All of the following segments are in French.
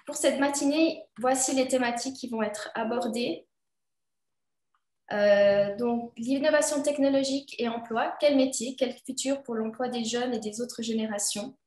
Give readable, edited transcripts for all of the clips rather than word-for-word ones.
Pour cette matinée, voici les thématiques qui vont être abordées. Donc, l'innovation technologique et emploi, quel métier, quel futur pour l'emploi des jeunes et des autres générations?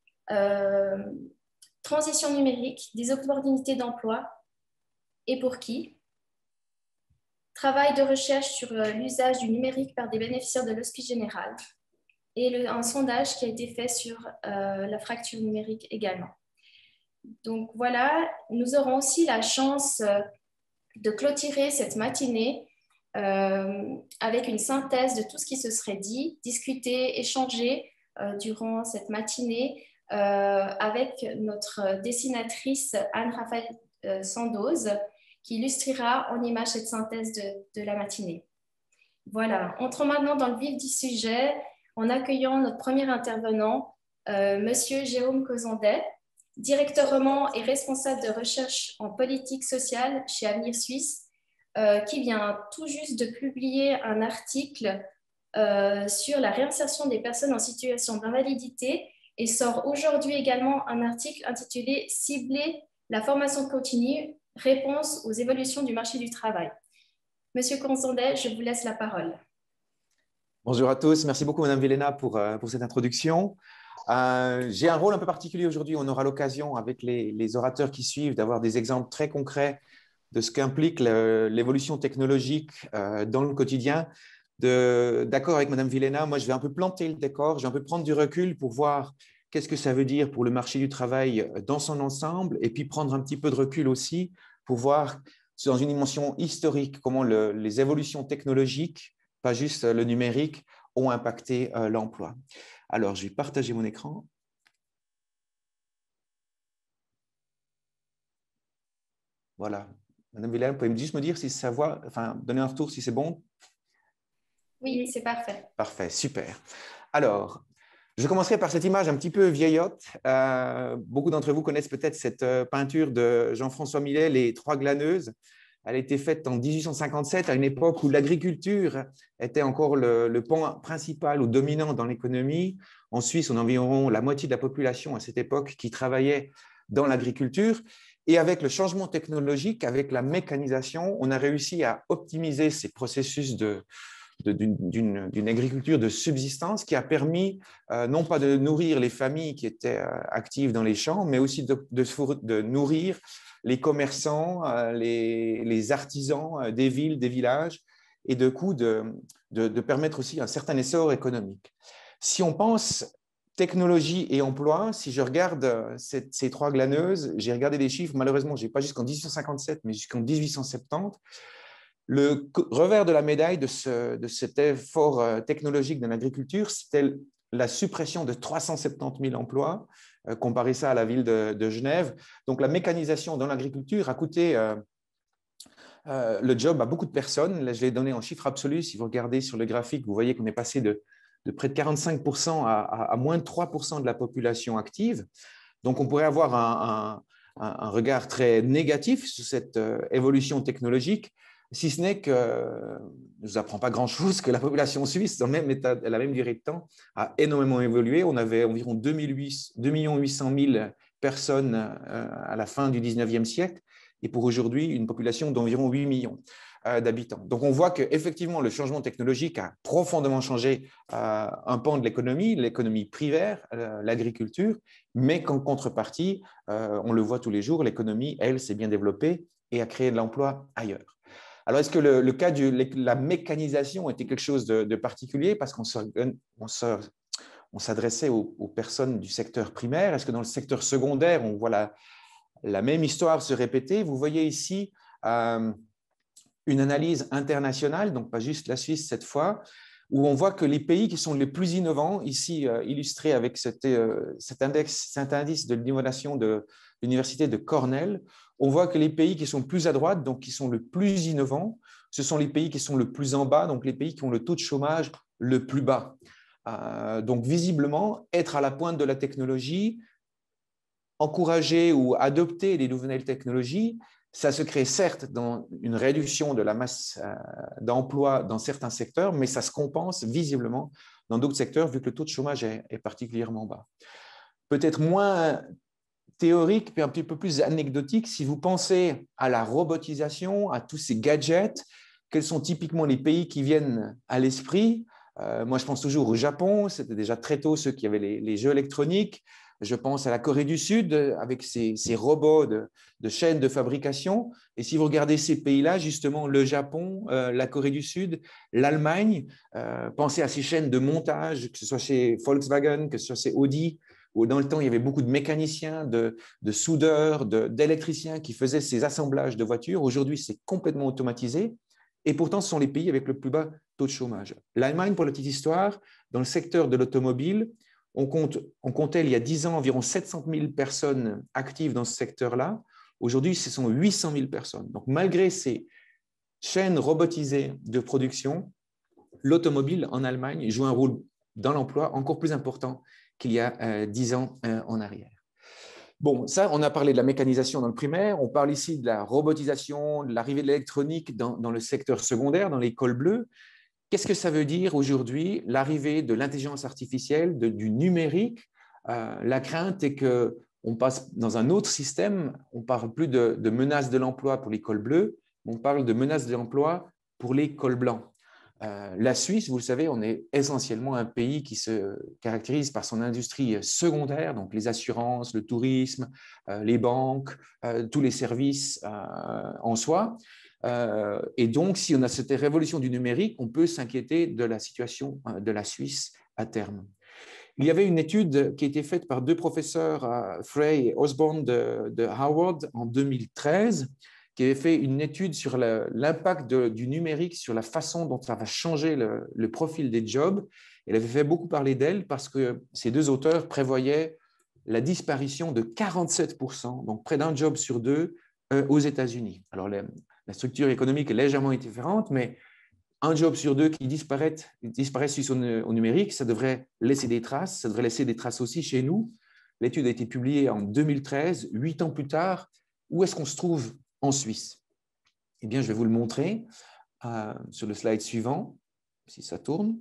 Transition numérique, des opportunités d'emploi et pour qui? Travail de recherche sur l'usage du numérique par des bénéficiaires de l'Hospice général et un sondage qui a été fait sur la fracture numérique également. Donc voilà, nous aurons aussi la chance de clôturer cette matinée avec une synthèse de tout ce qui se serait dit, discuté, échangé durant cette matinée avec notre dessinatrice Anne-Raphaël Sandoz qui illustrera en images cette synthèse de la matinée. Voilà, entrons maintenant dans le vif du sujet en accueillant notre premier intervenant, Monsieur Jérôme Cozandet, directeur roman et responsable de recherche en politique sociale chez Avenir Suisse, qui vient tout juste de publier un article sur la réinsertion des personnes en situation d'invalidité et sort aujourd'hui également un article intitulé « Cibler la formation continue, réponse aux évolutions du marché du travail ». Monsieur Cozandet, je vous laisse la parole. Bonjour à tous, merci beaucoup Madame Villena pour cette introduction. J'ai un rôle un peu particulier aujourd'hui, on aura l'occasion avec les orateurs qui suivent d'avoir des exemples très concrets de ce qu'implique l'évolution technologique dans le quotidien. D'accord avec Madame Villena, moi je vais un peu planter le décor, je vais un peu prendre du recul pour voir qu'est-ce que ça veut dire pour le marché du travail dans son ensemble et puis prendre un petit peu de recul aussi pour voir dans une dimension historique comment les évolutions technologiques, pas juste le numérique, ont impacté l'emploi. Alors, je vais partager mon écran. Voilà. Madame Villena, vous pouvez juste me dire si ça voit, enfin, donner un retour si c'est bon? Oui, c'est parfait. Parfait, super. Alors, je commencerai par cette image un petit peu vieillotte. Beaucoup d'entre vous connaissent peut-être cette peinture de Jean-François Millet, Les Trois Glaneuses. Elle a été faite en 1857, à une époque où l'agriculture était encore le pan principal ou dominant dans l'économie. En Suisse, on a environ la moitié de la population à cette époque qui travaillait dans l'agriculture. Et avec le changement technologique, avec la mécanisation, on a réussi à optimiser ces processus d'une agriculture de subsistance qui a permis non pas de nourrir les familles qui étaient actives dans les champs, mais aussi de nourrir les commerçants, les artisans des villes, des villages, et de coup de permettre aussi un certain essor économique. Si on pense technologie et emploi, si je regarde ces trois glaneuses, j'ai regardé des chiffres, malheureusement, je n'ai pas jusqu'en 1857, mais jusqu'en 1870. Le revers de la médaille de cet effort technologique dans l'agriculture, c'était la suppression de 370 000 emplois, comparé ça à la ville de Genève. Donc, la mécanisation dans l'agriculture a coûté le job à beaucoup de personnes. Là, je l'ai donné en chiffres absolus. Si vous regardez sur le graphique, vous voyez qu'on est passé de près de 45% à moins de 3% de la population active. Donc, on pourrait avoir un regard très négatif sur cette évolution technologique, si ce n'est que ne nous apprend pas grand-chose que la population suisse, dans le même état, la même durée de temps, a énormément évolué. On avait environ 2 800 000 personnes à la fin du 19e siècle, et pour aujourd'hui, une population d'environ 8 millions d'habitants. Donc, on voit qu'effectivement, le changement technologique a profondément changé un pan de l'économie primaire, l'agriculture, mais qu'en contrepartie, on le voit tous les jours, l'économie, elle, s'est bien développée et a créé de l'emploi ailleurs. Alors, est-ce que le cas de la mécanisation était quelque chose de particulier parce qu'on s'adressait aux personnes du secteur primaire? Est-ce que dans le secteur secondaire, on voit la même histoire se répéter? Vous voyez ici une analyse internationale, donc pas juste la Suisse cette fois, où on voit que les pays qui sont les plus innovants, ici illustrés avec cet indice de l'innovation de l'université de Cornell, on voit que les pays qui sont plus à droite, donc qui sont le plus innovants, ce sont les pays qui sont le plus en bas, donc les pays qui ont le taux de chômage le plus bas. Donc visiblement, être à la pointe de la technologie, encourager ou adopter les nouvelles technologies, ça se crée certes dans une réduction de la masse d'emploi dans certains secteurs, mais ça se compense visiblement dans d'autres secteurs vu que le taux de chômage est particulièrement bas. Peut-être moins théorique, puis un petit peu plus anecdotique. Si vous pensez à la robotisation, à tous ces gadgets, quels sont typiquement les pays qui viennent à l'esprit? Moi, je pense toujours au Japon. C'était déjà très tôt ceux qui avaient les jeux électroniques. Je pense à la Corée du Sud avec ces robots de chaînes de fabrication. Et si vous regardez ces pays-là, justement, le Japon, la Corée du Sud, l'Allemagne, pensez à ces chaînes de montage, que ce soit chez Volkswagen, que ce soit chez Audi, où dans le temps, il y avait beaucoup de mécaniciens, de soudeurs, d'électriciens qui faisaient ces assemblages de voitures. Aujourd'hui, c'est complètement automatisé. Et pourtant, ce sont les pays avec le plus bas taux de chômage. L'Allemagne, pour la petite histoire, dans le secteur de l'automobile, on comptait il y a 10 ans environ 700 000 personnes actives dans ce secteur-là. Aujourd'hui, ce sont 800 000 personnes. Donc, malgré ces chaînes robotisées de production, l'automobile en Allemagne joue un rôle dans l'emploi encore plus important qu'il y a 10 ans en arrière. Bon, ça, on a parlé de la mécanisation dans le primaire, on parle ici de la robotisation, de l'arrivée de l'électronique dans le secteur secondaire, dans l'école bleue. Qu'est-ce que ça veut dire aujourd'hui, l'arrivée de l'intelligence artificielle, du numérique? La crainte est qu'on passe dans un autre système, on ne parle plus de menaces de l'emploi pour l'école bleue, on parle de menaces de l'emploi pour l'école blanc. La Suisse, vous le savez, on est essentiellement un pays qui se caractérise par son industrie secondaire, donc les assurances, le tourisme, les banques, tous les services en soi. Et donc, si on a cette révolution du numérique, on peut s'inquiéter de la situation de la Suisse à terme. Il y avait une étude qui a été faite par deux professeurs, Frey et Osborne de Harvard en 2013, qui avait fait une étude sur l'impact du numérique sur la façon dont ça va changer le profil des jobs. Elle avait fait beaucoup parler d'elle parce que ces deux auteurs prévoyaient la disparition de 47%, donc près d'un job sur deux, aux États-Unis. Alors, la structure économique est légèrement différente, mais un job sur deux qui disparaît suite au numérique, ça devrait laisser des traces, ça devrait laisser des traces aussi chez nous. L'étude a été publiée en 2013, 8 ans plus tard. Où est-ce qu'on se trouve en Suisse? Eh bien, je vais vous le montrer sur le slide suivant, si ça tourne.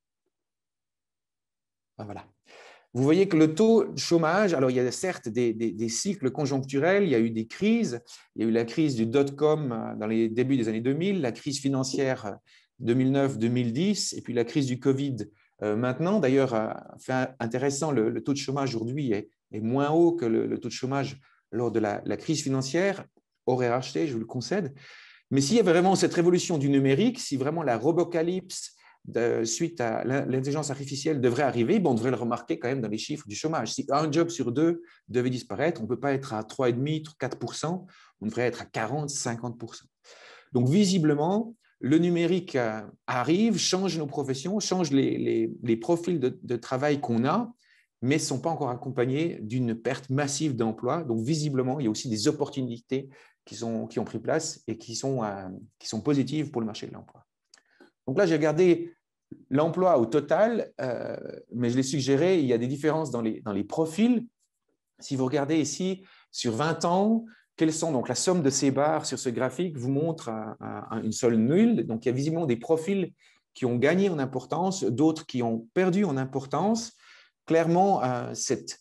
Voilà. Vous voyez que le taux de chômage, alors il y a certes des cycles conjoncturels, il y a eu des crises, il y a eu la crise du dot-com dans les débuts des années 2000, la crise financière 2009-2010, et puis la crise du Covid maintenant. D'ailleurs, fait intéressant, le taux de chômage aujourd'hui est moins haut que le taux de chômage lors de la crise financière, aurait racheté, je vous le concède. Mais s'il y avait vraiment cette révolution du numérique, si vraiment la robocalypse suite à l'intelligence artificielle devrait arriver, on devrait le remarquer quand même dans les chiffres du chômage. Si un job sur deux devait disparaître, on ne peut pas être à 3,5%, 4%, on devrait être à 40%, 50%. Donc visiblement, le numérique arrive, change nos professions, change les profils de travail qu'on a, mais ne sont pas encore accompagnés d'une perte massive d'emplois. Donc visiblement, il y a aussi des opportunités qui ont pris place et qui sont positives pour le marché de l'emploi. Donc là, j'ai regardé l'emploi au total, mais je l'ai suggéré, il y a des différences dans les profils. Si vous regardez ici, sur 20 ans, quelles sont donc la somme de ces barres sur ce graphique vous montre une seule nulle. Donc, il y a visiblement des profils qui ont gagné en importance, d'autres qui ont perdu en importance. Clairement, cette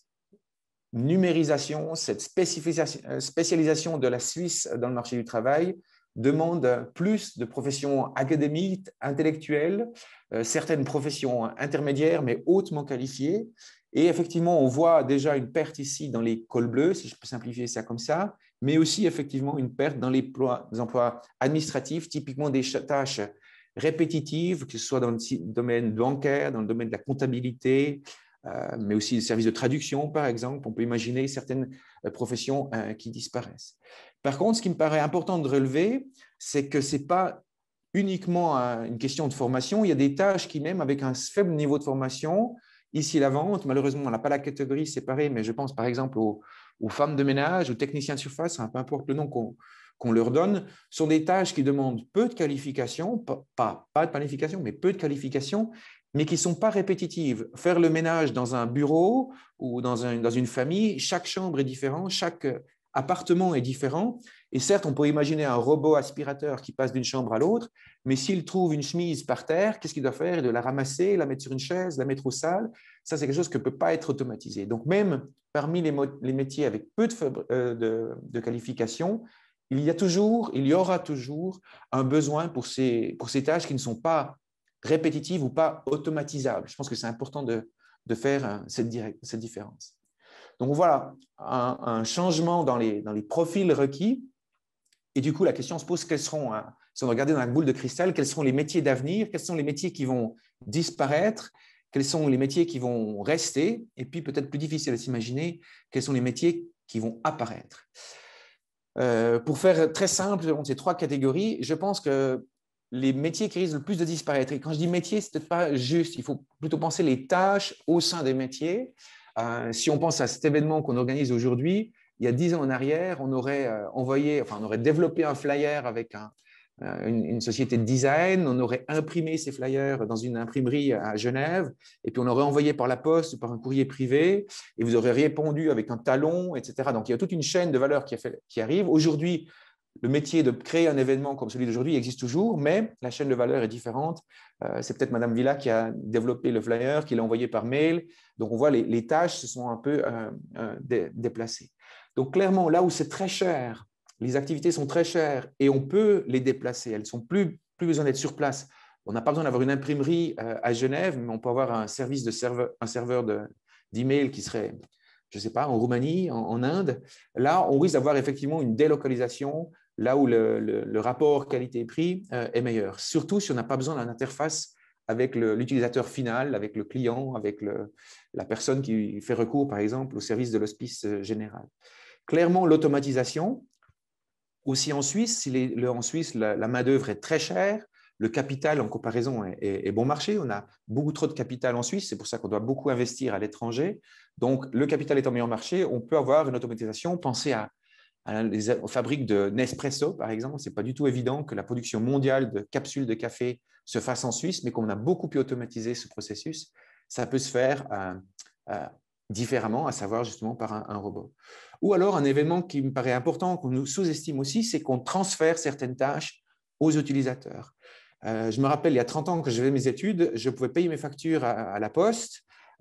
numérisation, cette spécialisation de la Suisse dans le marché du travail demande plus de professions académiques, intellectuelles, certaines professions intermédiaires, mais hautement qualifiées. Et effectivement, on voit déjà une perte ici dans les cols bleus, si je peux simplifier ça comme ça, mais aussi effectivement une perte dans les emplois administratifs, typiquement des tâches répétitives, que ce soit dans le domaine bancaire, dans le domaine de la comptabilité, mais aussi les services de traduction, par exemple. On peut imaginer certaines professions qui disparaissent. Par contre, ce qui me paraît important de relever, c'est que ce n'est pas uniquement une question de formation. Il y a des tâches qui, même avec un faible niveau de formation, ici la vente, malheureusement, on n'a pas la catégorie séparée, mais je pense par exemple aux femmes de ménage, aux techniciens de surface, peu importe le nom qu'on leur donne, sont des tâches qui demandent peu de qualification, pas de planification, mais peu de qualification, mais qui ne sont pas répétitives. Faire le ménage dans un bureau ou dans une famille, chaque chambre est différente, chaque appartement est différent. Et certes, on peut imaginer un robot aspirateur qui passe d'une chambre à l'autre, mais s'il trouve une chemise par terre, qu'est-ce qu'il doit faire? Il doit la ramasser, la mettre sur une chaise, la mettre au sale. Ça, c'est quelque chose qui ne peut pas être automatisé. Donc, même parmi les métiers avec peu de qualifications, il y aura toujours un besoin pour ces tâches qui ne sont pas répétitives ou pas automatisables. Je pense que c'est important de faire cette différence. Donc, voilà un changement dans les profils requis. Et du coup, la question se pose, si on regardait dans la boule de cristal, quels seront les métiers d'avenir, quels sont les métiers qui vont disparaître, quels sont les métiers qui vont rester, et puis peut-être plus difficile à s'imaginer, quels sont les métiers qui vont apparaître. Pour faire très simple, dans ces 3 catégories, je pense que les métiers qui risquent le plus de disparaître, et quand je dis métier, ce n'est peut-être pas juste, il faut plutôt penser les tâches au sein des métiers. Si on pense à cet événement qu'on organise aujourd'hui, il y a 10 ans en arrière, on aurait on aurait développé un flyer avec une société de design, on aurait imprimé ces flyers dans une imprimerie à Genève, et puis on aurait envoyé par la poste ou par un courrier privé, et vous aurez répondu avec un talon, etc. Donc, il y a toute une chaîne de valeur qui arrive. Aujourd'hui, le métier de créer un événement comme celui d'aujourd'hui existe toujours, mais la chaîne de valeur est différente. C'est peut-être Madame Villa qui a développé le flyer, qui l'a envoyé par mail. Donc, on voit les tâches se sont un peu déplacées. Donc, clairement, là où c'est très cher, les activités sont très chères et on peut les déplacer. Elles ne sont plus besoin d'être sur place. On n'a pas besoin d'avoir une imprimerie à Genève, mais on peut avoir un serveur d'email qui serait, je ne sais pas, en Roumanie, en Inde. Là, on risque d'avoir effectivement une délocalisation, là où le rapport qualité-prix est meilleur. Surtout si on n'a pas besoin d'une interface avec l'utilisateur final, avec le client, avec la personne qui fait recours, par exemple, au service de l'hospice général. Clairement, l'automatisation. Aussi en Suisse, la main-d'œuvre est très chère, le capital en comparaison est bon marché. On a beaucoup trop de capital en Suisse, c'est pour ça qu'on doit beaucoup investir à l'étranger. Donc, le capital étant meilleur marché, on peut avoir une automatisation. Pensez aux fabriques de Nespresso, par exemple. Ce n'est pas du tout évident que la production mondiale de capsules de café se fasse en Suisse, mais comme on a beaucoup pu automatiser ce processus, ça peut se faire différemment, à savoir justement par un robot. Ou alors, un événement qui me paraît important, qu'on nous sous-estime aussi, c'est qu'on transfère certaines tâches aux utilisateurs. Je me rappelle, il y a 30 ans, que j'avais mes études, je pouvais payer mes factures à la poste.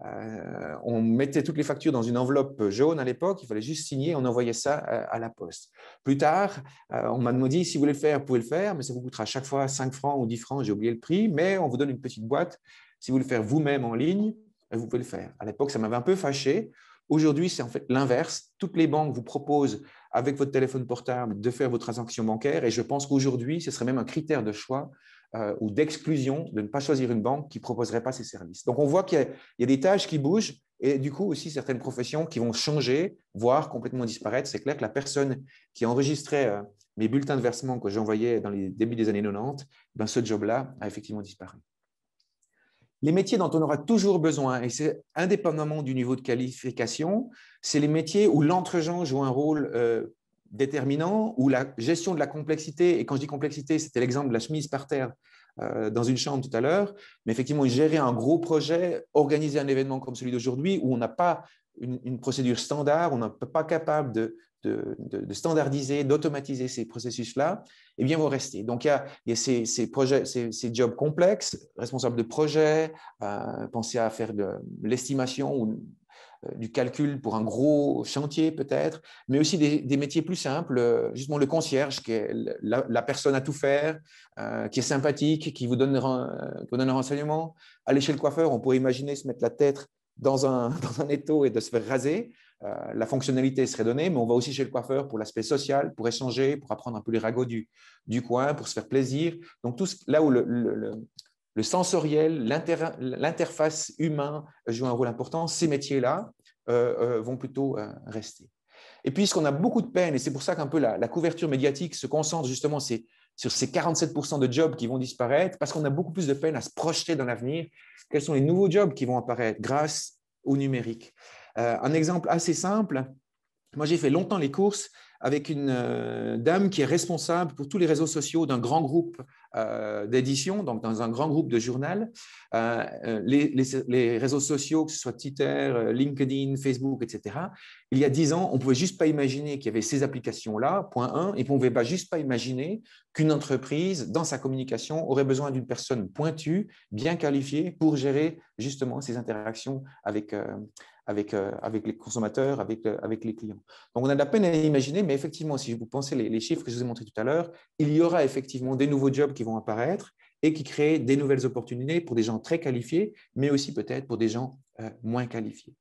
On mettait toutes les factures dans une enveloppe jaune à l'époque, il fallait juste signer, on envoyait ça à la poste. Plus tard, on m'a dit, si vous voulez le faire, vous pouvez le faire, mais ça vous coûtera à chaque fois 5 francs ou 10 francs, j'ai oublié le prix, mais on vous donne une petite boîte. Si vous voulez le faire vous-même en ligne, vous pouvez le faire. À l'époque, ça m'avait un peu fâché. Aujourd'hui, c'est en fait l'inverse. Toutes les banques vous proposent, avec votre téléphone portable, de faire vos transactions bancaires. Et je pense qu'aujourd'hui, ce serait même un critère de choix ou d'exclusion de ne pas choisir une banque qui ne proposerait pas ces services. Donc, on voit qu'il y a des tâches qui bougent et du coup aussi certaines professions qui vont changer, voire complètement disparaître. C'est clair que la personne qui enregistrait mes bulletins de versement que j'envoyais dans les débuts des années 90, ben, ce job-là a effectivement disparu. Les métiers dont on aura toujours besoin, et c'est indépendamment du niveau de qualification, c'est les métiers où l'entre-gens joue un rôle déterminant, où la gestion de la complexité, et quand je dis complexité, c'était l'exemple de la chemise par terre dans une chambre tout à l'heure, mais effectivement, gérer un gros projet, organiser un événement comme celui d'aujourd'hui, où on n'a pas une procédure standard, on n'est pas capable de standardiser, d'automatiser ces processus-là, eh bien, vont rester. Donc, il y a ces projets, ces jobs complexes, responsables de projet, penser à faire de l'estimation ou du calcul pour un gros chantier peut-être, mais aussi des métiers plus simples, justement le concierge, qui est la personne à tout faire, qui est sympathique, qui vous donne un renseignement. Aller chez le coiffeur, on pourrait imaginer se mettre la tête dans un étau et de se faire raser. La fonctionnalité serait donnée, mais on va aussi chez le coiffeur pour l'aspect social, pour échanger, pour apprendre un peu les ragots du coin, pour se faire plaisir. Donc, tout là où le sensoriel, l'interface humain joue un rôle important, ces métiers-là vont plutôt rester. Et puisqu'on a beaucoup de peine, et c'est pour ça qu'un peu la couverture médiatique se concentre justement sur ces 47% de jobs qui vont disparaître, parce qu'on a beaucoup plus de peine à se projeter dans l'avenir. Quels sont les nouveaux jobs qui vont apparaître grâce au numérique? Un exemple assez simple, Moi, j'ai fait longtemps les courses avec une dame qui est responsable pour tous les réseaux sociaux d'un grand groupe d'édition, donc dans un grand groupe de journal. Les réseaux sociaux, que ce soit Twitter, LinkedIn, Facebook, etc. Il y a 10 ans, on ne pouvait juste pas imaginer qu'il y avait ces applications-là, point 1, et on ne pouvait pas juste pas imaginer qu'une entreprise, dans sa communication, aurait besoin d'une personne pointue, bien qualifiée, pour gérer justement ces interactions avec les consommateurs, avec les clients. Donc, on a de la peine à imaginer, mais effectivement, si vous pensez les chiffres que je vous ai montrés tout à l'heure, il y aura effectivement des nouveaux jobs qui vont apparaître et qui créent des nouvelles opportunités pour des gens très qualifiés, mais aussi peut-être pour des gens moins qualifiés.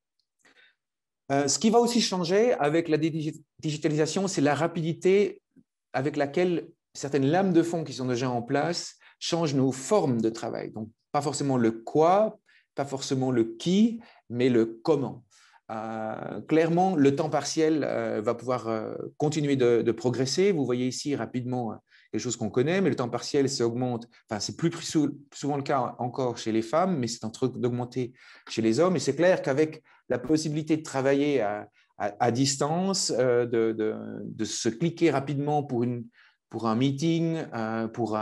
Ce qui va aussi changer avec la digitalisation, c'est la rapidité avec laquelle certaines lames de fond qui sont déjà en place changent nos formes de travail. Donc, pas forcément le quoi, pas forcément le qui, mais le comment. Clairement, le temps partiel va pouvoir continuer de progresser. Vous voyez ici rapidement quelque chose qu'on connaît, mais le temps partiel s'augmente. Enfin, c'est plus souvent le cas encore chez les femmes, mais c'est en train d'augmenter chez les hommes. Et c'est clair qu'avec la possibilité de travailler à distance, de se cliquer rapidement pour un meeting, pour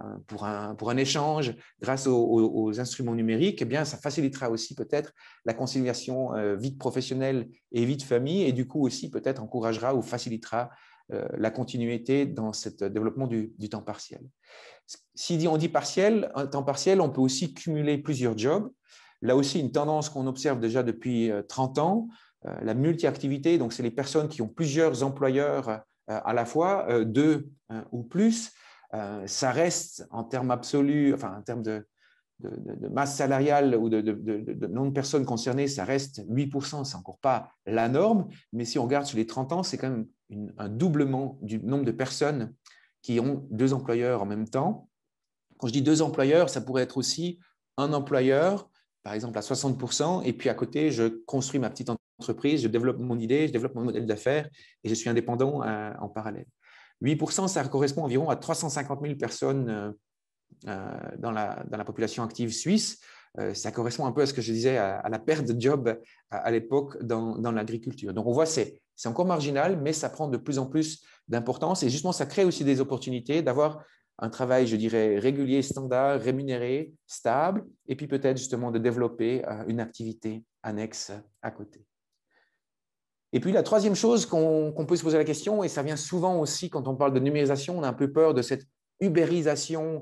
un échange grâce aux instruments numériques, eh bien, ça facilitera aussi peut-être la conciliation vie professionnelle et vie de famille, et du coup aussi peut-être encouragera ou facilitera la continuité dans ce développement du temps partiel. Si on dit partiel, un temps partiel, on peut aussi cumuler plusieurs jobs. Là aussi, une tendance qu'on observe déjà depuis 30 ans, la multi-activité, donc c'est les personnes qui ont plusieurs employeurs à la fois, deux ou plus. Ça reste en termes absolus, enfin en termes de masse salariale ou de nombre de personnes concernées, ça reste 8%, c'est encore pas la norme, mais si on regarde sur les 30 ans, c'est quand même un doublement du nombre de personnes qui ont deux employeurs en même temps. Quand je dis deux employeurs, ça pourrait être aussi un employeur, par exemple à 60%, et puis à côté, je construis ma petite entreprise, je développe mon idée, je développe mon modèle d'affaires et je suis indépendant en parallèle. 8%, ça correspond environ à 350 000 personnes dans la population active suisse. Ça correspond un peu à ce que je disais, à la perte de job à l'époque dans l'agriculture. Donc, on voit c'est encore marginal, mais ça prend de plus en plus d'importance. Et justement, ça crée aussi des opportunités d'avoir un travail, je dirais, régulier, standard, rémunéré, stable, et puis peut-être justement de développer une activité annexe à côté. Et puis, la troisième chose qu'on peut se poser la question, et ça vient souvent aussi quand on parle de numérisation, on a un peu peur de cette ubérisation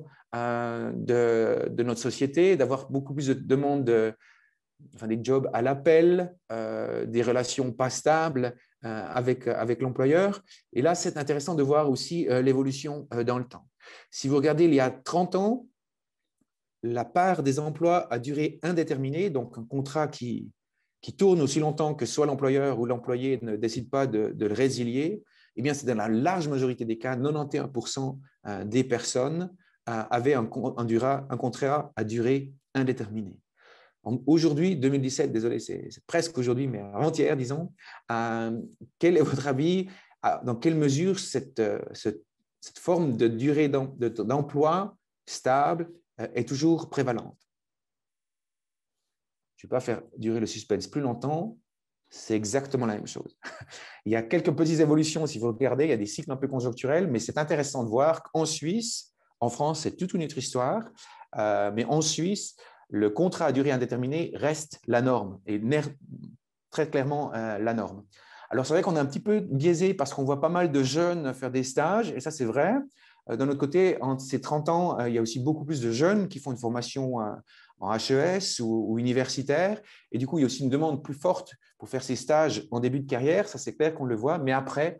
de notre société, d'avoir beaucoup plus de demandes, des jobs à l'appel, des relations pas stables avec l'employeur. Et là, c'est intéressant de voir aussi l'évolution dans le temps. Si vous regardez il y a 30 ans, la part des emplois à durée indéterminée, donc un contrat qui tourne aussi longtemps que soit l'employeur ou l'employé ne décide pas de le résilier, eh bien, c'est dans la large majorité des cas, 91% des personnes avaient un contrat à durée indéterminée. Aujourd'hui, 2017, désolé, c'est presque aujourd'hui, mais avant-hier, disons, quel est votre avis, dans quelle mesure cette forme de durée d'emploi stable est toujours prévalente? Je ne vais pas faire durer le suspense plus longtemps, c'est exactement la même chose. Il y a quelques petites évolutions, si vous regardez, il y a des cycles un peu conjoncturels, mais c'est intéressant de voir qu'en Suisse, en France, c'est toute une autre histoire, mais en Suisse, le contrat à durée indéterminée reste la norme, et très clairement la norme. Alors, c'est vrai qu'on est un petit peu biaisé parce qu'on voit pas mal de jeunes faire des stages, et ça, c'est vrai. D'un autre côté, en ces 30 ans, il y a aussi beaucoup plus de jeunes qui font une formation en HES ou universitaire. Et du coup, il y a aussi une demande plus forte pour faire ces stages en début de carrière. Ça, c'est clair qu'on le voit. Mais après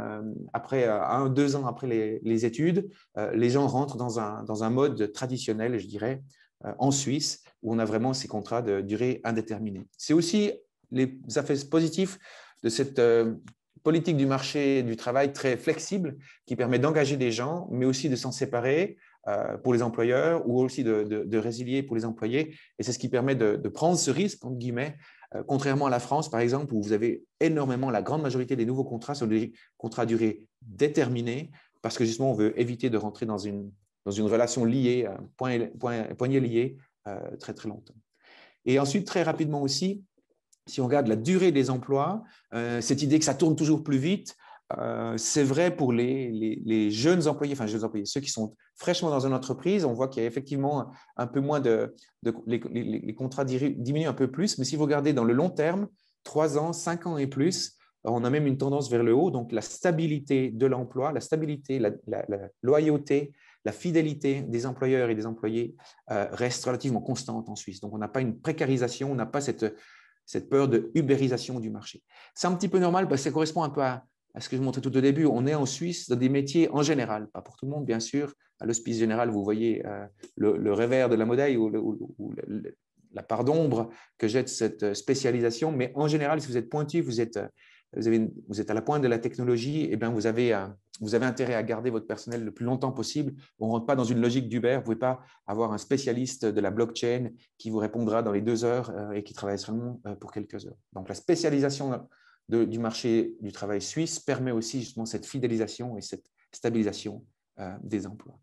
2 ans après les études, les gens rentrent dans un mode traditionnel, je dirais, en Suisse, où on a vraiment ces contrats de durée indéterminée. C'est aussi les effets positifs de cette politique du marché du travail très flexible qui permet d'engager des gens, mais aussi de s'en séparer pour les employeurs ou aussi de résilier pour les employés. Et c'est ce qui permet de prendre ce risque, entre guillemets, contrairement à la France, par exemple, où vous avez énormément, la grande majorité des nouveaux contrats sont des contrats à durée déterminée, parce que justement, on veut éviter de rentrer dans une relation liée, poignée liée, très, très longtemps. Et ensuite, très rapidement aussi, si on regarde la durée des emplois, cette idée que ça tourne toujours plus vite, c'est vrai pour les jeunes employés, enfin jeunes employés, ceux qui sont fraîchement dans une entreprise. On voit qu'il y a effectivement un peu moins les contrats diminuent un peu plus, mais si vous regardez dans le long terme, 3 ans, 5 ans et plus, on a même une tendance vers le haut. Donc la stabilité de l'emploi, la stabilité, la loyauté, la fidélité des employeurs et des employés reste relativement constante en Suisse. Donc on n'a pas une précarisation, on n'a pas cette peur de ubérisation du marché. C'est un petit peu normal parce que ça correspond un peu à ce que je montrais tout au début. On est en Suisse dans des métiers en général, pas pour tout le monde, bien sûr. À l'hospice général, vous voyez le revers de la médaille ou la part d'ombre que jette cette spécialisation. Mais en général, si vous êtes pointu, vous êtes à la pointe de la technologie, eh bien, vous avez intérêt à garder votre personnel le plus longtemps possible. On ne rentre pas dans une logique d'Uber. Vous ne pouvez pas avoir un spécialiste de la blockchain qui vous répondra dans les 2 heures et qui travaille seulement pour quelques heures. Donc, la spécialisation du marché du travail suisse permet aussi justement cette fidélisation et cette stabilisation des emplois.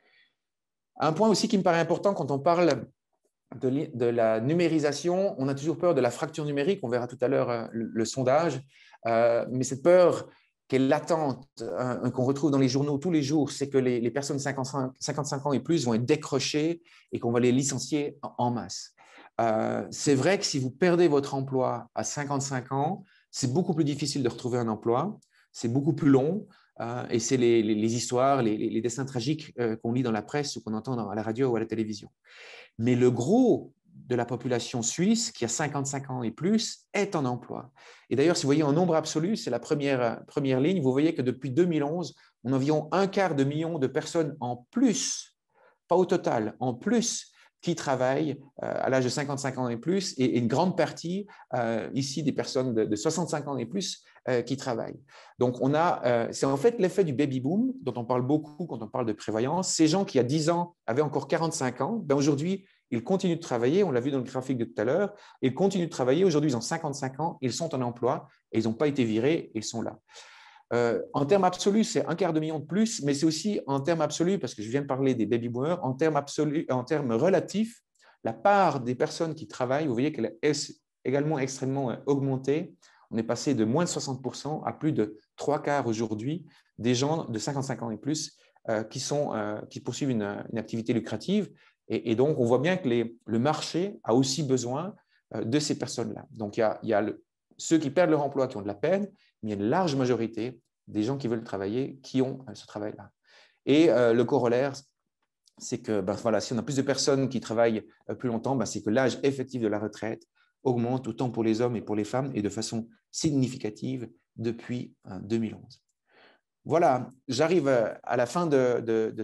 Un point aussi qui me paraît important quand on parle de la numérisation, on a toujours peur de la fracture numérique. On verra tout à l'heure le sondage. Mais cette peur qui est latente, qu'on retrouve dans les journaux tous les jours, c'est que les personnes de 55 ans et plus vont être décrochées et qu'on va les licencier en masse. C'est vrai que si vous perdez votre emploi à 55 ans, c'est beaucoup plus difficile de retrouver un emploi, c'est beaucoup plus long, et c'est les histoires, les dessins tragiques qu'on lit dans la presse ou qu'on entend à la radio ou à la télévision. Mais le gros de la population suisse qui a 55 ans et plus est en emploi. Et d'ailleurs, si vous voyez en nombre absolu, c'est la première ligne, vous voyez que depuis 2011, on a environ 250 000 de personnes en plus, pas au total, en plus, qui travaillent à l'âge de 55 ans et plus, et une grande partie ici des personnes de 65 ans et plus qui travaillent. Donc, c'est en fait l'effet du baby-boom dont on parle beaucoup quand on parle de prévoyance. Ces gens qui, il y a 10 ans, avaient encore 45 ans, ben aujourd'hui, ils continuent de travailler, on l'a vu dans le graphique de tout à l'heure, ils continuent de travailler, aujourd'hui, ils ont 55 ans, ils sont en emploi, et ils n'ont pas été virés, ils sont là. En termes absolus, c'est 250 000 de plus, mais c'est aussi en termes absolus, parce que je viens de parler des baby boomers, en termes relatifs, la part des personnes qui travaillent, vous voyez qu'elle est également extrêmement augmentée. On est passé de moins de 60% à plus de 3/4 aujourd'hui des gens de 55 ans et plus qui poursuivent une activité lucrative. Et donc, on voit bien que le marché a aussi besoin de ces personnes-là. Donc, il y a ceux qui perdent leur emploi, qui ont de la peine, mais il y a une large majorité des gens qui veulent travailler qui ont ce travail-là. Et le corollaire, c'est que voilà, si on a plus de personnes qui travaillent plus longtemps, c'est que l'âge effectif de la retraite augmente autant pour les hommes et pour les femmes et de façon significative depuis 2011. Voilà, j'arrive à la fin de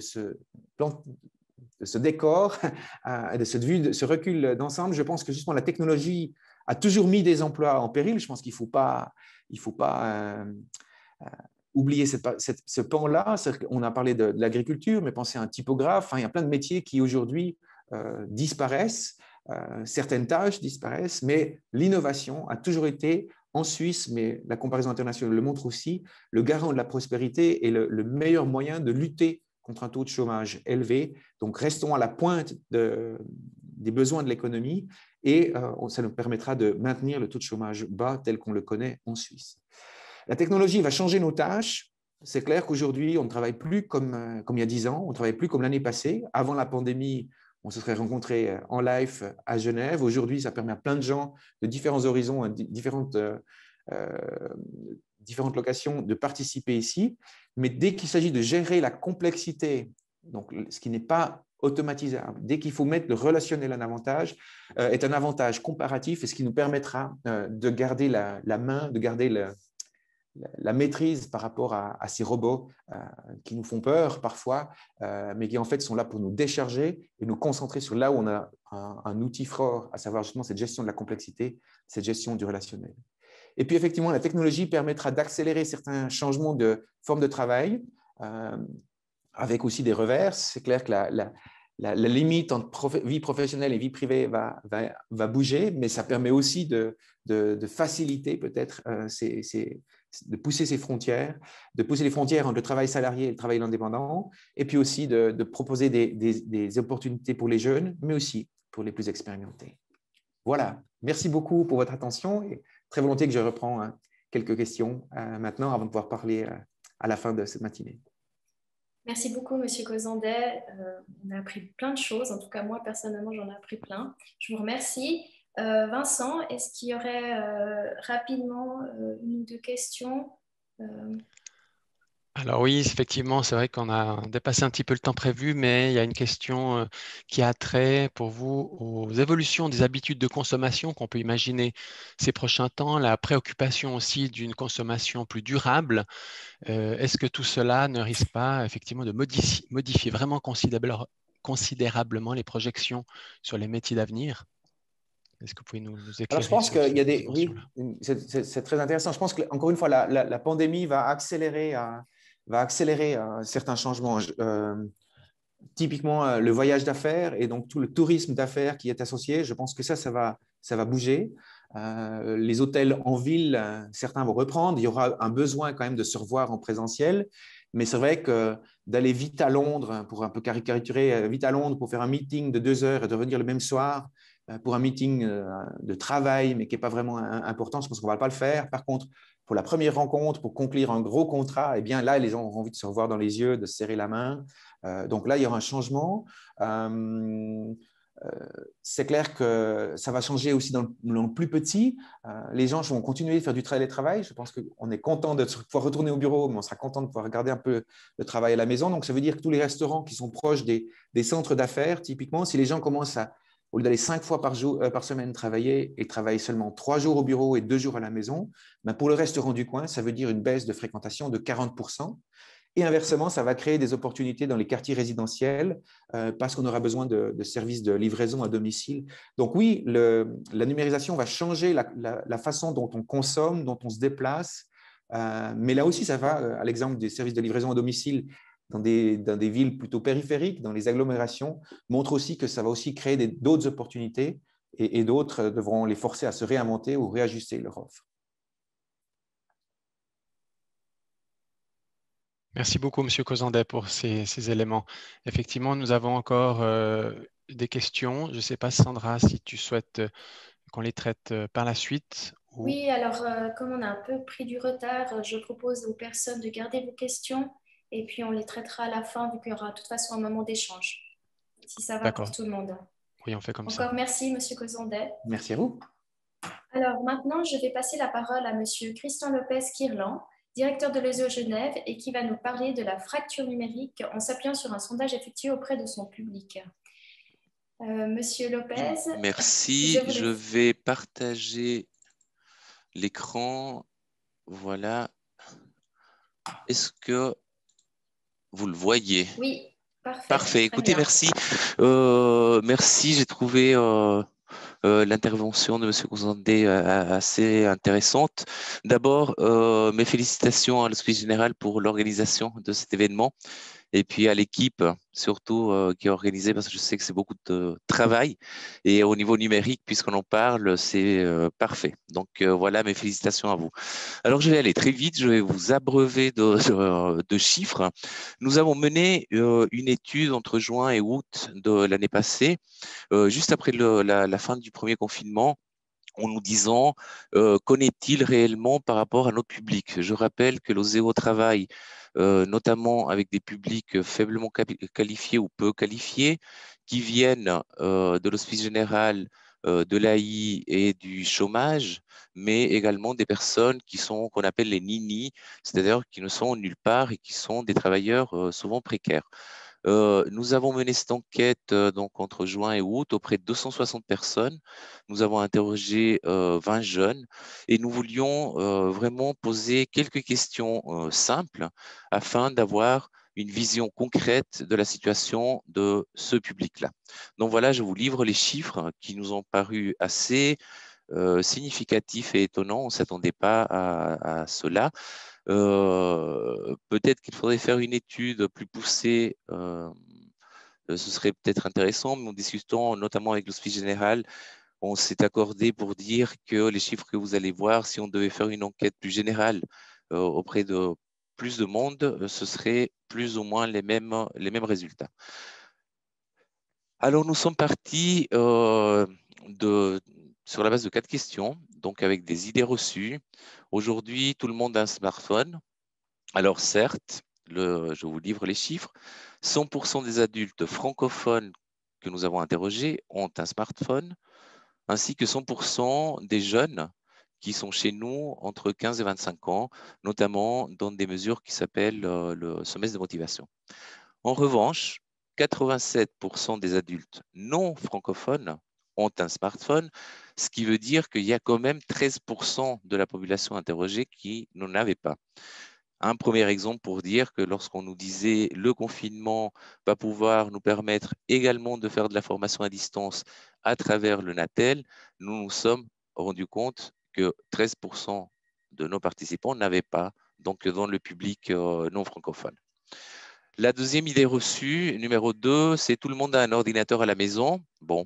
ce décor, de cette vue, de ce recul d'ensemble. Je pense que justement la technologie a toujours mis des emplois en péril. Je pense qu'il ne faut pas oublier ce pan-là. On a parlé de l'agriculture, mais pensez à un typographe. Il y a plein de métiers qui aujourd'hui disparaissent. Certaines tâches disparaissent, mais l'innovation a toujours été en Suisse, mais la comparaison internationale le montre aussi, le garant de la prospérité et le meilleur moyen de lutter contre un taux de chômage élevé. Donc, restons à la pointe des besoins de l'économie et ça nous permettra de maintenir le taux de chômage bas tel qu'on le connaît en Suisse. La technologie va changer nos tâches. C'est clair qu'aujourd'hui, on ne travaille plus comme il y a 10 ans, on ne travaille plus comme l'année passée. Avant la pandémie, on se serait rencontrés en live à Genève. Aujourd'hui, ça permet à plein de gens de différents horizons, différentes locations de participer ici. Mais dès qu'il s'agit de gérer la complexité, donc ce qui n'est pas automatisable, dès qu'il faut mettre le relationnel en avantage, est un avantage comparatif et ce qui nous permettra de garder la main, de garder la maîtrise par rapport à ces robots qui nous font peur parfois, mais qui en fait sont là pour nous décharger et nous concentrer sur là où on a un outil fort, à savoir justement cette gestion de la complexité, cette gestion du relationnel. Et puis effectivement, la technologie permettra d'accélérer certains changements de forme de travail, avec aussi des revers. C'est clair que la limite entre vie professionnelle et vie privée va bouger, mais ça permet aussi de faciliter peut-être de pousser ces frontières, de pousser les frontières entre le travail salarié et le travail indépendant, et puis aussi de proposer des opportunités pour les jeunes, mais aussi pour les plus expérimentés. Voilà, merci beaucoup pour votre attention et très volontiers que je reprends quelques questions maintenant avant de pouvoir parler à la fin de cette matinée. Merci beaucoup, Monsieur Cozandet. On a appris plein de choses. En tout cas, moi, personnellement, j'en ai appris plein. Je vous remercie. Vincent, est-ce qu'il y aurait rapidement une ou deux questions? Alors oui, effectivement, c'est vrai qu'on a dépassé un petit peu le temps prévu, mais il y a une question qui a trait pour vous aux évolutions des habitudes de consommation qu'on peut imaginer ces prochains temps, la préoccupation aussi d'une consommation plus durable. Est-ce que tout cela ne risque pas effectivement de modifier vraiment considérablement les projections sur les métiers d'avenir? Est-ce que vous pouvez nous Alors, je éclairer pense sur qu'il y a cette des… dimension-là? Oui, c'est très intéressant. Je pense que, encore une fois, la pandémie va accélérer certains changements. Typiquement, le voyage d'affaires et donc tout le tourisme d'affaires qui est associé, je pense que ça va bouger. Les hôtels en ville, certains vont reprendre. Il y aura un besoin quand même de se revoir en présentiel. Mais c'est vrai que d'aller vite à Londres, pour un peu caricaturer, vite à Londres pour faire un meeting de 2 heures et de revenir le même soir pour un meeting de travail, mais qui n'est pas vraiment important, je pense qu'on ne va pas le faire. Par contre, pour la première rencontre, pour conclure un gros contrat, eh bien là, les gens ont envie de se revoir dans les yeux, de se serrer la main. Donc là, il y aura un changement. C'est clair que ça va changer aussi dans le plus petit. Les gens vont continuer de faire du télétravail. Je pense qu'on est content de pouvoir retourner au bureau, mais on sera content de pouvoir regarder un peu le travail à la maison. Donc, ça veut dire que tous les restaurants qui sont proches des centres d'affaires, typiquement, si les gens commencent à, au lieu d'aller 5 fois par semaine travailler, et travaillent seulement 3 jours au bureau et 2 jours à la maison, ben pour le restaurant du coin, ça veut dire une baisse de fréquentation de 40%. Et inversement, ça va créer des opportunités dans les quartiers résidentiels parce qu'on aura besoin de services de livraison à domicile. Donc oui, la numérisation va changer la façon dont on consomme, dont on se déplace. Mais là aussi, ça va, à l'exemple des services de livraison à domicile dans des villes plutôt périphériques, dans les agglomérations, montre aussi que ça va aussi créer d'autres opportunités et d'autres devront les forcer à se réinventer ou réajuster leur offre. Merci beaucoup, Monsieur Cozandet, pour ces éléments. Effectivement, nous avons encore des questions. Je ne sais pas, Sandra, si tu souhaites qu'on les traite par la suite. Oui, alors comme on a un peu pris du retard, je propose aux personnes de garder vos questions et puis on les traitera à la fin vu qu'il y aura de toute façon un moment d'échange, si ça va pour D'accord. tout le monde. Oui, on fait comme ça. Encore merci, Monsieur Cozandet. Merci à vous. Alors maintenant, je vais passer la parole à Monsieur Christian Lopez-Kirlan, directeur de l'ESO Genève, et qui va nous parler de la fracture numérique en s'appuyant sur un sondage effectué auprès de son public. Monsieur Lopez, merci. Je vais partager l'écran. Voilà. Est-ce que vous le voyez? Oui, parfait. Parfait. Écoutez, merci. Merci. J'ai trouvé l'intervention de M. Cozandet assez intéressante. D'abord, mes félicitations à l'Hospice Général pour l'organisation de cet événement et puis à l'équipe surtout qui a organisé, parce que je sais que c'est beaucoup de travail et au niveau numérique, puisqu'on en parle, c'est parfait. Donc voilà, mes félicitations à vous. Alors je vais aller très vite, je vais vous abreuver de chiffres. Nous avons mené une étude entre juin et août de l'année passée, juste après la fin du premier confinement, en nous disant qu'en est-il réellement par rapport à notre public. Je rappelle que l'OSEO travaille notamment avec des publics faiblement qualifiés ou peu qualifiés qui viennent de l'Hospice Général, de l'AI et du chômage, mais également des personnes qui sont qu'on appelle les NINI, c'est-à-dire qui ne sont nulle part et qui sont des travailleurs souvent précaires. Nous avons mené cette enquête donc entre juin et août auprès de 260 personnes. Nous avons interrogé 20 jeunes et nous voulions vraiment poser quelques questions simples afin d'avoir une vision concrète de la situation de ce public-là. Donc voilà, je vous livre les chiffres qui nous ont paru assez significatifs et étonnants. On ne s'attendait pas à cela. Peut-être qu'il faudrait faire une étude plus poussée, ce serait peut-être intéressant, mais en discutant notamment avec l'Hospice Général, on s'est accordé pour dire que les chiffres que vous allez voir, si on devait faire une enquête plus générale auprès de plus de monde, ce serait plus ou moins les mêmes résultats. Alors, nous sommes partis de sur la base de 4 questions, donc avec des idées reçues. Aujourd'hui, tout le monde a un smartphone. Alors certes, je vous livre les chiffres, 100% des adultes francophones que nous avons interrogés ont un smartphone, ainsi que 100% des jeunes qui sont chez nous entre 15 et 25 ans, notamment dans des mesures qui s'appellent le semestre de motivation. En revanche, 87% des adultes non francophones ont un smartphone, ce qui veut dire qu'il y a quand même 13% de la population interrogée qui n'en avait pas. Un premier exemple pour dire que lorsqu'on nous disait le confinement va pouvoir nous permettre également de faire de la formation à distance à travers le Natel, nous nous sommes rendus compte que 13% de nos participants n'avaient pas, donc dans le public non francophone. La deuxième idée reçue, numéro 2, c'est tout le monde a un ordinateur à la maison. Bon,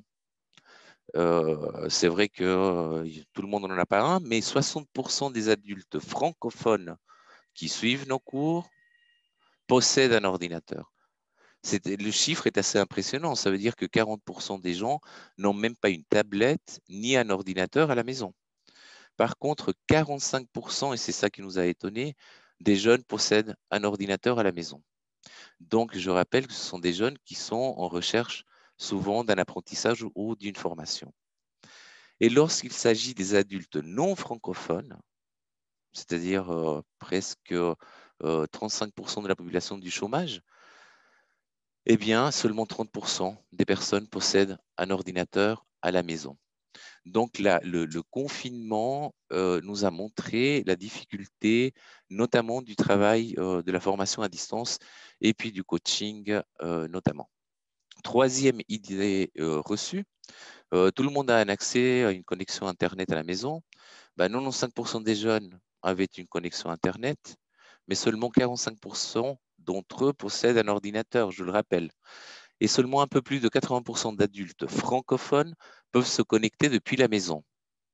c'est vrai que tout le monde n'en a pas un, mais 60% des adultes francophones qui suivent nos cours possèdent un ordinateur. Le chiffre est assez impressionnant. Ça veut dire que 40% des gens n'ont même pas une tablette ni un ordinateur à la maison. Par contre, 45%, et c'est ça qui nous a étonnés, des jeunes possèdent un ordinateur à la maison. Donc, je rappelle que ce sont des jeunes qui sont en recherche souvent d'un apprentissage ou d'une formation. Et lorsqu'il s'agit des adultes non francophones, c'est-à-dire presque 35% de la population du chômage, eh bien, seulement 30% des personnes possèdent un ordinateur à la maison. Donc, le confinement nous a montré la difficulté, notamment du travail de la formation à distance et puis du coaching notamment. Troisième idée reçue, tout le monde a un accès à une connexion Internet à la maison. 95% des jeunes avaient une connexion Internet, mais seulement 45% d'entre eux possèdent un ordinateur, je le rappelle. Et seulement un peu plus de 80% d'adultes francophones peuvent se connecter depuis la maison.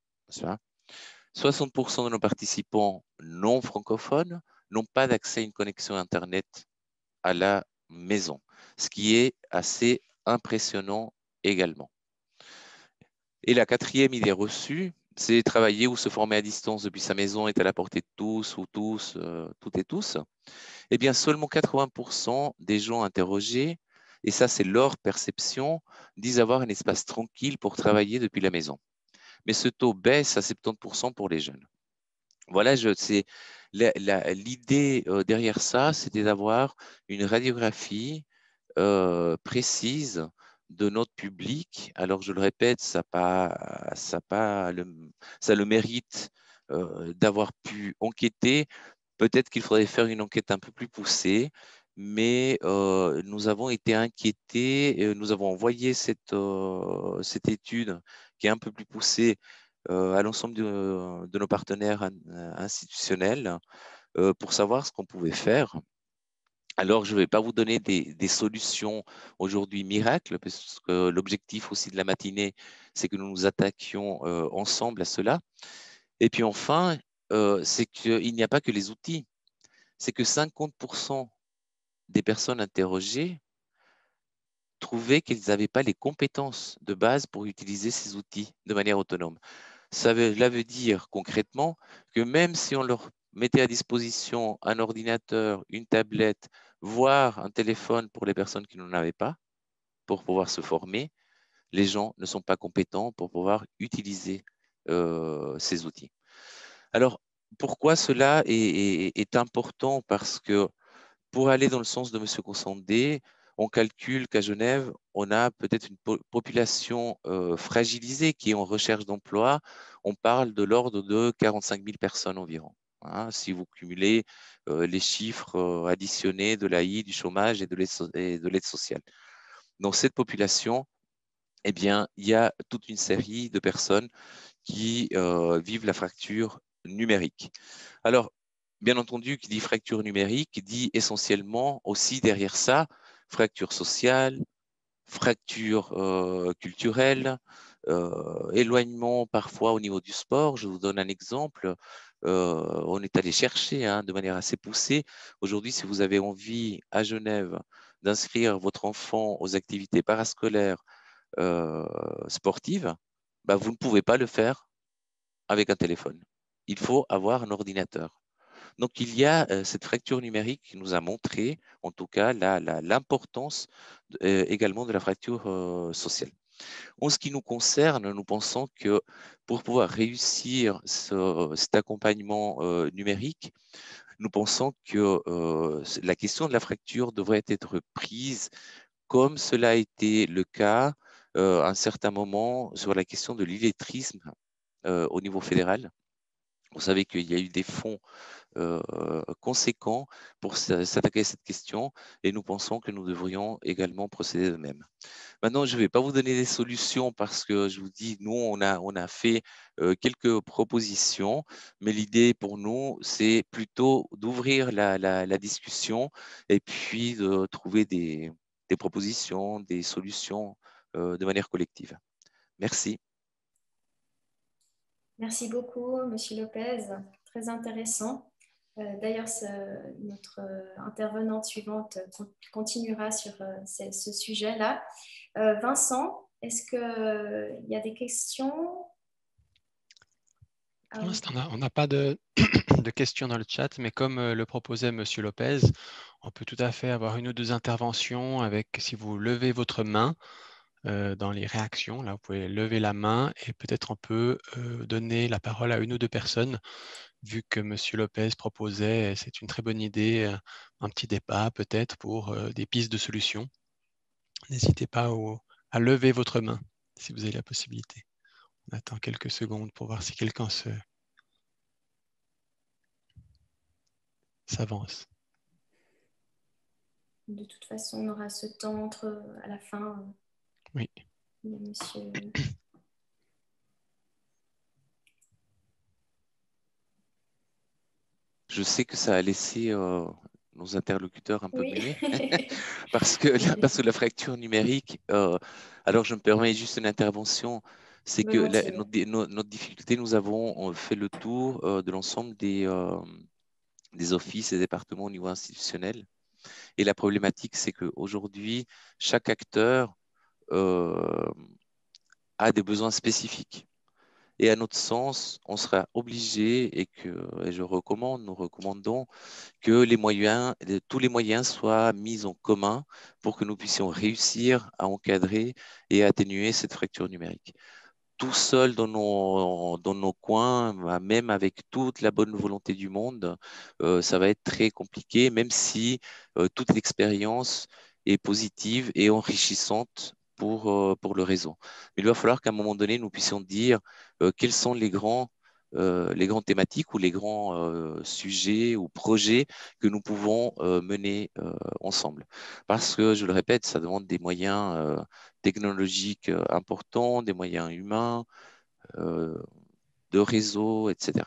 60% de nos participants non francophones n'ont pas d'accès à une connexion Internet à la maison, ce qui est assez impressionnant également. Et la quatrième idée reçue, c'est travailler ou se former à distance depuis sa maison est à la portée de tous ou tous, toutes et tous. Eh bien, seulement 80% des gens interrogés, et ça c'est leur perception, disent avoir un espace tranquille pour travailler depuis la maison. Mais ce taux baisse à 70% pour les jeunes. Voilà, l'idée derrière ça, c'était d'avoir une radiographie précise de notre public. Alors, je le répète, ça le mérite d'avoir pu enquêter. Peut-être qu'il faudrait faire une enquête un peu plus poussée, mais nous avons été inquiétés, nous avons envoyé cette étude qui est un peu plus poussée à l'ensemble de nos partenaires institutionnels pour savoir ce qu'on pouvait faire. Alors, je ne vais pas vous donner des solutions aujourd'hui miracles, parce que l'objectif aussi de la matinée, c'est que nous nous attaquions ensemble à cela. Et puis enfin, c'est qu'il n'y a pas que les outils. C'est que 50% des personnes interrogées trouvaient qu'ils n'avaient pas les compétences de base pour utiliser ces outils de manière autonome. Cela veut dire concrètement que même si on leur mettait à disposition un ordinateur, une tablette, voire un téléphone pour les personnes qui n'en avaient pas, pour pouvoir se former, les gens ne sont pas compétents pour pouvoir utiliser ces outils. Alors, pourquoi cela est important? Parce que pour aller dans le sens de M. Consandé, on calcule qu'à Genève, on a peut-être une population fragilisée qui est en recherche d'emploi. On parle de l'ordre de 45 000 personnes environ. Hein, si vous cumulez les chiffres additionnés de l'AI, du chômage et de l'aide sociale. Dans cette population, eh bien, il y a toute une série de personnes qui vivent la fracture numérique. Alors, bien entendu, qui dit fracture numérique, dit essentiellement aussi derrière ça, fracture sociale, fracture culturelle, éloignement parfois au niveau du sport. Je vous donne un exemple. On est allé chercher de manière assez poussée. Aujourd'hui, si vous avez envie à Genève d'inscrire votre enfant aux activités parascolaires sportives, bah, vous ne pouvez pas le faire avec un téléphone. Il faut avoir un ordinateur. Donc, il y a cette fracture numérique qui nous a montré, en tout cas, l'importance également de la fracture sociale. En ce qui nous concerne, nous pensons que pour pouvoir réussir cet accompagnement numérique, nous pensons que la question de la fracture devrait être prise comme cela a été le cas à un certain moment sur la question de l'illettrisme au niveau fédéral. Vous savez qu'il y a eu des fonds conséquents pour s'attaquer à cette question et nous pensons que nous devrions également procéder de même. Maintenant, je ne vais pas vous donner des solutions parce que je vous dis, nous, on a fait quelques propositions, mais l'idée pour nous, c'est plutôt d'ouvrir la discussion et puis de trouver des propositions, des solutions de manière collective. Merci. Merci beaucoup, Monsieur Lopez. Très intéressant. D'ailleurs, notre intervenante suivante continuera sur ce sujet-là. Vincent, est-ce qu'il y a des questions? Pour l'instant, on n'a pas de questions dans le chat, mais comme le proposait Monsieur Lopez, on peut tout à fait avoir une ou deux interventions avec, si vous levez votre main dans les réactions, là vous pouvez lever la main et peut-être on peut donner la parole à une ou deux personnes, vu que Monsieur Lopez proposait, c'est une très bonne idée, un petit débat peut-être pour des pistes de solutions. N'hésitez pas à lever votre main si vous avez la possibilité. On attend quelques secondes pour voir si quelqu'un s'avance. De toute façon, on aura ce temps à la fin. Oui. Il y a monsieur... Je sais que ça a laissé nos interlocuteurs un peu Oui. muets parce que la fracture numérique, alors je me permets juste une intervention, c'est que notre difficulté, nous avons fait le tour de l'ensemble des offices et départements au niveau institutionnel. Et la problématique, c'est qu'aujourd'hui, chaque acteur a des besoins spécifiques. Et à notre sens, on sera obligé, et nous recommandons que tous les moyens soient mis en commun pour que nous puissions réussir à encadrer et à atténuer cette fracture numérique. Tout seul dans nos coins, même avec toute la bonne volonté du monde, ça va être très compliqué, même si toute l'expérience est positive et enrichissante pour le réseau. Mais il va falloir qu'à un moment donné, nous puissions dire quels sont les grandes thématiques ou les grands sujets ou projets que nous pouvons mener ensemble. Parce que, je le répète, ça demande des moyens technologiques importants, des moyens humains, de réseau, etc.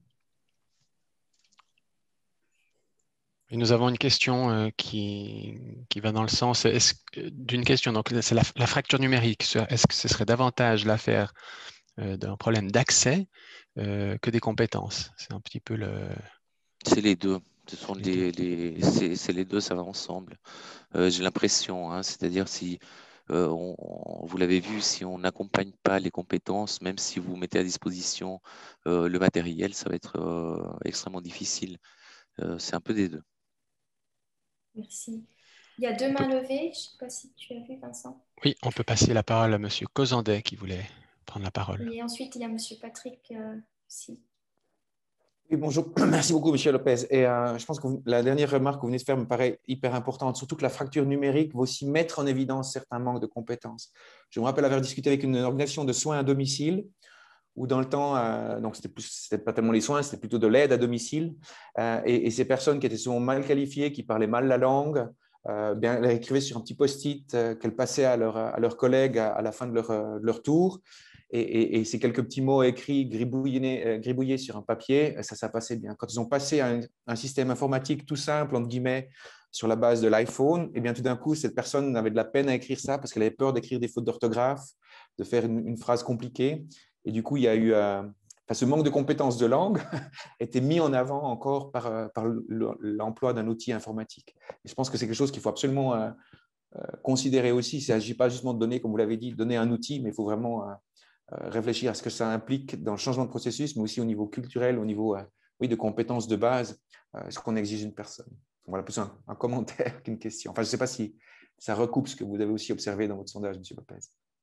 Et nous avons une question qui va dans le sens d'une question. Donc, c'est la fracture numérique. Est-ce que ce serait davantage l'affaire d'un problème d'accès que des compétences? C'est un petit peu le... C'est les deux. C'est les deux, ça va ensemble. J'ai l'impression, hein, c'est-à-dire si vous l'avez vu, si on n'accompagne pas les compétences, même si vous mettez à disposition le matériel, ça va être extrêmement difficile. C'est un peu des deux. Merci. Il y a deux mains levées. Je ne sais pas si tu as vu, Vincent. Oui, on peut passer la parole à Monsieur Cozandet qui voulait prendre la parole. Et ensuite, il y a Monsieur Patrick aussi. Oui, bonjour. Merci beaucoup, Monsieur Lopez. Et je pense que la dernière remarque que vous venez de faire me paraît hyper importante, surtout que la fracture numérique va aussi mettre en évidence certains manques de compétences. Je me rappelle avoir discuté avec une organisation de soins à domicile où dans le temps, donc c'était pas tellement les soins, c'était plutôt de l'aide à domicile. Et ces personnes qui étaient souvent mal qualifiées, qui parlaient mal la langue, elles écrivaient sur un petit post-it qu'elles passaient à leurs collègues à la fin de leur tour. Et ces quelques petits mots écrits, gribouillés sur un papier, ça passait bien. Quand ils ont passé à un système informatique tout simple, entre guillemets, sur la base de l'iPhone, et bien tout d'un coup, cette personne avait de la peine à écrire ça parce qu'elle avait peur d'écrire des fautes d'orthographe, de faire une phrase compliquée. Et du coup, il y a eu ce manque de compétences de langue était mis en avant encore par l'emploi d'un outil informatique. Et je pense que c'est quelque chose qu'il faut absolument considérer aussi. Il ne s'agit pas justement de donner, comme vous l'avez dit, donner un outil, mais il faut vraiment réfléchir à ce que ça implique dans le changement de processus, mais aussi au niveau culturel, au niveau de compétences de base, ce qu'on exige d'une personne. Voilà, plus un commentaire qu'une question. Enfin, je ne sais pas si ça recoupe ce que vous avez aussi observé dans votre sondage, M. Lopez.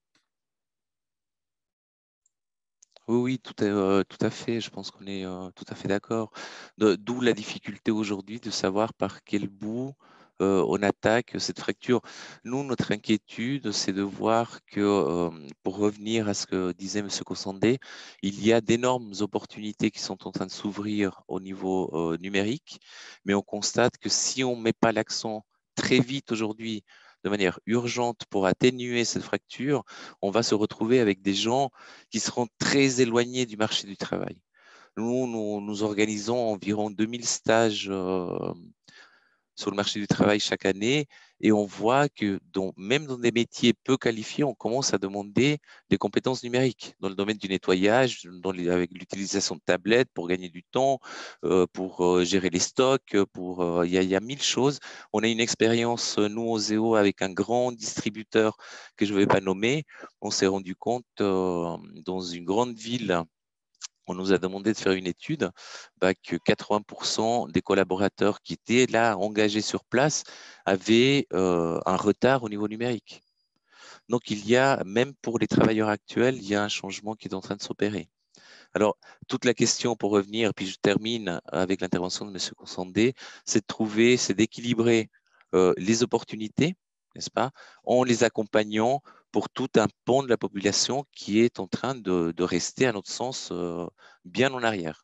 Oui, tout à fait. Je pense qu'on est tout à fait d'accord. D'où la difficulté aujourd'hui de savoir par quel bout on attaque cette fracture. Nous, notre inquiétude, c'est de voir que, pour revenir à ce que disait M. Cossandé, il y a d'énormes opportunités qui sont en train de s'ouvrir au niveau numérique, mais on constate que si on ne met pas l'accent très vite aujourd'hui, de manière urgente pour atténuer cette fracture, on va se retrouver avec des gens qui seront très éloignés du marché du travail. Nous organisons environ 2000 stages sur le marché du travail chaque année et on voit que même dans des métiers peu qualifiés, on commence à demander des compétences numériques dans le domaine du nettoyage, avec l'utilisation de tablettes pour gagner du temps, pour gérer les stocks, il y a 1000 choses. On a une expérience, nous, au Zéo, avec un grand distributeur que je ne vais pas nommer. On s'est rendu compte dans une grande ville, on nous a demandé de faire une étude, que 80% des collaborateurs qui étaient là engagés sur place avaient un retard au niveau numérique. Donc, il y a, même pour les travailleurs actuels, il y a un changement qui est en train de s'opérer. Alors, toute la question, pour revenir, puis je termine avec l'intervention de M. Consandé, c'est d'équilibrer les opportunités, n'est-ce pas, en les accompagnant pour tout un pan de la population qui est en train de rester, à notre sens, bien en arrière.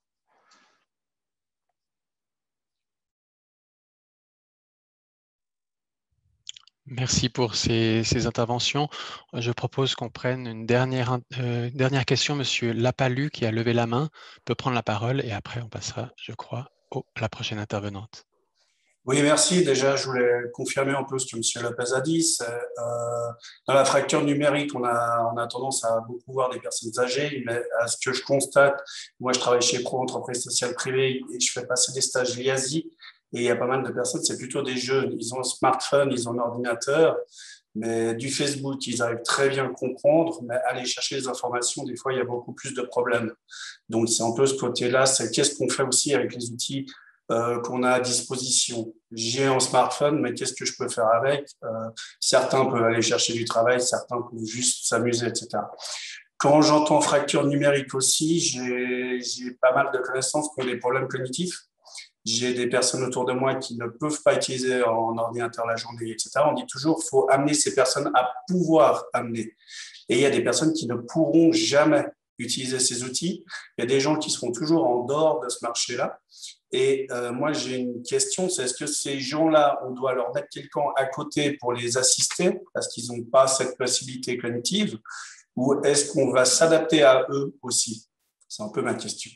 Merci pour ces interventions. Je propose qu'on prenne une dernière question. Monsieur Lapalu, qui a levé la main, peut prendre la parole et après on passera, je crois, à la prochaine intervenante. Oui, merci. Déjà, je voulais confirmer un peu ce que M. Lopez a dit. Dans la fracture numérique, on a tendance à beaucoup voir des personnes âgées, mais à ce que je constate, moi, je travaille chez Pro, entreprise sociale privée, et je fais passer des stages l'IASI, et il y a pas mal de personnes, c'est plutôt des jeunes. Ils ont un smartphone, ils ont un ordinateur, mais du Facebook, ils arrivent très bien à comprendre, mais aller chercher les informations, des fois, il y a beaucoup plus de problèmes. Donc, c'est un peu ce côté-là, c'est qu'est-ce qu'on fait aussi avec les outils qu'on a à disposition. J'ai un smartphone, mais qu'est-ce que je peux faire avec? Certains peuvent aller chercher du travail, certains peuvent juste s'amuser, etc. Quand j'entends fracture numérique aussi, j'ai pas mal de connaissances qui ont des problèmes cognitifs. J'ai des personnes autour de moi qui ne peuvent pas utiliser un ordinateur la journée, etc. On dit toujours qu'il faut amener ces personnes à pouvoir amener. Et il y a des personnes qui ne pourront jamais utiliser ces outils. Il y a des gens qui seront toujours en dehors de ce marché-là. Et moi, j'ai une question, c'est est-ce que ces gens-là, on doit leur mettre quelqu'un à côté pour les assister parce qu'ils n'ont pas cette possibilité cognitive, ou est-ce qu'on va s'adapter à eux aussi? C'est un peu ma question.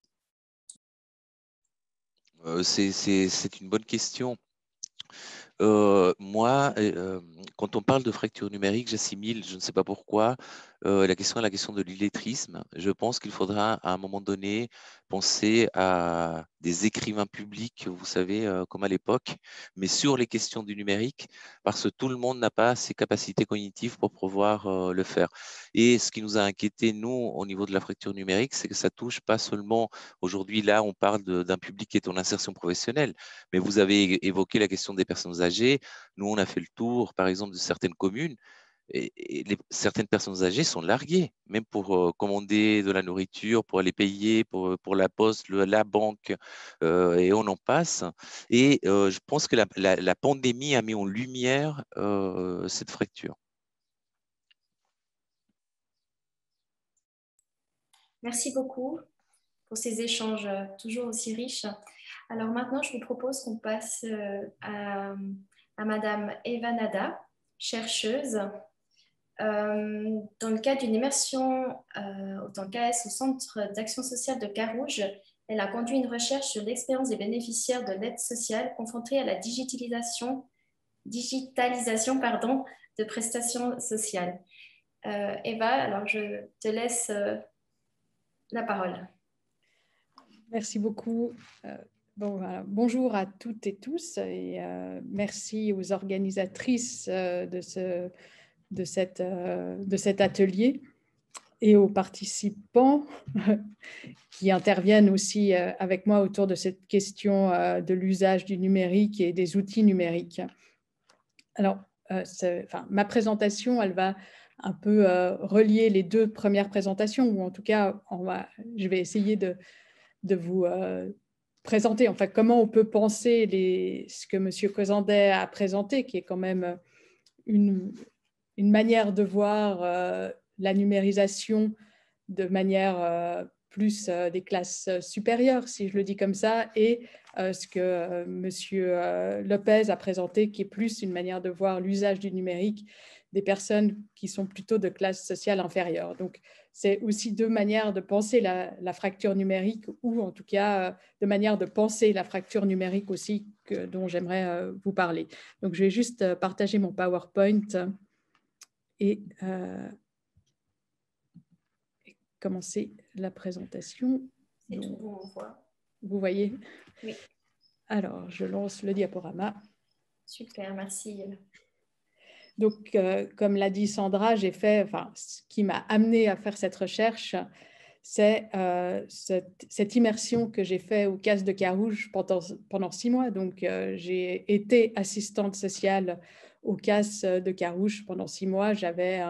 C'est une bonne question. Moi, quand on parle de fracture numérique, j'assimile, je ne sais pas pourquoi, la question à la question de l'illettrisme. Je pense qu'il faudra à un moment donné penser à des écrivains publics, vous savez, comme à l'époque, mais sur les questions du numérique, parce que tout le monde n'a pas ces capacités cognitives pour pouvoir le faire. Et ce qui nous a inquiété, nous, au niveau de la fracture numérique, c'est que ça touche pas seulement, aujourd'hui, là, on parle d'un public qui est en insertion professionnelle, mais vous avez évoqué la question des personnes âgées. Nous, on a fait le tour, par exemple, de certaines communes et certaines personnes âgées sont larguées, même pour commander de la nourriture, pour aller payer, pour la poste, la banque, et on en passe. Et je pense que la pandémie a mis en lumière cette fracture. Merci beaucoup pour ces échanges toujours aussi riches. Alors maintenant, je vous propose qu'on passe à Madame Eva Nada, chercheuse. Dans le cadre d'une immersion en tant qu'AS au Centre d'action sociale de Carouge, elle a conduit une recherche sur l'expérience des bénéficiaires de l'aide sociale confrontés à la digitalisation de prestations sociales. Eva, alors je te laisse la parole. Merci beaucoup. Bonjour à toutes et tous et merci aux organisatrices de cet atelier. et aux participants qui interviennent aussi avec moi autour de cette question de l'usage du numérique et des outils numériques. Alors, ma présentation, elle va un peu relier les deux premières présentations, ou en tout cas, je vais essayer de vous présenter en fait comment on peut penser ce que M. Cosandet a présenté, qui est quand même une manière de voir la numérisation de manière plus des classes supérieures, si je le dis comme ça, et ce que M. Lopez a présenté, qui est plus une manière de voir l'usage du numérique des personnes qui sont plutôt de classe sociale inférieure. Donc, c'est aussi deux manières de penser la fracture numérique, ou en tout cas de manière de penser la fracture numérique aussi dont j'aimerais vous parler. Donc, je vais juste partager mon PowerPoint et commencer la présentation. C'est tout bon, on voit. Vous voyez? Oui. Alors, je lance le diaporama. Super, merci. Donc, comme l'a dit Sandra, ce qui m'a amené à faire cette recherche, c'est cette immersion que j'ai faite au CAS de Carouge pendant 6 mois. Donc, j'ai été assistante sociale au CAS de Carouge pendant 6 mois. J'avais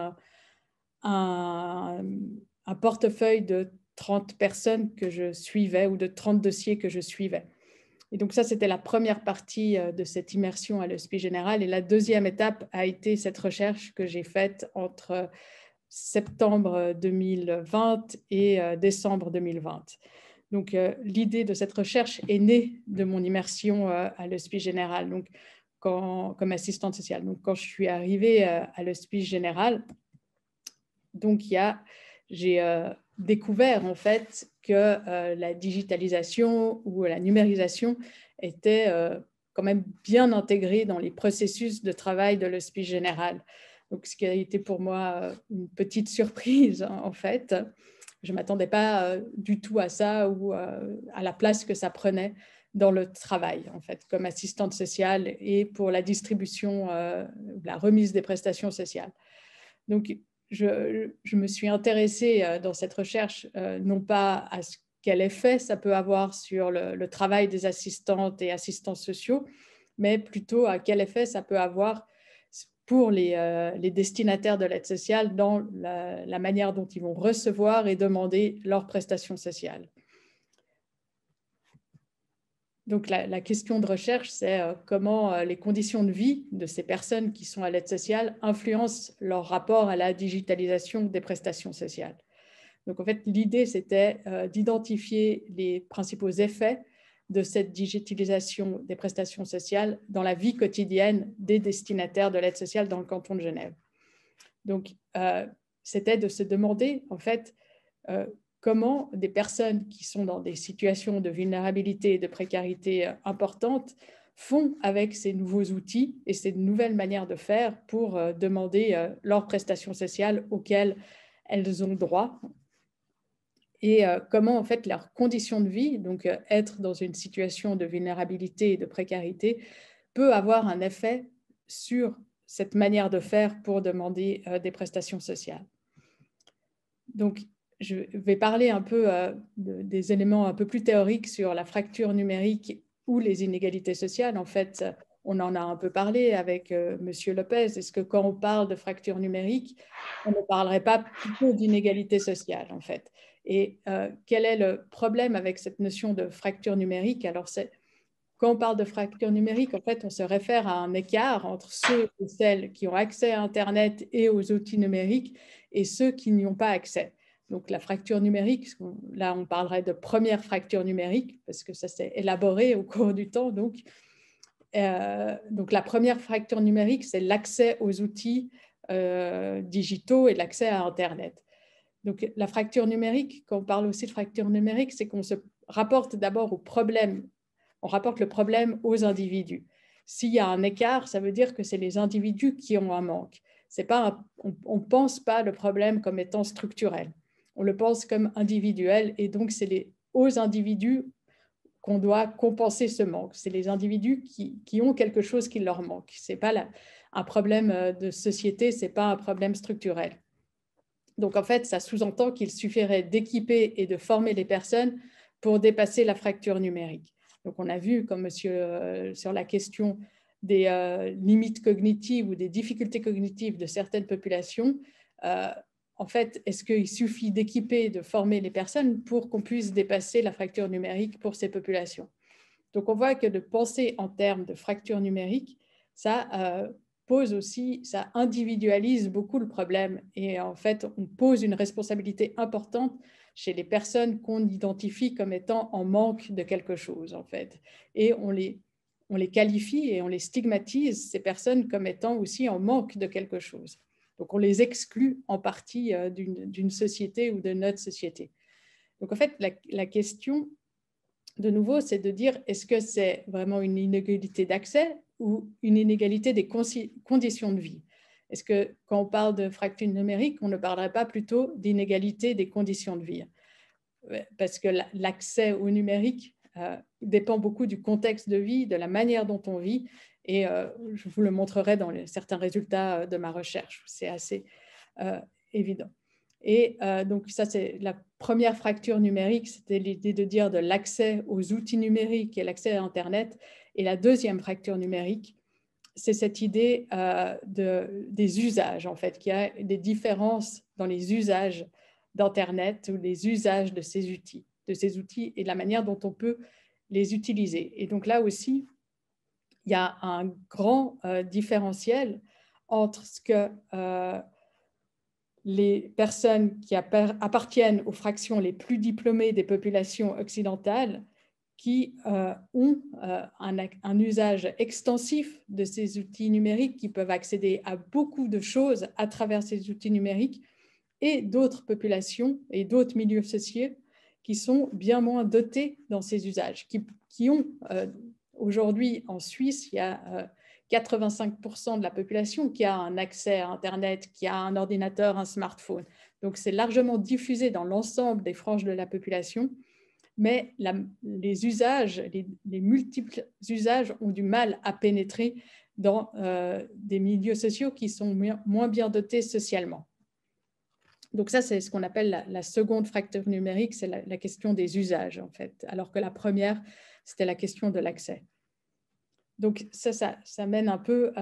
un portefeuille de 30 personnes que je suivais, ou de 30 dossiers que je suivais. Et donc ça, c'était la première partie de cette immersion à l'Hospice Général. Et la deuxième étape a été cette recherche que j'ai faite entre septembre 2020 et décembre 2020. Donc l'idée de cette recherche est née de mon immersion à l'Hospice Général, donc comme assistante sociale. Donc quand je suis arrivée à l'Hospice Général, donc j'ai découvert en fait que la digitalisation ou la numérisation était quand même bien intégrée dans les processus de travail de l'Hospice Général. Donc, ce qui a été pour moi une petite surprise en fait. Je ne m'attendais pas du tout à ça, ou à la place que ça prenait dans le travail, en fait, comme assistante sociale et pour la distribution, la remise des prestations sociales. Donc, je me suis intéressée dans cette recherche, non pas à quel effet ça peut avoir sur le travail des assistantes et assistants sociaux, mais plutôt à quel effet ça peut avoir pour les destinataires de l'aide sociale dans la manière dont ils vont recevoir et demander leurs prestations sociales. Donc, la question de recherche, c'est comment les conditions de vie de ces personnes qui sont à l'aide sociale influencent leur rapport à la digitalisation des prestations sociales. Donc, en fait, l'idée, c'était d'identifier les principaux effets de cette digitalisation des prestations sociales dans la vie quotidienne des destinataires de l'aide sociale dans le canton de Genève. Donc, c'était de se demander, en fait, comment des personnes qui sont dans des situations de vulnérabilité et de précarité importantes font avec ces nouveaux outils et ces nouvelles manières de faire pour demander leurs prestations sociales auxquelles elles ont droit, et comment en fait leurs conditions de vie, donc être dans une situation de vulnérabilité et de précarité, peut avoir un effet sur cette manière de faire pour demander des prestations sociales. Donc, je vais parler un peu des éléments un peu plus théoriques sur la fracture numérique ou les inégalités sociales. En fait, on en a un peu parlé avec M. Lopez. Est-ce que quand on parle de fracture numérique, on ne parlerait pas plutôt d'inégalité sociale, en fait? Et quel est le problème avec cette notion de fracture numérique? Alors, quand on parle de fracture numérique, en fait, on se réfère à un écart entre ceux et celles qui ont accès à Internet et aux outils numériques et ceux qui n'y ont pas accès. Donc, la fracture numérique, là, on parlerait de première fracture numérique, parce que ça s'est élaboré au cours du temps. Donc, la première fracture numérique, c'est l'accès aux outils digitaux et l'accès à Internet. Donc, la fracture numérique, quand on parle aussi de fracture numérique, c'est qu'on se rapporte d'abord au problème. On rapporte le problème aux individus. S'il y a un écart, ça veut dire que c'est les individus qui ont un manque. On ne pense pas le problème comme étant structurel. On le pense comme individuel, et donc c'est aux individus qu'on doit compenser ce manque. C'est les individus qui ont quelque chose qui leur manque. Ce n'est pas un problème de société, ce n'est pas un problème structurel. Donc, en fait, ça sous-entend qu'il suffirait d'équiper et de former les personnes pour dépasser la fracture numérique. Donc, on a vu, comme monsieur, sur la question des limites cognitives ou des difficultés cognitives de certaines populations, en fait, est-ce qu'il suffit d'équiper et de former les personnes pour qu'on puisse dépasser la fracture numérique pour ces populations? Donc, on voit que de penser en termes de fracture numérique, ça pose aussi, ça individualise beaucoup le problème. Et en fait, on pose une responsabilité importante chez les personnes qu'on identifie comme étant en manque de quelque chose, en fait. Et on les qualifie et on les stigmatise, ces personnes, comme étant aussi en manque de quelque chose. Donc, on les exclut en partie d'une société ou de notre société. Donc, en fait, la question, de nouveau, c'est de dire, est-ce que c'est vraiment une inégalité d'accès ou une inégalité des conditions de vie? Est-ce que quand on parle de fracture numérique, on ne parlerait pas plutôt d'inégalité des conditions de vie? Parce que l'accès au numérique dépend beaucoup du contexte de vie, de la manière dont on vit, et je vous le montrerai dans certains résultats de ma recherche. C'est assez évident. Et donc, ça, c'est la première fracture numérique, c'était l'idée de dire de l'accès aux outils numériques et l'accès à Internet. Et la deuxième fracture numérique, c'est cette idée des usages, en fait, qu'il y a des différences dans les usages d'Internet ou les usages de ces outils et la manière dont on peut les utiliser. Et donc là aussi, il y a un grand différentiel entre ce que les personnes qui appartiennent aux fractions les plus diplômées des populations occidentales qui ont un usage extensif de ces outils numériques, qui peuvent accéder à beaucoup de choses à travers ces outils numériques, et d'autres populations et d'autres milieux sociaux qui sont bien moins dotés dans ces usages, qui ont aujourd'hui en Suisse, il y a 85% de la population qui a un accès à Internet, qui a un ordinateur, un smartphone. Donc, c'est largement diffusé dans l'ensemble des franges de la population, mais les usages, les multiples usages ont du mal à pénétrer dans des milieux sociaux qui sont moins bien dotés socialement. Donc ça, c'est ce qu'on appelle la seconde fracture numérique, c'est la question des usages, en fait, alors que la première, c'était la question de l'accès. Donc ça mène un peu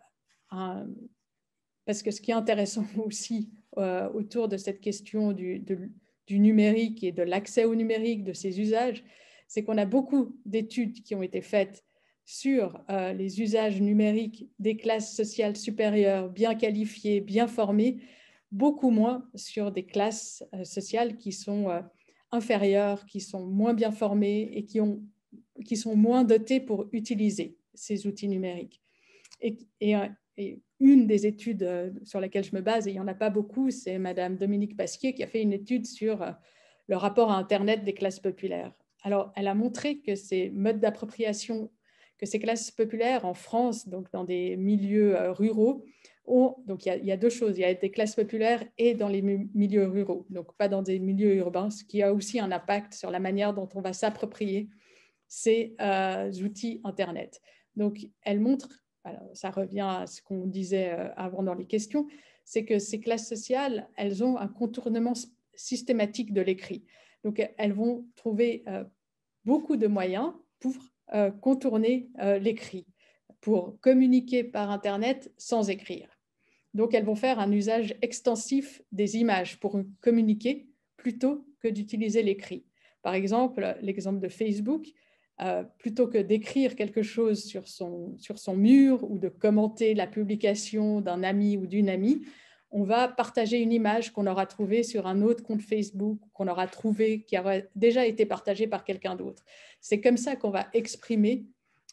parce que ce qui est intéressant aussi autour de cette question du numérique et de l'accès au numérique, de ses usages, c'est qu'on a beaucoup d'études qui ont été faites sur les usages numériques des classes sociales supérieures, bien qualifiées, bien formées, beaucoup moins sur des classes sociales qui sont inférieures, qui sont moins bien formées et qui sont moins dotées pour utiliser ces outils numériques. Et une des études sur laquelle je me base, et il n'y en a pas beaucoup, c'est Madame Dominique Pasquier qui a fait une étude sur le rapport à Internet des classes populaires. Alors, elle a montré que ces modes d'appropriation, que ces classes populaires en France, donc dans des milieux ruraux, donc il y a deux choses, il y a des classes populaires et dans les milieux ruraux, donc pas dans des milieux urbains, ce qui a aussi un impact sur la manière dont on va s'approprier ces outils Internet. Donc, elle montre, alors ça revient à ce qu'on disait avant dans les questions, c'est que ces classes sociales, elles ont un contournement systématique de l'écrit. Donc, elles vont trouver beaucoup de moyens pour contourner l'écrit, pour communiquer par Internet sans écrire. Donc, elles vont faire un usage extensif des images pour communiquer plutôt que d'utiliser l'écrit. Par exemple, l'exemple de Facebook, plutôt que d'écrire quelque chose sur son mur ou de commenter la publication d'un ami ou d'une amie, on va partager une image qu'on aura trouvée sur un autre compte Facebook, qu'on aura trouvé, qui aurait déjà été partagée par quelqu'un d'autre. C'est comme ça qu'on va exprimer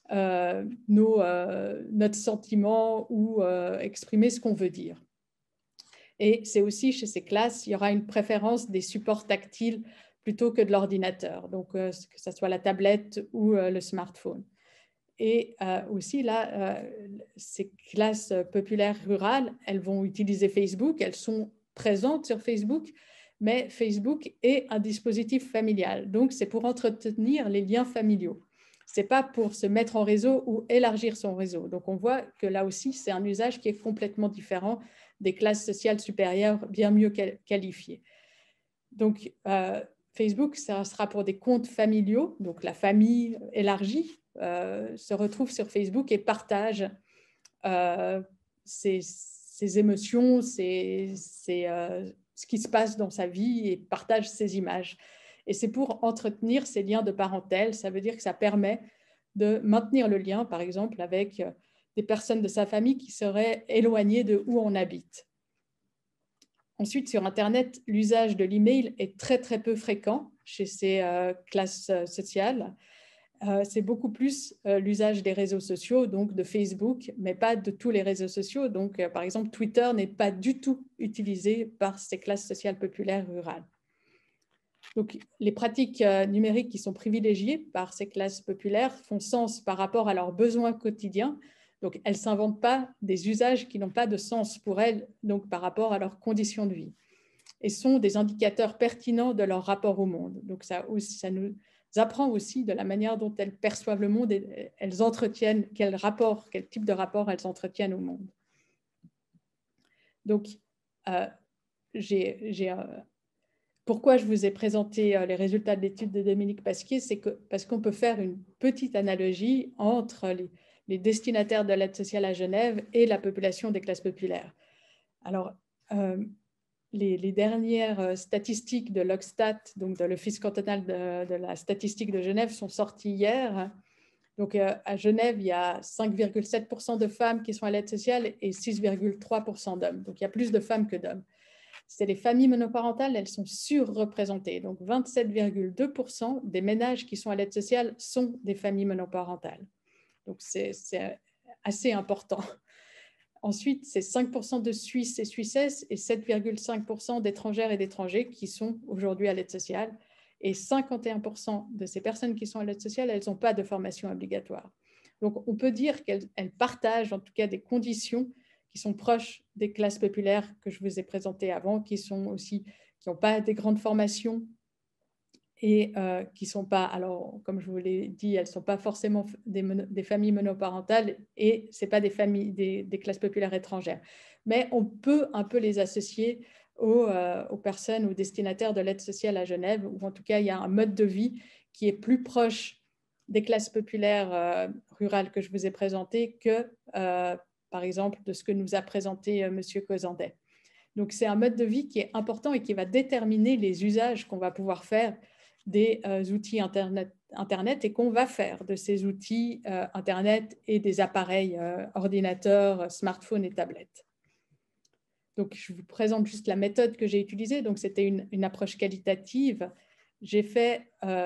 notre sentiment ou exprimer ce qu'on veut dire. Et c'est aussi chez ces classes, il y aura une préférence des supports tactiles plutôt que de l'ordinateur, donc que ce soit la tablette ou le smartphone. Et aussi, là, ces classes populaires rurales, elles vont utiliser Facebook, elles sont présentes sur Facebook, mais Facebook est un dispositif familial. Donc, c'est pour entretenir les liens familiaux. Ce n'est pas pour se mettre en réseau ou élargir son réseau. Donc, on voit que là aussi, c'est un usage qui est complètement différent des classes sociales supérieures bien mieux qualifiées. Donc, Facebook, ça sera pour des comptes familiaux, donc la famille élargie se retrouve sur Facebook et partage ses émotions, ce qui se passe dans sa vie et partage ses images. Et c'est pour entretenir ces liens de parentèle. Ça veut dire que ça permet de maintenir le lien, par exemple, avec des personnes de sa famille qui seraient éloignées de où on habite. Ensuite, sur Internet, l'usage de l'email est très, très peu fréquent chez ces classes sociales. C'est beaucoup plus l'usage des réseaux sociaux, donc de Facebook, mais pas de tous les réseaux sociaux. Donc, par exemple, Twitter n'est pas du tout utilisé par ces classes sociales populaires rurales. Donc, les pratiques numériques qui sont privilégiées par ces classes populaires font sens par rapport à leurs besoins quotidiens. Donc, elles ne s'inventent pas des usages qui n'ont pas de sens pour elles, donc par rapport à leurs conditions de vie, et sont des indicateurs pertinents de leur rapport au monde. Donc, ça nous apprend aussi de la manière dont elles perçoivent le monde et elles entretiennent, quel type de rapport elles entretiennent au monde. Donc, pourquoi je vous ai présenté les résultats de l'étude de Dominique Pasquier, c'est parce qu'on peut faire une petite analogie entre les destinataires de l'aide sociale à Genève et la population des classes populaires. Alors, les dernières statistiques de l'Oxtat, donc de l'Office cantonal de la statistique de Genève, sont sorties hier. Donc, à Genève, il y a 5,7% de femmes qui sont à l'aide sociale et 6,3% d'hommes. Donc, il y a plus de femmes que d'hommes. C'est les familles monoparentales, elles sont surreprésentées. Donc, 27,2% des ménages qui sont à l'aide sociale sont des familles monoparentales. Donc, c'est assez important. Ensuite, c'est 5% de Suisses et Suissesses et 7,5% d'étrangères et d'étrangers qui sont aujourd'hui à l'aide sociale. Et 51% de ces personnes qui sont à l'aide sociale, elles n'ont pas de formation obligatoire. Donc, on peut dire qu'elles partagent en tout cas des conditions qui sont proches des classes populaires que je vous ai présentées avant, qui n'ont pas des grandes formations et qui ne sont pas, alors comme je vous l'ai dit, elles ne sont pas forcément des familles monoparentales et ce n'est pas des classes populaires étrangères. Mais on peut un peu les associer aux personnes, aux destinataires de l'aide sociale à Genève, où en tout cas il y a un mode de vie qui est plus proche des classes populaires rurales que je vous ai présentées que, par exemple, de ce que nous a présenté M. Causandet. Donc c'est un mode de vie qui est important et qui va déterminer les usages qu'on va pouvoir faire des outils Internet et qu'on va faire de ces outils Internet et des appareils ordinateurs, smartphones et tablettes. Donc, je vous présente juste la méthode que j'ai utilisée. Donc, c'était une approche qualitative. J'ai fait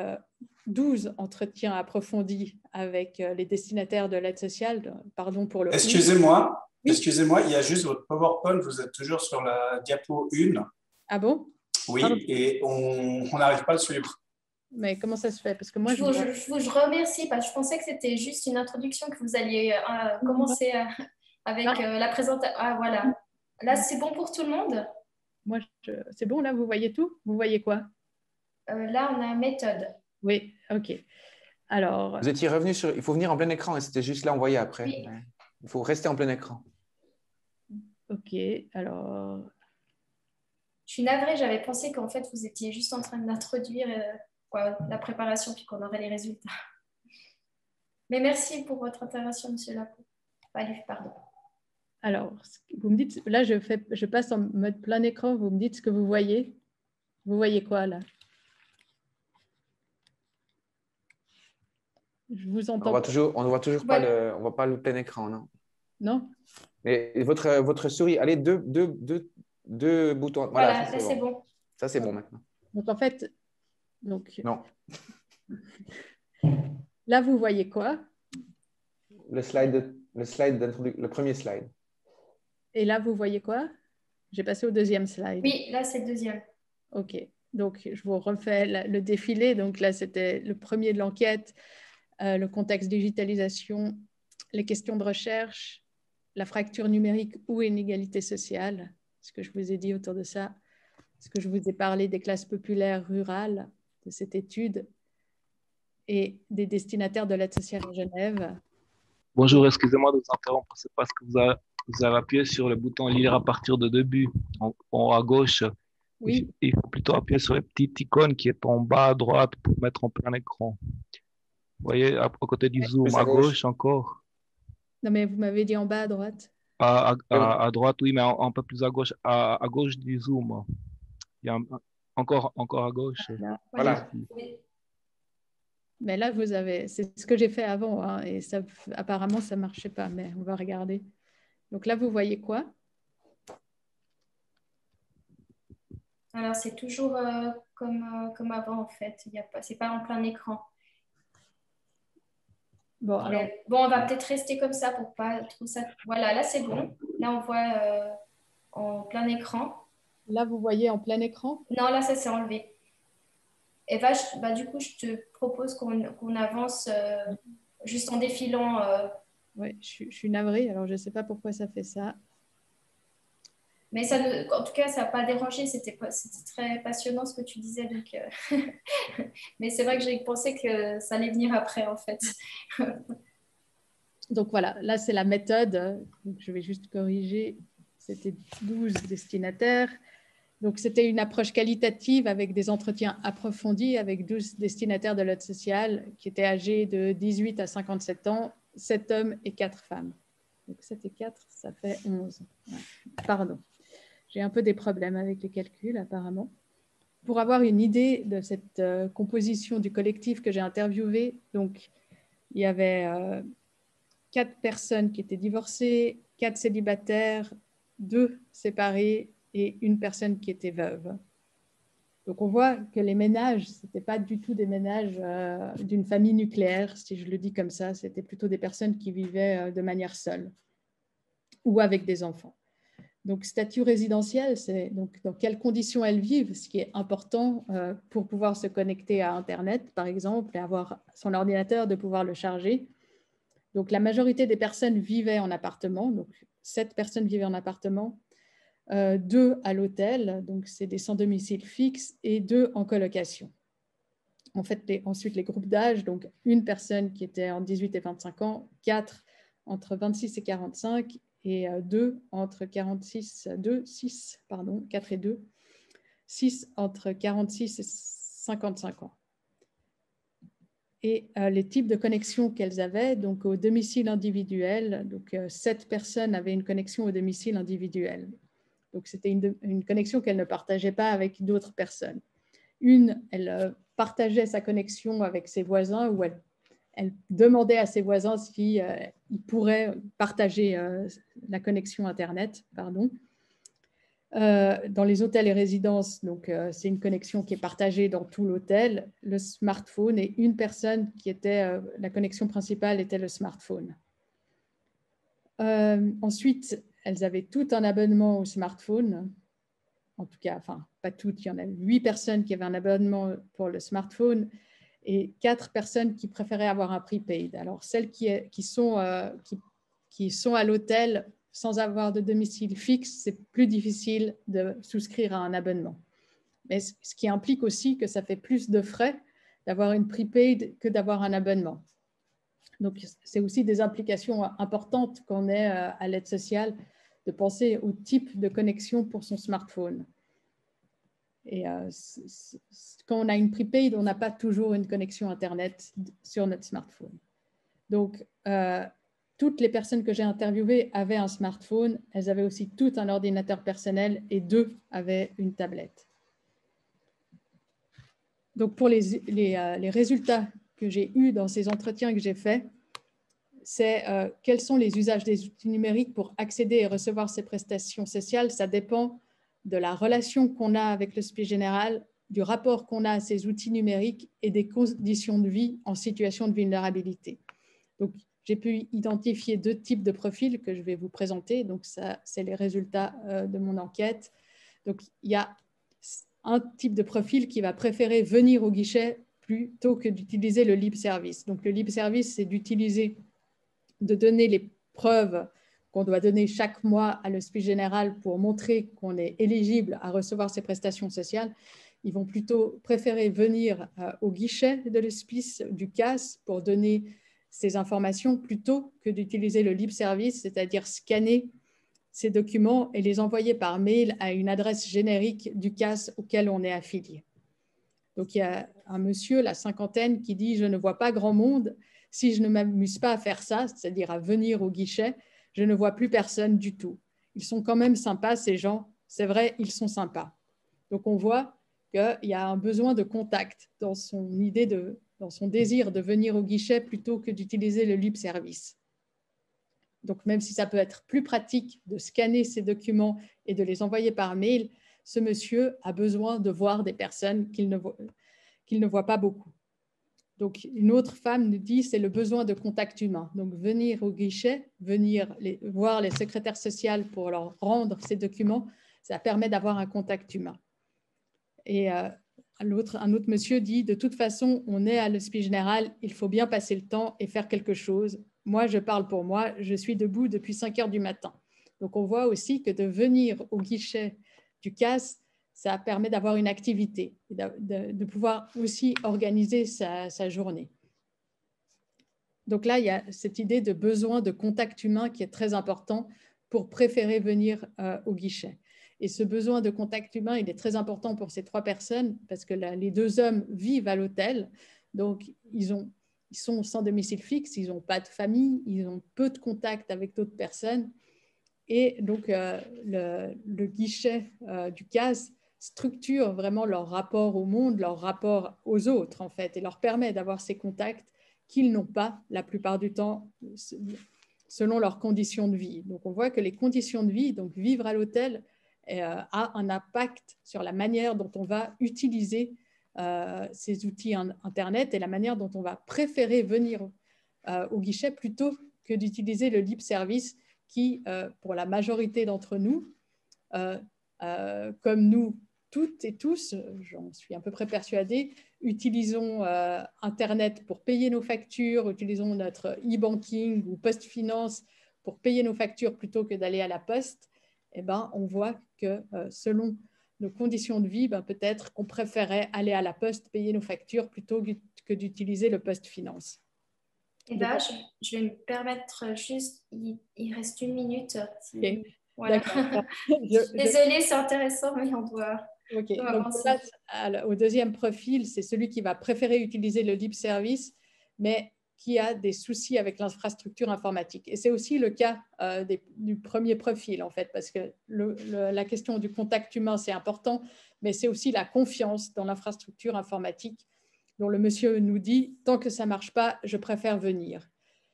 12 entretiens approfondis avec les destinataires de l'aide sociale. Pardon pour le... Excusez-moi, oui. Excusez-moi, il y a juste votre PowerPoint, vous êtes toujours sur la diapo 1. Ah bon? Oui, pardon. Et on n'arrive pas à le suivre. Mais comment ça se fait? Parce que moi, je vous remercie, parce que je pensais que c'était juste une introduction, que vous alliez commencer avec la présentation. Ah, voilà. Là, c'est bon pour tout le monde? Moi, c'est bon, là, vous voyez tout? Vous voyez quoi? Là, on a méthode. Oui, OK. Alors... Vous étiez revenu sur... Il faut venir en plein écran, et c'était juste là, on voyait après. Oui. Il faut rester en plein écran. OK, alors... Je suis navrée, j'avais pensé qu'en fait, vous étiez juste en train d'introduire la préparation, puis qu'on aurait les résultats. Mais merci pour votre intervention, M. Lapou. Pardon. Alors, vous me dites, là, je passe en mode plein écran, vous me dites ce que vous voyez. Vous voyez quoi, là? Je vous entends. On ne voit toujours pas on voit pas le plein écran, non? Non? Mais votre souris, allez, deux boutons. Voilà, là, c'est bon. Ça, c'est bon maintenant. Donc, en fait, non. Là, vous voyez quoi? Le premier slide. Et là, vous voyez quoi? J'ai passé au deuxième slide. Oui, là, c'est le deuxième. OK. Donc, je vous refais le défilé. Donc, là, c'était le premier de l'enquête, le contexte digitalisation, les questions de recherche, la fracture numérique ou inégalité sociale, ce que je vous ai dit autour de ça, ce que je vous ai parlé des classes populaires rurales, de cette étude, et des destinataires de l'aide sociale à Genève. Bonjour, excusez-moi de vous interrompre, c'est parce que vous vous avez appuyé sur le bouton lire à partir de début, en haut à gauche. Oui. Il faut plutôt appuyer sur la petite icône qui est en bas à droite pour mettre en plein écran. Vous voyez, à côté du zoom, Plus à gauche encore. Non, mais vous m'avez dit en bas à droite. À droite, oui, mais un peu plus à gauche du zoom. Il y a encore à gauche. Là, Voilà. Mais là, vous avez, c'est ce que j'ai fait avant, hein, et ça, apparemment, ça ne marchait pas, mais on va regarder. Donc là, vous voyez quoi? Alors, c'est toujours comme avant, en fait. Ce n'est pas en plein écran. Bon, alors... Bon, on va peut-être rester comme ça pour pas trop ça. Voilà, là, c'est bon. Là, on voit en plein écran. Là, vous voyez en plein écran? Non, là, ça s'est enlevé. Et du coup, je te propose qu'on avance juste en défilant. Oui, je suis navrée, alors je ne sais pas pourquoi ça fait ça. Mais en tout cas, ça n'a pas dérangé. C'était très passionnant ce que tu disais. Donc, mais c'est vrai que j'ai pensé que ça allait venir après, en fait. Donc voilà, là, c'est la méthode. Donc, je vais juste corriger. C'était 12 destinataires. Donc, c'était une approche qualitative avec des entretiens approfondis avec 12 destinataires de l'aide sociale qui étaient âgés de 18 à 57 ans, 7 hommes et 4 femmes. Donc, 7 et 4, ça fait 11. Ouais. Pardon. J'ai un peu des problèmes avec les calculs, apparemment. Pour avoir une idée de cette composition du collectif que j'ai interviewé, donc, il y avait 4 personnes qui étaient divorcées, 4 célibataires, 2 séparés et une personne qui était veuve. Donc, on voit que les ménages, ce n'étaient pas du tout des ménages d'une famille nucléaire, si je le dis comme ça. C'était plutôt des personnes qui vivaient de manière seule ou avec des enfants. Donc, statut résidentiel, c'est donc dans quelles conditions elles vivent, ce qui est important pour pouvoir se connecter à Internet, par exemple, et avoir son ordinateur, de pouvoir le charger. Donc, la majorité des personnes vivaient en appartement. Donc, 7 personnes vivaient en appartement, 2 à l'hôtel, donc c'est des sans domicile fixe, et 2 en colocation. En fait, ensuite, les groupes d'âge, donc une personne qui était en 18 et 25 ans, 4 entre 26 et 45, et 2 entre 46, 4 et 2, 6 entre 46 et 55 ans. Et les types de connexions qu'elles avaient, donc au domicile individuel, donc 7 personnes avaient une connexion au domicile individuel. Donc c'était une connexion qu'elles ne partageaient pas avec d'autres personnes. Une, elle partageait sa connexion avec ses voisins, ou elle demandait à ses voisins s'ils pourraient partager la connexion Internet. Dans les hôtels et résidences, donc c'est une connexion qui est partagée dans tout l'hôtel, le smartphone, et une personne qui était, la connexion principale était le smartphone. Ensuite, elles avaient tout un abonnement au smartphone. En tout cas, enfin, pas toutes, il y en a 8 personnes qui avaient un abonnement pour le smartphone et 4 personnes qui préféraient avoir un prepaid. Alors, celles qui sont à l'hôtel sans avoir de domicile fixe, c'est plus difficile de souscrire à un abonnement. Mais ce qui implique aussi que ça fait plus de frais d'avoir une prepaid que d'avoir un abonnement. Donc, c'est aussi des implications importantes quand on est à l'aide sociale, de penser au type de connexion pour son smartphone. Et quand on a une prepaid, on n'a pas toujours une connexion Internet sur notre smartphone. Donc, toutes les personnes que j'ai interviewées avaient un smartphone. Elles avaient aussi tout un ordinateur personnel et 2 avaient une tablette. Donc, pour les résultats que j'ai eus dans ces entretiens que j'ai faits, c'est quels sont les usages des outils numériques pour accéder et recevoir ces prestations sociales. Ça dépend de la relation qu'on a avec l'Hospice général, du rapport qu'on a à ces outils numériques et des conditions de vie en situation de vulnérabilité. Donc, j'ai pu identifier 2 types de profils que je vais vous présenter. Donc, ça, c'est les résultats de mon enquête. Donc, il y a un type de profil qui va préférer venir au guichet plutôt que d'utiliser le libre service. Donc, le libre service, c'est de donner les preuves qu'on doit donner chaque mois à l'Hospice général pour montrer qu'on est éligible à recevoir ces prestations sociales. Ils vont plutôt préférer venir au guichet de l'Hospice, du CAS, pour donner ces informations plutôt que d'utiliser le libre service, c'est-à-dire scanner ces documents et les envoyer par mail à une adresse générique du CAS auquel on est affilié. Donc, il y a un monsieur, la cinquantaine, qui dit « Je ne vois pas grand monde. Si je ne m'amuse pas à faire ça, c'est-à-dire à venir au guichet, je ne vois plus personne du tout. Ils sont quand même sympas, ces gens. C'est vrai, ils sont sympas. » Donc, on voit qu'il y a un besoin de contact dans son dans son désir de venir au guichet plutôt que d'utiliser le libre service. Donc, même si ça peut être plus pratique de scanner ces documents et de les envoyer par mail, ce monsieur a besoin de voir des personnes qu'il ne voit pas beaucoup. Donc, une autre femme nous dit c'est le besoin de contact humain. Donc, venir au guichet, venir voir les secrétaires sociales pour leur rendre ces documents, ça permet d'avoir un contact humain. Et un autre monsieur dit de toute façon, on est à l'Hospice Général, il faut bien passer le temps et faire quelque chose. Moi, je parle pour moi, je suis debout depuis 5 heures du matin. Donc, on voit aussi que de venir au guichet du CAS, ça permet d'avoir une activité, de pouvoir aussi organiser sa journée. Donc là, il y a cette idée de besoin de contact humain qui est très important pour préférer venir au guichet. Et ce besoin de contact humain, il est très important pour ces 3 personnes parce que les 2 hommes vivent à l'hôtel. Donc, ils sont sans domicile fixe, ils n'ont pas de famille, ils ont peu de contact avec d'autres personnes. Et donc, le guichet du CAS structure vraiment leur rapport au monde, leur rapport aux autres, en fait, et leur permet d'avoir ces contacts qu'ils n'ont pas la plupart du temps selon leurs conditions de vie. Donc, on voit que les conditions de vie, donc vivre à l'hôtel, a un impact sur la manière dont on va utiliser ces outils Internet et la manière dont on va préférer venir au guichet plutôt que d'utiliser le libre service qui, pour la majorité d'entre nous, comme nous toutes et tous, j'en suis à peu près persuadée, utilisons Internet pour payer nos factures, utilisons notre e-banking ou PostFinance pour payer nos factures plutôt que d'aller à la poste, eh ben, on voit que selon nos conditions de vie, ben, peut-être qu'on préférait aller à la poste, payer nos factures plutôt que d'utiliser le PostFinance. Et là, je vais me permettre juste, il reste 1 minute. Okay. Voilà. Désolée, c'est intéressant, mais on doit... Ok, donc on passe au deuxième profil, c'est celui qui va préférer utiliser le libre service, mais qui a des soucis avec l'infrastructure informatique. Et c'est aussi le cas du premier profil, en fait, parce que la question du contact humain, c'est important, mais c'est aussi la confiance dans l'infrastructure informatique, dont le monsieur nous dit, tant que ça ne marche pas, je préfère venir.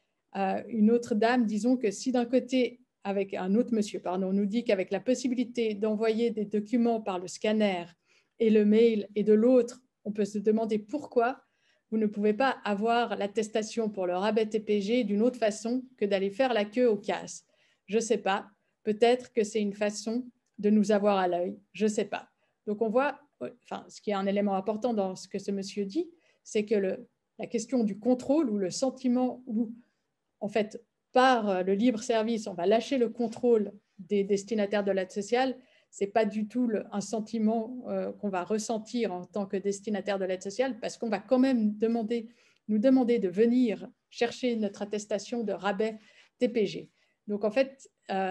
Une autre dame, disons que si d'un côté, avec un autre monsieur, pardon, nous dit qu'avec la possibilité d'envoyer des documents par le scanner et le mail, et de l'autre, on peut se demander pourquoi vous ne pouvez pas avoir l'attestation pour le rabais TPG d'une autre façon que d'aller faire la queue au CAS. Je ne sais pas, peut-être que c'est une façon de nous avoir à l'œil, je ne sais pas. Donc on voit, enfin, ce qui est un élément important dans ce que ce monsieur dit, c'est que la question du contrôle ou le sentiment où, en fait, par le libre service, on va lâcher le contrôle des destinataires de l'aide sociale, ce n'est pas du tout un sentiment qu'on va ressentir en tant que destinataire de l'aide sociale, parce qu'on va quand même nous demander de venir chercher notre attestation de rabais TPG. Donc, en fait,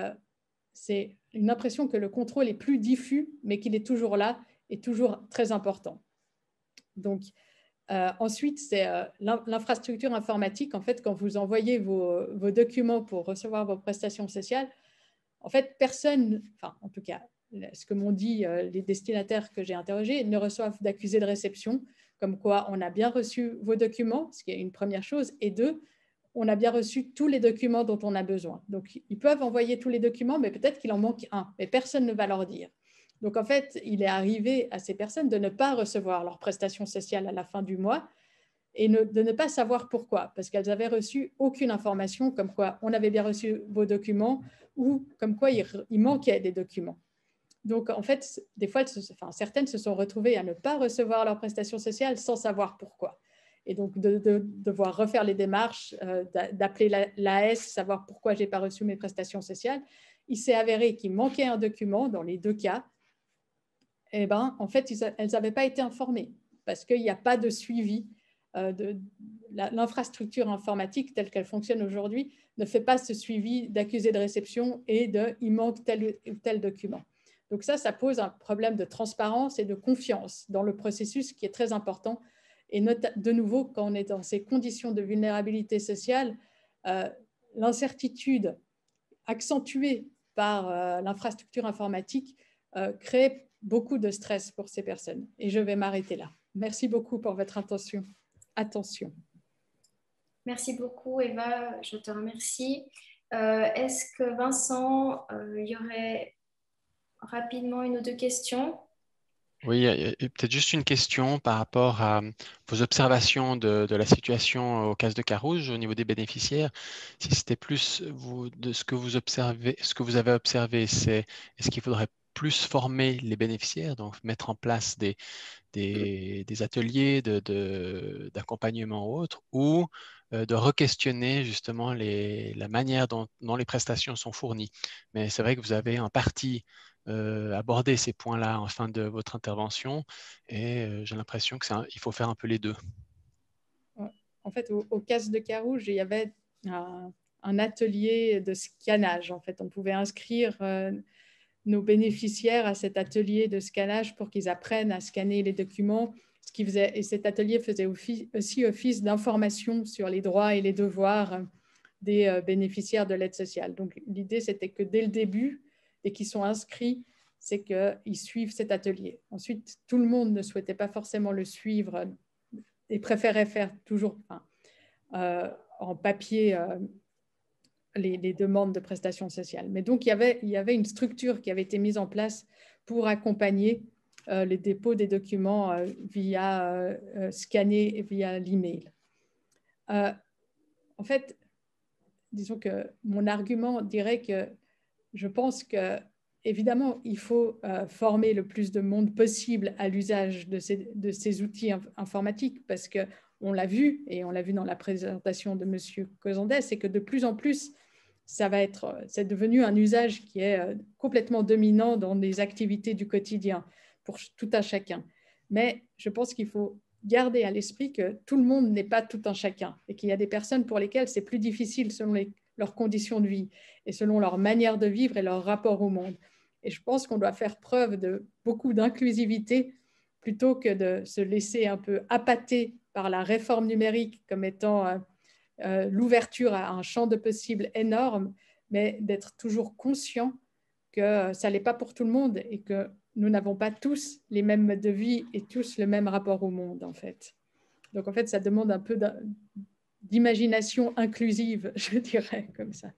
c'est une impression que le contrôle est plus diffus, mais qu'il est toujours là et toujours très important. Donc, ensuite, c'est l'infrastructure informatique. En fait, quand vous envoyez vos documents pour recevoir vos prestations sociales, en fait, personne, enfin, en tout cas, ce que m'ont dit les destinataires que j'ai interrogés, ne reçoivent d'accusé de réception, comme quoi on a bien reçu vos documents, ce qui est une première chose, et 2, on a bien reçu tous les documents dont on a besoin. Donc, ils peuvent envoyer tous les documents, mais peut-être qu'il en manque un, mais personne ne va leur dire. Donc, en fait, il est arrivé à ces personnes de ne pas recevoir leurs prestations sociales à la fin du mois et de ne pas savoir pourquoi, parce qu'elles n'avaient reçu aucune information comme quoi on avait bien reçu vos documents ou comme quoi il manquait des documents. Donc, en fait, des fois, certaines se sont retrouvées à ne pas recevoir leurs prestations sociales sans savoir pourquoi. Et donc, de devoir refaire les démarches, d'appeler l'AS, savoir pourquoi je n'ai pas reçu mes prestations sociales. Il s'est avéré qu'il manquait un document dans les 2 cas. Eh ben, en fait, elles n'avaient pas été informées parce qu'il n'y a pas de suivi l'infrastructure informatique telle qu'elle fonctionne aujourd'hui ne fait pas ce suivi d'accusé de réception et de « il manque tel ou tel document ». Donc ça pose un problème de transparence et de confiance dans le processus qui est très important. Et de nouveau, quand on est dans ces conditions de vulnérabilité sociale, l'incertitude accentuée par l'infrastructure informatique crée beaucoup de stress pour ces personnes. Et je vais m'arrêter là. Merci beaucoup pour votre attention. Merci beaucoup, Eva. Je te remercie. Est-ce que Vincent, il y aurait rapidement une ou deux questions? Oui, peut-être juste une question par rapport à vos observations de la situation au Casse de Carouge au niveau des bénéficiaires. Si c'était plus de ce que vous observez, ce que vous avez observé, c'est est-ce qu'il faudrait plus former les bénéficiaires, donc mettre en place des ateliers d'accompagnement ou autres, ou de re-questionner justement la manière dont les prestations sont fournies. Mais c'est vrai que vous avez en partie abordé ces points-là en fin de votre intervention et j'ai l'impression qu'il faut faire un peu les deux. En fait, au Casse de Carouge, il y avait un atelier de scannage. En fait, on pouvait inscrire nos bénéficiaires à cet atelier de scannage pour qu'ils apprennent à scanner les documents. Et cet atelier faisait aussi office d'information sur les droits et les devoirs des bénéficiaires de l'aide sociale. Donc, l'idée, c'était que dès le début, et qu'ils sont inscrits, c'est qu'ils suivent cet atelier. Ensuite, tout le monde ne souhaitait pas forcément le suivre et préférait faire toujours en papier les demandes de prestations sociales. Mais donc, il y avait une structure qui avait été mise en place pour accompagner les dépôts des documents via scanner et via l'email. En fait, disons que mon argument dirait que je pense que, évidemment, il faut former le plus de monde possible à l'usage de ces outils informatiques parce qu'on l'a vu, et on l'a vu dans la présentation de M. Cozandès, c'est que de plus en plus, c'est devenu un usage qui est complètement dominant dans les activités du quotidien pour tout un chacun. Mais je pense qu'il faut garder à l'esprit que tout le monde n'est pas tout un chacun et qu'il y a des personnes pour lesquelles c'est plus difficile selon leurs conditions de vie et selon leur manière de vivre et leur rapport au monde. Et je pense qu'on doit faire preuve de beaucoup d'inclusivité plutôt que de se laisser un peu appâter par la réforme numérique comme étant l'ouverture à un champ de possibles énorme, mais d'être toujours conscient que ça n'est pas pour tout le monde et que nous n'avons pas tous les mêmes modes de vie et tous le même rapport au monde, en fait. Donc, en fait, ça demande un peu d'imagination inclusive, je dirais, comme ça.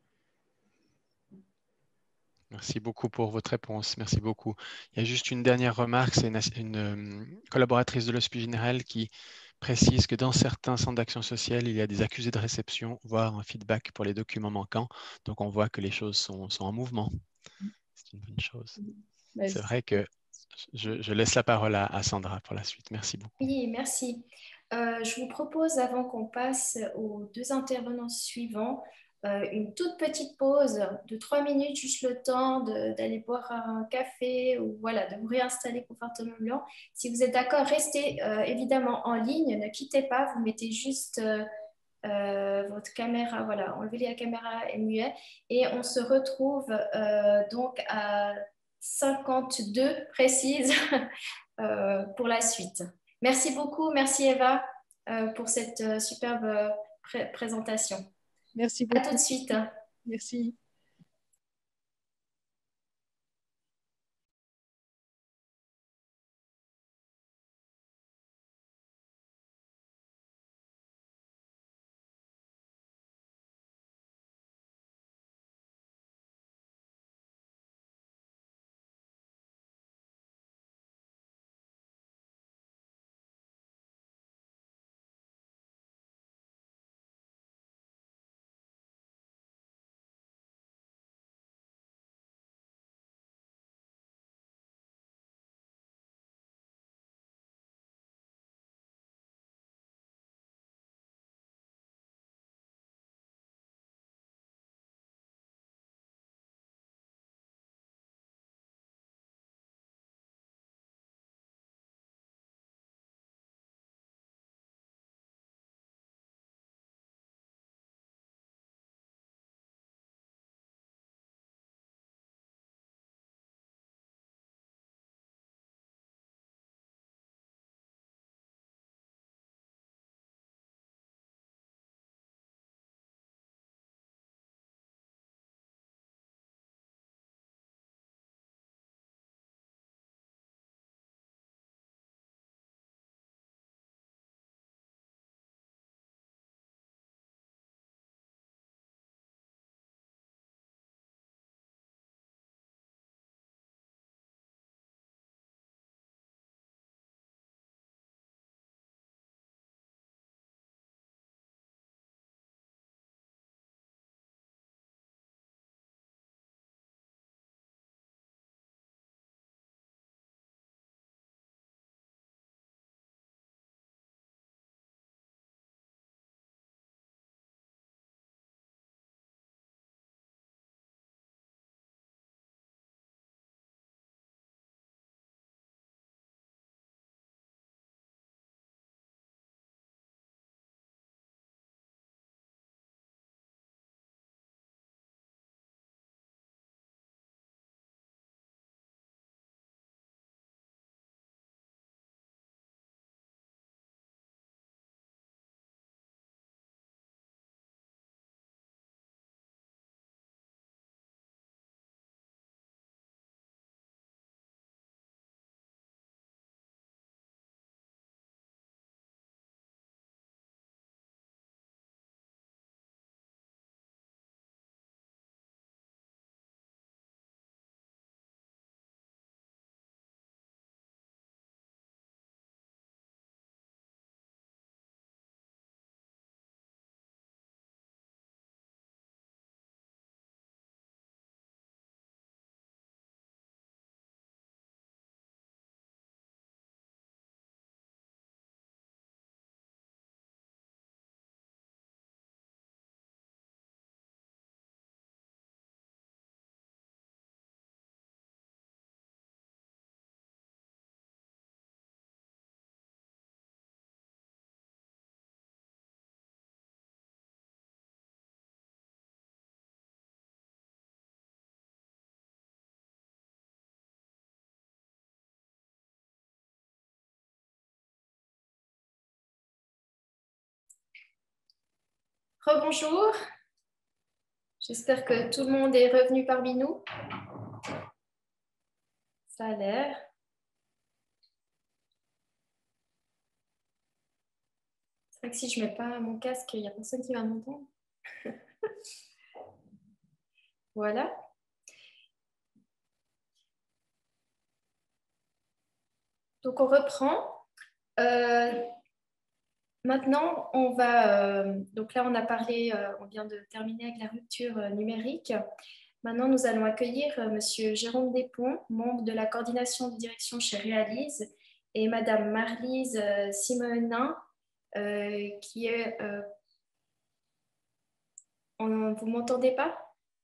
Merci beaucoup pour votre réponse. Merci beaucoup. Il y a juste une dernière remarque. C'est une collaboratrice de l'Hospice Général qui précise que dans certains centres d'action sociale, il y a des accusés de réception, voire un feedback pour les documents manquants. Donc, on voit que les choses sont en mouvement. C'est une bonne chose. C'est vrai que je laisse la parole à Sandra pour la suite. Merci beaucoup. Oui, merci. Je vous propose, avant qu'on passe aux deux intervenants suivants, une toute petite pause de 3 minutes, juste le temps d'aller boire un café ou voilà, de vous réinstaller confortablement. Si vous êtes d'accord, restez évidemment en ligne, ne quittez pas, vous mettez juste votre caméra, voilà, enlevez la caméra et muet et on se retrouve donc à 52 précises pour la suite. Merci beaucoup, merci Eva pour cette superbe présentation. Merci beaucoup. À tout de suite. Merci. Rebonjour. J'espère que tout le monde est revenu parmi nous. Ça a l'air. C'est vrai que si je ne mets pas mon casque, il n'y a personne qui va m'entendre. Voilà. Donc, on reprend. Maintenant, on va... donc là, on a parlé, on vient de terminer avec la rupture numérique. Maintenant, nous allons accueillir Monsieur Jérôme Despons, membre de la coordination de direction chez Réalise, et Madame Marlise Simonin, qui est... vous m'entendez pas?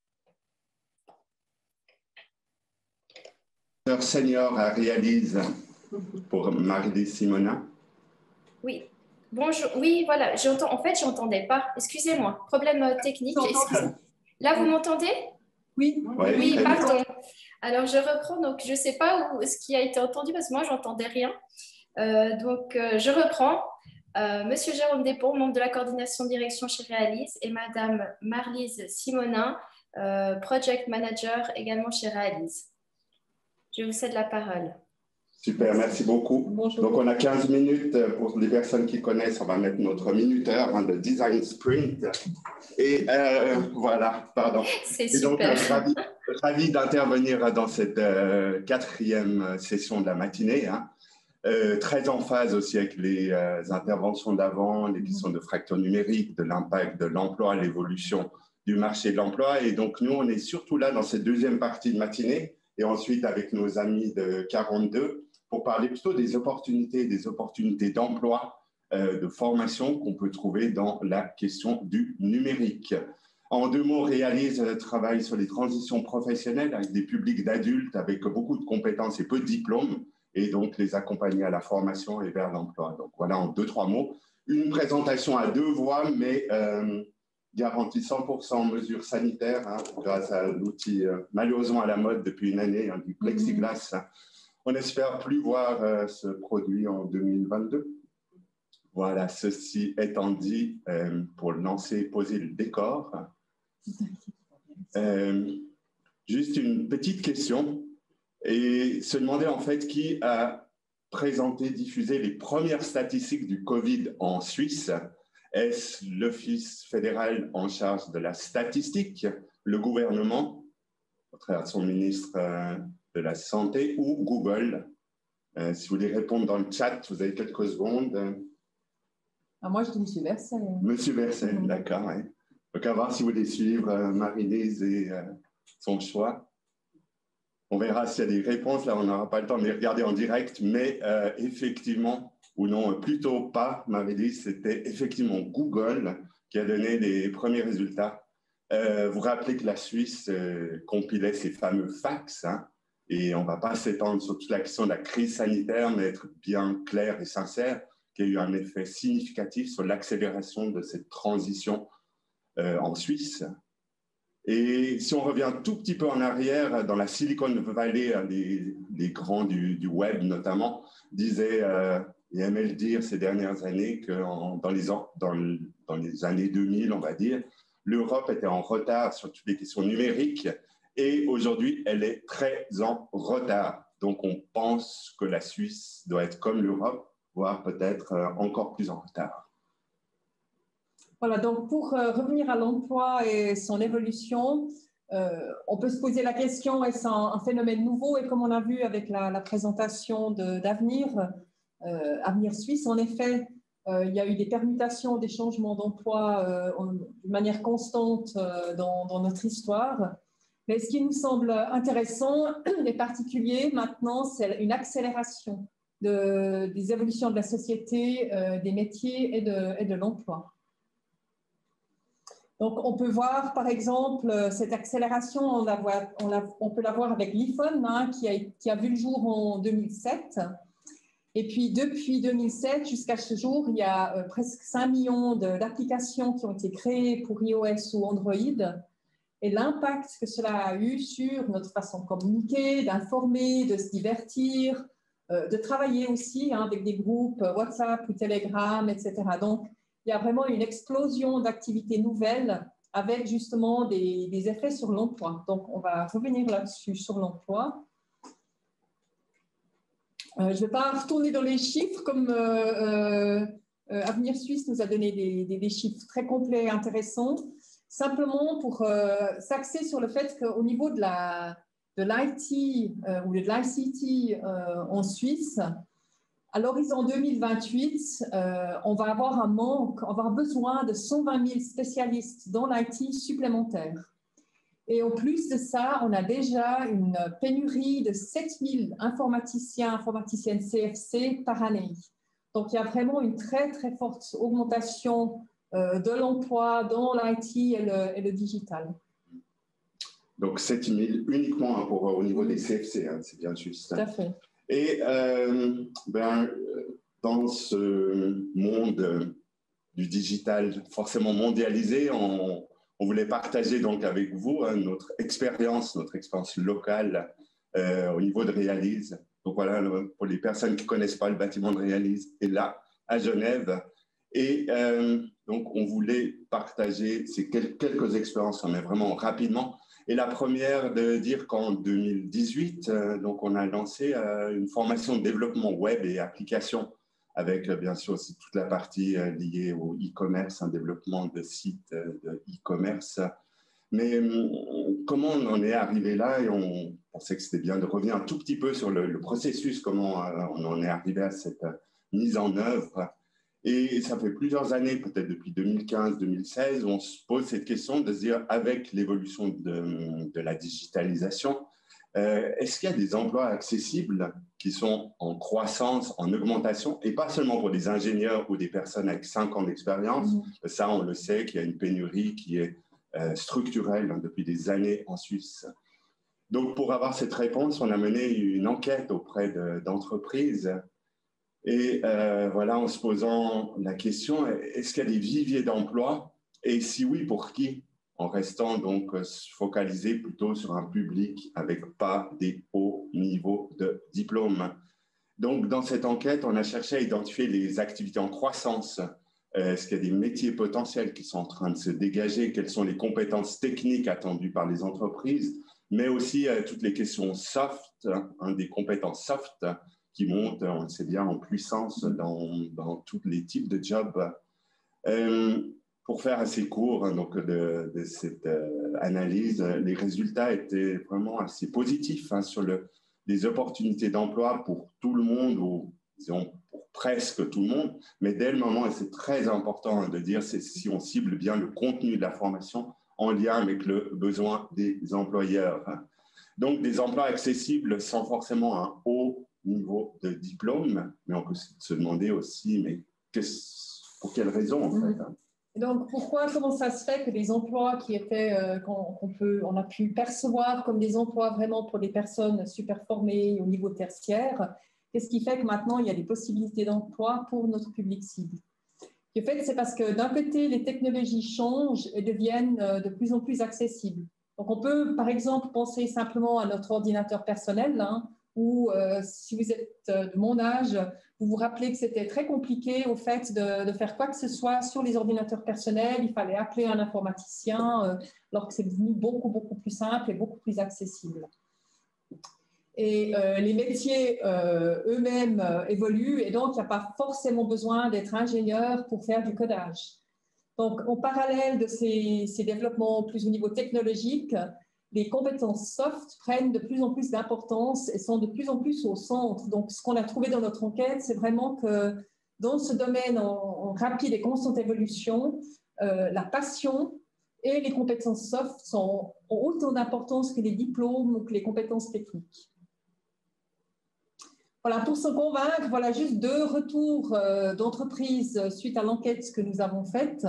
Senior à Réalise pour Marlise Simonin. Oui. Bonjour. Oui, voilà. J'entends. En fait, j'entendais pas. Excusez-moi. Problème technique. Là, vous m'entendez? Oui. Oui, pardon. Alors, je reprends. Donc, je ne sais pas ce qui a été entendu parce que moi, j'entendais rien. Je reprends. Monsieur Jérôme Despons, membre de la coordination de direction chez Réalise, et Madame Marlise Simonin, project manager également chez Réalise. Je vous cède la parole. Super, merci beaucoup. Bonjour. Donc, on a 15 minutes pour les personnes qui connaissent. On va mettre notre minuteur de Design Sprint. Et voilà, pardon. C'est super. super. Donc, ravi d'intervenir dans cette 4e session de la matinée. Très en phase aussi avec les interventions d'avant, les questions de fracture numérique, de l'impact de l'emploi, l'évolution du marché de l'emploi. Et donc, nous, on est surtout là dans cette 2e partie de matinée et ensuite avec nos amis de 42 pour parler plutôt des opportunités d'emploi, de formation qu'on peut trouver dans la question du numérique. En 2 mots, Réalise travaille sur les transitions professionnelles avec des publics d'adultes avec beaucoup de compétences et peu de diplômes, et donc les accompagner à la formation et vers l'emploi. Donc voilà, en 2-3 mots, une présentation à 2 voix, mais garantie 100% mesures sanitaires, grâce à l'outil malheureusement à la mode depuis une année, du plexiglas. On espère plus voir ce produit en 2022. Voilà, ceci étant dit, pour poser le décor. Juste une petite question. Et se demander en fait qui a diffusé les premières statistiques du Covid en Suisse. Est-ce l'Office fédéral en charge de la statistique, le gouvernement, au travers de son ministre de la Santé, ou Google? Si vous voulez répondre dans le chat, vous avez quelques secondes. Moi, je dis M. Vercel. Monsieur Vercel, d'accord. Ouais. Donc, à voir si vous voulez suivre Marie-Lise et son choix. On verra s'il y a des réponses. Là, on n'aura pas le temps de les regarder en direct, mais effectivement, ou non, plutôt pas, Marie-Lise, c'était effectivement Google qui a donné les premiers résultats. Vous vous rappelez que la Suisse compilait ces fameux fax, et on ne va pas s'étendre sur toute la question de la crise sanitaire, mais être bien clair et sincère, qu'il y a eu un effet significatif sur l'accélération de cette transition en Suisse. Et si on revient un tout petit peu en arrière, dans la Silicon Valley, les grands du web notamment, disaient et aimaient le dire ces dernières années que dans les années 2000, on va dire, l'Europe était en retard sur toutes les questions numériques et aujourd'hui, elle est très en retard. Donc, on pense que la Suisse doit être comme l'Europe, voire peut-être encore plus en retard. Voilà, donc pour revenir à l'emploi et son évolution, on peut se poser la question, est-ce un phénomène nouveau? Et comme on a vu avec la présentation d'Avenir, Avenir Suisse, en effet, il y a eu des permutations, des changements d'emploi de manière constante dans notre histoire. Mais ce qui nous semble intéressant et particulier maintenant, c'est une accélération des évolutions de la société, des métiers et de l'emploi. Donc, on peut voir, par exemple, cette accélération, on peut la voir avec l'iPhone, qui a vu le jour en 2007. Et puis, depuis 2007 jusqu'à ce jour, il y a presque 5 millions d'applications qui ont été créées pour iOS ou Android. Et l'impact que cela a eu sur notre façon de communiquer, d'informer, de se divertir, de travailler aussi avec des groupes WhatsApp ou Telegram, etc. Donc, il il y a vraiment une explosion d'activités nouvelles avec justement des effets sur l'emploi. Donc, on va revenir là-dessus sur l'emploi. Je ne vais pas retourner dans les chiffres comme Avenir Suisse nous a donné des chiffres très complets et intéressants. Simplement pour s'axer sur le fait qu'au niveau de l'IT ou de l'ICT en Suisse, à l'horizon 2028, on va avoir un manque, on va avoir besoin de 120 000 spécialistes dans l'IT supplémentaires. Et en plus de ça, on a déjà une pénurie de 7 000 informaticiens, informaticiennes CFC par année. Donc, il y a vraiment une très, très forte augmentation de l'emploi dans l'IT et le digital. Donc, 7 000 uniquement au niveau des CFC, hein, c'est bien juste. Tout à fait. Et dans ce monde du digital forcément mondialisé, on voulait partager donc avec vous hein, notre expérience locale au niveau de Realise. Donc voilà, pour les personnes qui ne connaissent pas, le bâtiment de Realise est là, à Genève. Et donc, on voulait partager ces quelques expériences, mais vraiment rapidement. Et la première, de dire qu'en 2018, donc on a lancé une formation de développement web et applications avec bien sûr aussi toute la partie liée au e-commerce, un développement de sites de e-commerce. Mais comment on en est arrivé là? Et on pensait que c'était bien de revenir un tout petit peu sur le processus, comment on en est arrivé à cette mise en œuvre. Et ça fait plusieurs années, peut-être depuis 2015-2016, on se pose cette question de se dire, avec l'évolution de la digitalisation, est-ce qu'il y a des emplois accessibles qui sont en croissance, en augmentation, et pas seulement pour des ingénieurs ou des personnes avec 5 ans d'expérience. Ça, on le sait qu'il y a une pénurie qui est structurelle hein, depuis des années en Suisse. Donc, pour avoir cette réponse, on a mené une enquête auprès d'entreprises. Et voilà, en se posant la question, est-ce qu'il y a des viviers d'emploi? Et si oui, pour qui? En restant donc focalisé plutôt sur un public avec pas des hauts niveaux de diplôme. Donc, dans cette enquête, on a cherché à identifier les activités en croissance. Est-ce qu'il y a des métiers potentiels qui sont en train de se dégager? Quelles sont les compétences techniques attendues par les entreprises? Mais aussi toutes les questions soft, hein, des compétences soft qui montent, on le sait bien, en puissance dans tous les types de jobs. Pour faire assez court hein, donc de cette analyse, les résultats étaient vraiment assez positifs hein, sur les opportunités d'emploi pour tout le monde, ou disons pour presque tout le monde, mais dès le moment, et c'est très important hein, de dire, c'est si on cible bien le contenu de la formation en lien avec le besoin des employeurs. Donc, des emplois accessibles sans forcément un haut niveau de diplôme, mais on peut se demander aussi, mais pour quelles raisons en fait hein? Donc, comment ça se fait que des emplois qui étaient, on a pu percevoir comme des emplois vraiment pour des personnes super formées au niveau tertiaire, qu'est-ce qui fait que maintenant il y a des possibilités d'emploi pour notre public cible? En fait, c'est parce que d'un côté, les technologies changent et deviennent de plus en plus accessibles. Donc, on peut par exemple penser simplement à notre ordinateur personnel, hein, ou si vous êtes de mon âge, vous vous rappelez que c'était très compliqué au fait de faire quoi que ce soit sur les ordinateurs personnels. Il fallait appeler un informaticien, alors que c'est devenu beaucoup, beaucoup plus simple et beaucoup plus accessible. Et les métiers eux-mêmes évoluent, et donc il n'y a pas forcément besoin d'être ingénieur pour faire du codage. Donc, en parallèle de ces développements plus au niveau technologique, les compétences soft prennent de plus en plus d'importance et sont de plus en plus au centre. Donc, ce qu'on a trouvé dans notre enquête, c'est vraiment que dans ce domaine en rapide et constante évolution, la passion et les compétences soft ont autant d'importance que les diplômes ou que les compétences techniques. Voilà, pour se convaincre, voilà juste 2 retours d'entreprises suite à l'enquête que nous avons faite.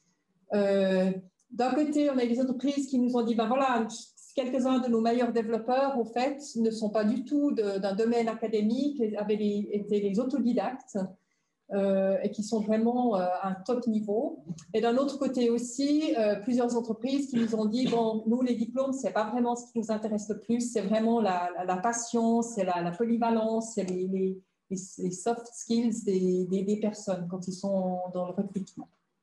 D'un côté, on a des entreprises qui nous ont dit, ben voilà, quelques-uns de nos meilleurs développeurs, au fait, ne sont pas du tout d'un domaine académique, avaient été les autodidactes et qui sont vraiment à un top niveau. Et d'un autre côté aussi, plusieurs entreprises qui nous ont dit, bon, nous, les diplômes, c'est pas vraiment ce qui nous intéresse le plus, c'est vraiment la passion, c'est la polyvalence, c'est les soft skills des personnes quand ils sont dans le recrutement.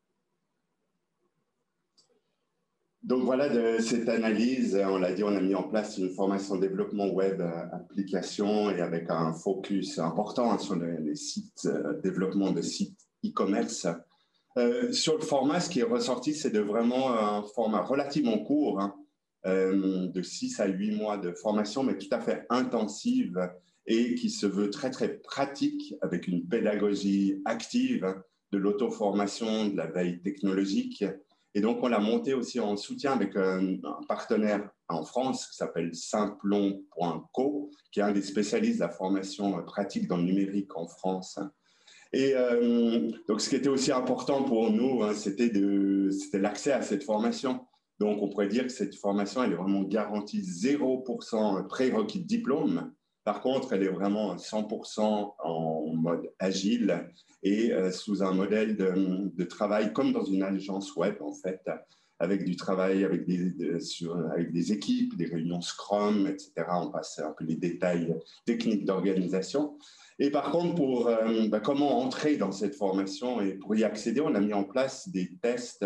Donc voilà, de cette analyse, on l'a dit, on a mis en place une formation développement web application et avec un focus important sur les sites, développement de sites e-commerce. Sur le format, ce qui est ressorti, c'est de vraiment un format relativement court, hein, de 6 à 8 mois de formation, mais tout à fait intensive et qui se veut très, très pratique avec une pédagogie active, de l'auto-formation, de la veille technologique. Et donc, on l'a monté aussi en soutien avec un partenaire en France qui s'appelle Simplon.co, qui est un des spécialistes de la formation pratique dans le numérique en France. Et donc, ce qui était aussi important pour nous, hein, c'était l'accès à cette formation. Donc, on pourrait dire que cette formation, elle est vraiment garantie 0% prérequis de diplôme. Par contre, elle est vraiment 100% en mode agile et sous un modèle de travail comme dans une agence web, en fait, avec du travail avec des équipes, des réunions Scrum, etc. On passe un peu les détails techniques d'organisation. Et par contre, pour comment entrer dans cette formation et pour y accéder, on a mis en place des tests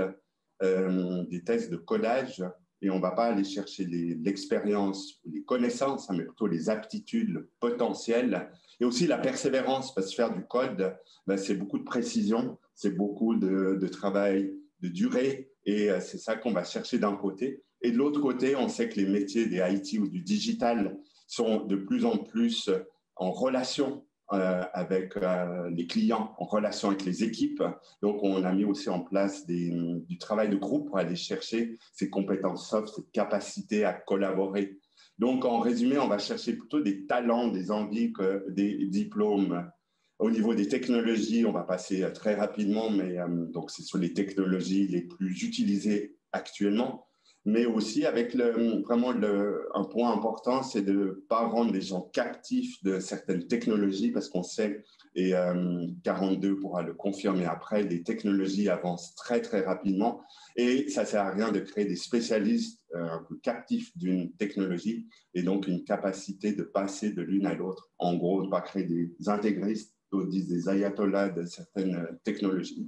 de codage. Et on ne va pas aller chercher l'expérience, les connaissances, hein, mais plutôt les aptitudes, le potentiel et aussi la persévérance. Parce que faire du code, c'est beaucoup de précision, c'est beaucoup de travail, de durée. Et c'est ça qu'on va chercher d'un côté. Et de l'autre côté, on sait que les métiers des IT ou du digital sont de plus en plus en relation avec les clients, en relation avec les équipes. Donc, on a mis aussi en place du travail de groupe pour aller chercher ces compétences soft, cette capacité à collaborer. Donc, en résumé, on va chercher plutôt des talents, des envies que des diplômes. Au niveau des technologies, on va passer très rapidement, mais donc c'est sur les technologies les plus utilisées actuellement. Mais aussi avec un point important, c'est de ne pas rendre les gens captifs de certaines technologies parce qu'on sait, et 42 pourra le confirmer après, les technologies avancent très, très rapidement et ça ne sert à rien de créer des spécialistes un peu captifs d'une technologie et donc une capacité de passer de l'une à l'autre. En gros, de ne pas créer des intégristes, d'autres disent des ayatollahs de certaines technologies.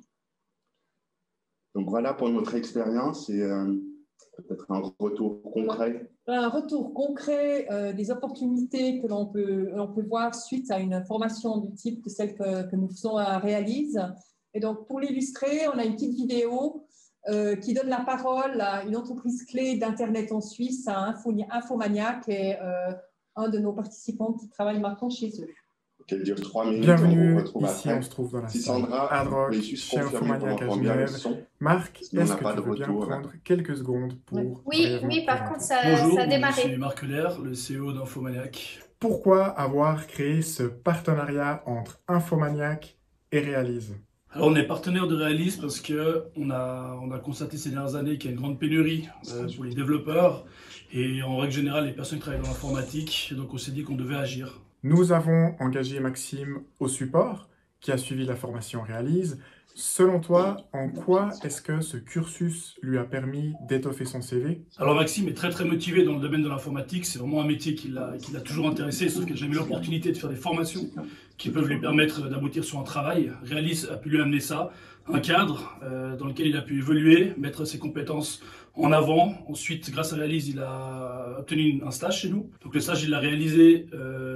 Donc voilà pour notre expérience et peut-être un retour concret. Un retour concret des opportunités que l'on peut voir suite à une formation du type de celle que nous faisons à Réalise. Et donc, pour l'illustrer, on a une petite vidéo qui donne la parole à une entreprise clé d'Internet en Suisse, à Infomaniac, et un de nos participants qui travaille maintenant chez eux. Qu'elle dure 3 minutes. Bienvenue, on ici après. on se trouve dans la si salle Sandra, Hardrock chez Infomaniac à Genève. Marc, est-ce que tu veux bien prendre quelques secondes pour... Oui, par contre, ça a démarré. Je suis Marc Euler, le CEO d'Infomaniac. Pourquoi avoir créé ce partenariat entre Infomaniac et Réalise? Alors, on est partenaire de Réalise parce qu'on a constaté ces dernières années qu'il y a une grande pénurie pour les développeurs et en règle générale les personnes qui travaillent dans l'informatique. Donc on s'est dit qu'on devait agir. Nous avons engagé Maxime au support, qui a suivi la formation Réalise. Selon toi, en quoi est-ce que ce cursus lui a permis d'étoffer son CV? Alors Maxime est très très motivé dans le domaine de l'informatique. C'est vraiment un métier qui l'a toujours intéressé, sauf qu'il n'a jamais eu l'opportunité de faire des formations qui peuvent lui permettre d'aboutir sur un travail. Réalise a pu lui amener ça, un cadre dans lequel il a pu évoluer, mettre ses compétences en avant. Ensuite, grâce à Réalise, il a obtenu un stage chez nous. Donc le stage, il l'a réalisé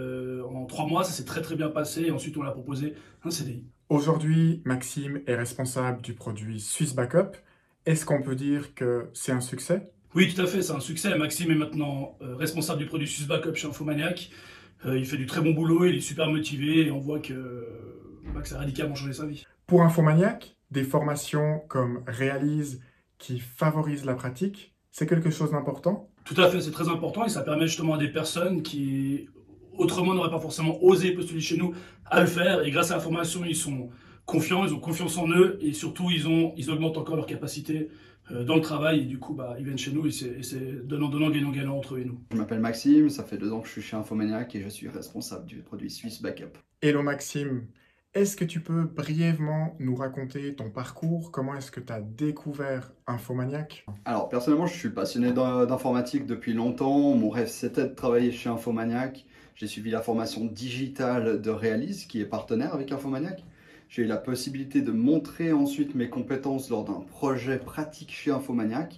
en 3 mois, ça s'est très très bien passé. Et ensuite, on l'a proposé un CDI. Aujourd'hui, Maxime est responsable du produit Swiss Backup. Est-ce qu'on peut dire que c'est un succès? Oui, tout à fait, c'est un succès. Maxime est maintenant responsable du produit Swiss Backup chez Infomaniac. Il fait du très bon boulot, il est super motivé et on voit que ça a radicalement changé sa vie. Pour Infomaniac, des formations comme Réalise qui favorisent la pratique, c'est quelque chose d'important? Tout à fait, c'est très important et ça permet justement à des personnes qui autrement n'auraient pas forcément osé postuler chez nous à le faire. Et grâce à la formation, ils sont confiants, ils ont confiance en eux et surtout ils augmentent encore leurs capacités dans le travail et du coup ils viennent chez nous et c'est donnant-donnant, gagnant-gagnant entre eux et nous. Je m'appelle Maxime, ça fait 2 ans que je suis chez Infomaniac et je suis responsable du produit Swiss Backup. Hello Maxime, est-ce que tu peux brièvement nous raconter ton parcours? Comment est-ce que tu as découvert Infomaniac? Alors personnellement, je suis passionné d'informatique depuis longtemps. Mon rêve c'était de travailler chez Infomaniac. J'ai suivi la formation digitale de Réalise qui est partenaire avec Infomaniac. J'ai eu la possibilité de montrer ensuite mes compétences lors d'un projet pratique chez Infomaniac.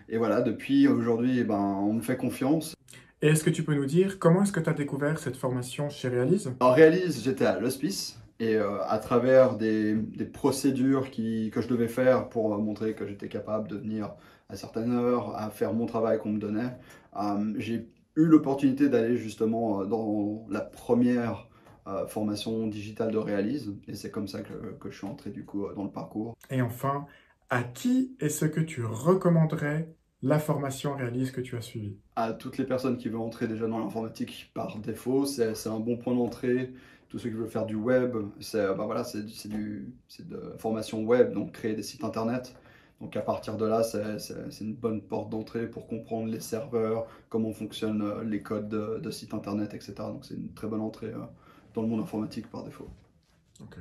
Et voilà, depuis aujourd'hui, on me fait confiance. Et est-ce que tu peux nous dire comment est-ce que tu as découvert cette formation chez Realise? En Realise, j'étais à l'hospice et à travers des procédures que je devais faire pour montrer que j'étais capable de venir à certaines heures, à faire mon travail qu'on me donnait, j'ai eu l'opportunité d'aller justement dans la première formation digitale de Realise et c'est comme ça que je suis entré du coup dans le parcours. Et enfin, à qui est-ce que tu recommanderais la formation Realise que tu as suivie? À toutes les personnes qui veulent entrer déjà dans l'informatique par défaut, c'est un bon point d'entrée. Tous ceux qui veulent faire du web, c'est de formation web, donc créer des sites internet. Donc à partir de là, c'est une bonne porte d'entrée pour comprendre les serveurs, comment fonctionnent les codes de sites internet, etc. Donc c'est une très bonne entrée dans le monde informatique par défaut. Okay.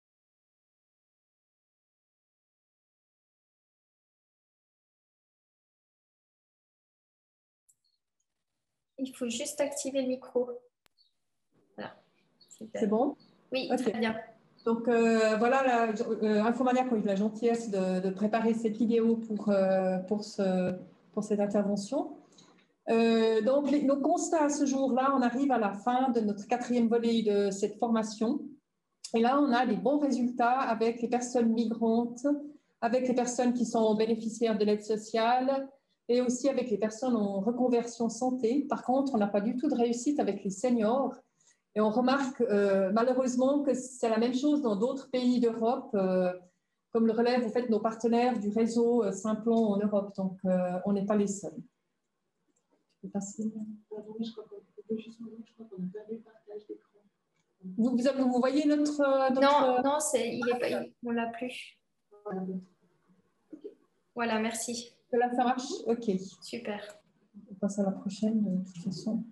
Il faut juste activer le micro. Voilà. C'est bon? Oui, okay. Très bien. Donc voilà, Infomaniac a eu la gentillesse de préparer cette vidéo pour cette intervention. Donc nos constats à ce jour-là, on arrive à la fin de notre 4e volet de cette formation. Et là, on a des bons résultats avec les personnes migrantes, avec les personnes qui sont bénéficiaires de l'aide sociale et aussi avec les personnes en reconversion santé. Par contre, on n'a pas du tout de réussite avec les seniors. Et on remarque malheureusement que c'est la même chose dans d'autres pays d'Europe, comme le relèvent en fait nos partenaires du réseau Simplon en Europe. Donc, on n'est pas les seuls. Je peux passer. Vous voyez notre... Non, on ne l'a plus. Voilà, merci. Là, ça marche? OK. Super. On passe à la prochaine, de toute façon.